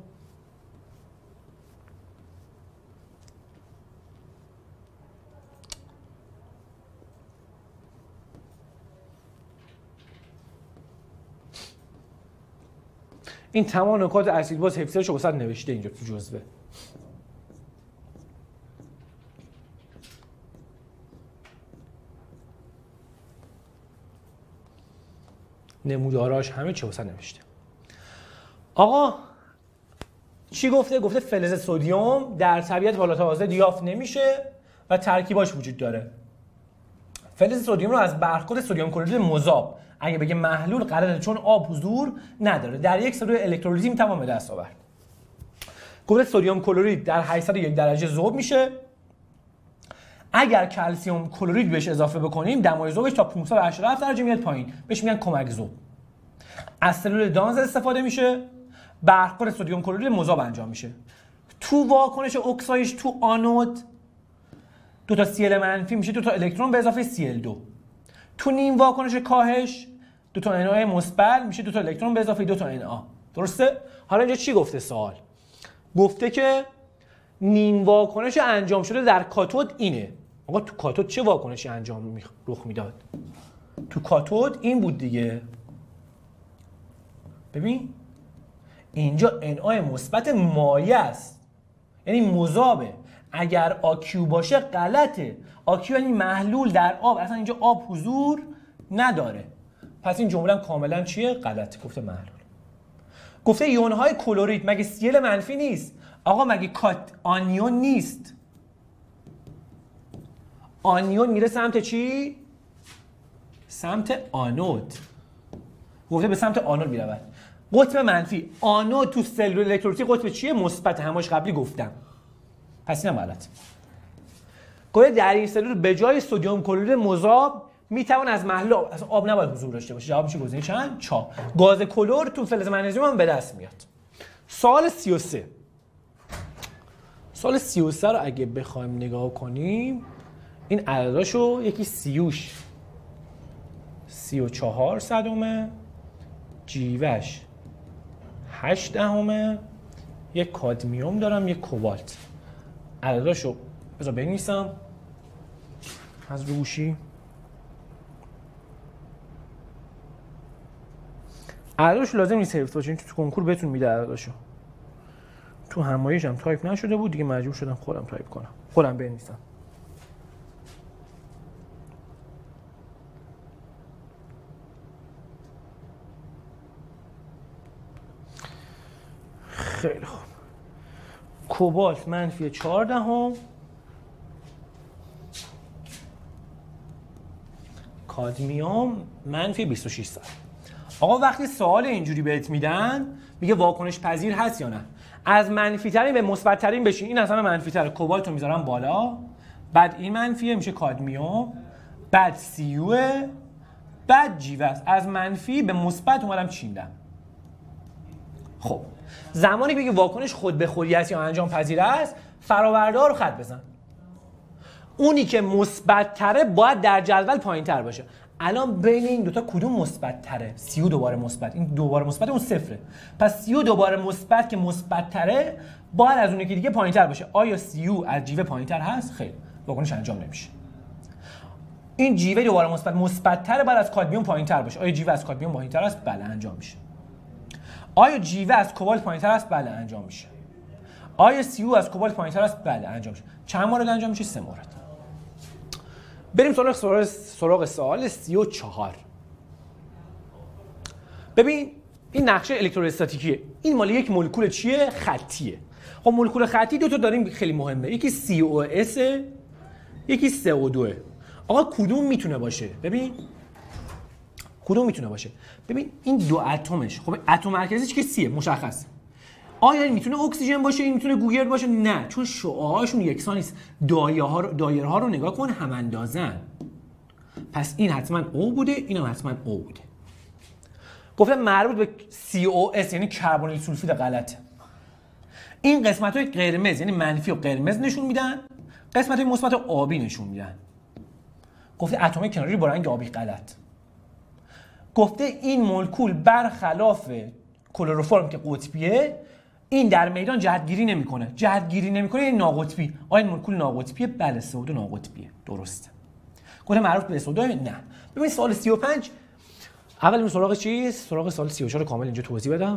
این تمام نکات اسید باز حفظش رو واسه نوشته اینجا تو جزوه. نموداراش همه چی واسه نوشته. آقا چی گفته؟ گفته فلز سدیم در طبیعت حالت آزاد یافت نمیشه و ترکیباش وجود داره. فلز سدیم رو از برخورد سدیم کلرید مذاب اگه بگه محلول قراره، چون آب حضور نداره، در یک سری الکترولیزی میتوان به دست آورد. گفته سدیم کلرید در 801 درجه ذوب میشه. اگر کلسیم کلرید بهش اضافه بکنیم دمای ذوبش تا 587 درجه میاد پایین، بهش میگن کمک ذوب. از سلول دانز استفاده میشه، برخورد سدیم کلرید مذاب انجام میشه. تو واکنش اکسایش تو آنود دو تا Cl منفی میشه 2 تا الکترون به اضافه Cl2. تو نیم واکنش کاهش 2 تا Na مثبت میشه 2 تا الکترون به اضافه 2 تا Na. درسته؟ حالا اینجا چی گفته سوال؟ گفته که نیم واکنش انجام شده در کاتود اینه. آقا تو کاتود چه واکنشی انجام رخ میداد؟ تو کاتود این بود دیگه. ببین اینجا Na مثبت مایع است، یعنی مذابه. اگر AQ باشه غلطه. AQ یعنی محلول در آب، اصلا اینجا آب حضور نداره. پس این جمله کاملا چیه؟ غلطه. گفته محلول. گفته ایون‌های کلورید مگه Cl منفی نیست؟ آقا مگه آنیون نیست؟ آنیون میره سمت چی؟ سمت آنود. گفته به سمت آنود میرود. قطب منفی. آنود تو سلول الکترولیتی قطب چیه؟ مثبت. هماش قبلی گفتم. پس اینم غلط. گفته در این سلول به جای سدیم کلرید مذاب میتوان از محلول آب نباید حضور داشته باشه. جواب میشه گزینه چند؟ 4. گاز کلور تو فلز منیزیم هم به دست میاد. سوال 33. سوال 33 رو اگه بخوایم نگاه کنیم، این عدداشو یکی 34 صدومه، جیوش 8 دهمه، یک کادمیوم دارم، یک کوبالت. عدداشو بذار بنویسم از روشی. عدداشو لازم نیست حفظ باشه، تو کنکور بهتون میده عدداشو. تو همایشم تایپ نشده بود دیگه، مجبور شدم خودم تایپ کنم، خودم بنویسم. خیلی خوب. کوبالت منفی 4 دهم، کادمیوم منفی 26 صد. آقا وقتی سوال اینجوری بهت میدن میگه واکنش پذیر هست یا نه، از منفی ترین به مثبت ترین بشین. این اصلا منفی تره، کوبالت رو میذارم بالا، بعد این منفیه میشه کادمیوم، بعد سیوه، بعد جیوه. از منفی به مثبت اومدم چیندم. خب زمانی که واکنش خود به خودی است یا انجام پذیر است، فرآورده‌ها رو خط بزن. اونی که مثبت تره باید در جدول پایین تر باشه. الان بین این دوتا کدوم مثبت تره؟ 32 بار مثبت. این 2 بار مثبت اون صفره. پس 32 بار مثبت که مثبت تره باید از اون که دیگه پایین تر باشه. آیا 30 از جیوه پایین تر هست؟ خیر، واکنش انجام نمیشه. این جیوه 2 بار مثبت تره، باید از کادمیوم پایین تر باشه. آیا جیوه از کادمیوم پایین تر است؟ بله انجام میشه. آیا جیوه از کوبالت پایین تر است؟ بله انجام میشه. آیا CO از کوبالت پایین‌تر است؟ بله انجام میشه. چند مورد انجام میشه؟ 3 مورد. بریم سراغ سوال 34. ببین این نقشه الکتروستاتیکیه. این مال یک مولکول چیه؟ خطیه. خب مولکول خطی دو تا داریم خیلی مهمه. یکی COS، یکی CO2. آقا کدوم میتونه باشه؟ ببین کدوم میتونه باشه؟ ببین این دو اتمش، خب اتم مرکزیش که سیه مشخصه. آیا این میتونه اکسیژن باشه، این میتونه گوگرد باشه؟ نه، چون شعاعشون یکسان نیست. دایره ها رو نگاه کن، هم اندازن. پس این حتما O بوده، اینم حتما O بوده. گفتم مربوط به COS یعنی کربونیل سولفید غلطه. این قسمت‌های قرمز یعنی منفی و قرمز نشون میدن، قسمت‌های مثبت آبی نشون میدن. گفته اتم‌های کناری با رنگ آبی غلط. گفته این مولکول برخلاف کلروفرم که قطبیه، این در میدان جهتگیری نمیکنه. جهتگیری نمیکنه یعنی ناقطبی. آیا این مولکول ناقطبیه؟ بله، CO2 ناقطبیه. درسته. گفته معروف به CO2؟ نه. ببین سوال 35 اول این سراغ چیز؟ سراغ سوال 34 رو کامل اینجا توضیح بدم.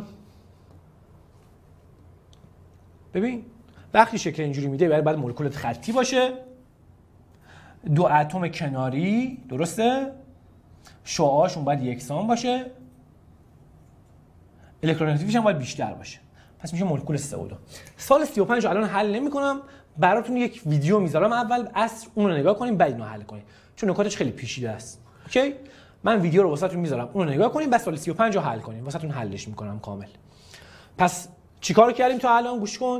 ببین وقتی شکل اینجوری میده برای بعد مولکولت خطی باشه، دو اتم کناری، درسته؟ شعاعشون باید یکسان باشه، الکترونگاتیویش هم باید بیشتر باشه. پس میشه مولکول CO2. سال 35 رو الان حل نمی‌کنم، براتون یک ویدیو میذارم اول اصل اون رو نگاه کنیم بعد اینو حل کنیم، چون نکاتش خیلی پیچیده است. اوکی؟ من ویدیو رو واسهتون میذارم، اون رو نگاه کنیم بعد سال 35 رو حل کنیم. واسهتون حلش میکنم کامل. پس چیکار کردیم تا الان؟ گوش کن.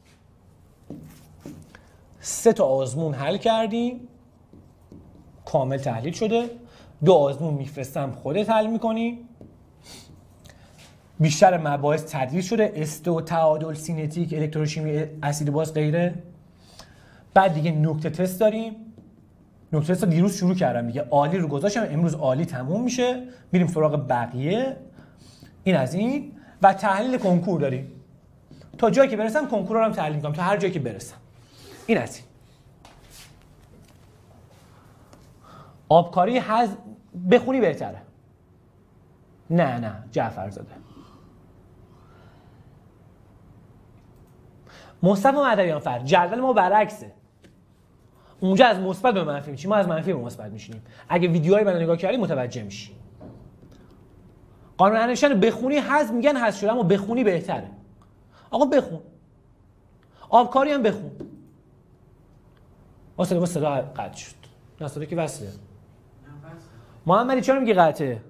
3 تا آزمون حل کردیم، کامل تحلیل شده. 2 آزمون میفرستم خودت حل میکنی. بیشتر مباحث تدریس شده، استو، تعادل، سینتیک، الکتروشیمی، اسید باز غیره. بعد دیگه نکته تست داریم. نکته تست رو دیروز شروع کردم دیگه، عالی رو گذاشتم، امروز عالی تموم میشه. میریم سراغ بقیه. این از این و تحلیل کنکور داریم. تا جایی که برسم کنکور رو هم تحلیل میکنم، تا هر جایی که برسم. این از این. آبکاری بخونی بهتره. نه جعفرزاده. مصطفی مدویانفر، جدول ما برعکسه. اونجا از مثبت به منفی میشیم، ما از منفی به مثبت میشیم. اگه ویدیوهای منو نگاه کردی متوجه میشی. قانون انیشتین بخونی حذف میگن حذف شده، اما بخونی بهتره. آقا بخون. آبکاری هم بخون. واسه صدا قطع شد. نه صدا که وصله. محمدی چرا میگی قطعه؟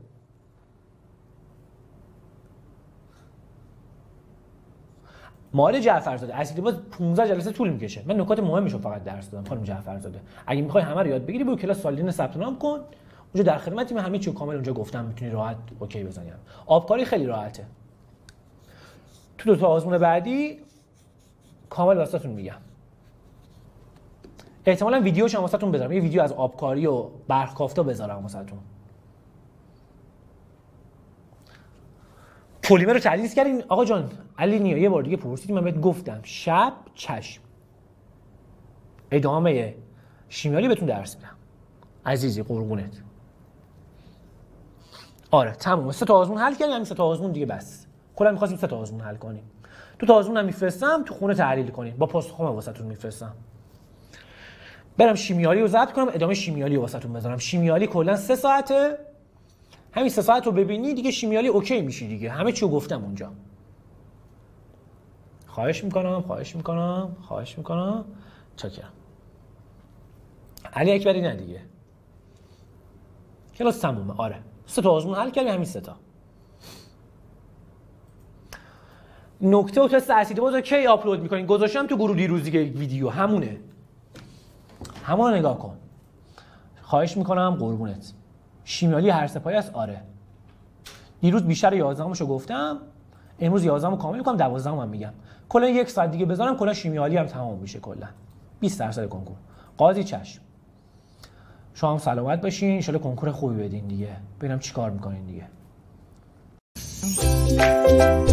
مال جعفرزاده اسید باز 15 جلسه طول میکشه. من نکات مهمشو فقط درس دادم خانم جعفرزاده. اگه میخوای همه رو یاد بگیری برو کلاس سالین ثبت نام کن. اونجا در خدمتیم، همه چیو کامل اونجا گفتم، میتونی راحت اوکی بزنی. آبکاری خیلی راحته. تو 2 تا آزمون بعدی کامل واسهتون میگم. احتمالاً ویدیوش هم واسهتون بذارم. یه ویدیو از آبکاری و برخکافتا بذارم واسهتون. پلیمر رو تدریس کردین آقا جان. علی نیا یه بار دیگه پرسیدیم، من بهت گفتم شب چشم. ادامه شیمیایی بهتون درس میدم. عزیزی قربونت. آره تموم. 3 تا آزمون حل کردیم، همین 3 تا آزمون دیگه بس. کلا می‌خواستیم 3 تا آزمون حل کنیم. 2 تا آزمون هم میفرستم تو خونه تحلیل کنین. با پاسخم واسهتون میفرستم. برم شیمیایی رو ضبط کنم، ادامه شیمیایی رو واسهتون بذارم. شیمیایی کلا 3 ساعته. همین 3 ساعت رو ببینی دیگه شیمیایی اوکی میشی دیگه. همه چی رو گفتم اونجا. خواهش میکنم. چاکرم. علی اکبری نه دیگه. کلاس تمومه. آره 3 تا آزمون حل کردیم، همین 3 تا. نکته و تست اسید باز رو کی آپلود میکنین؟ گذاشتم تو گروه دیروز دیگه ویدیو، همونه. همون نگاه کن. خواهش میکنم قربونت. شیمیایی هر سپایی است. آره دیروز بیشتر 11مشو گفتم، امروز 11مو کامل میکنم، 12مو هم میگم. کلا 1 ساعت دیگه بذارم کلا شیمیایی هم تمام میشه. کلا 20% کنکور. قاضی چشم. شما هم سلامت باشین، ان شاءالله کنکور خوبی بدین دیگه. ببینم چیکار میکنین دیگه.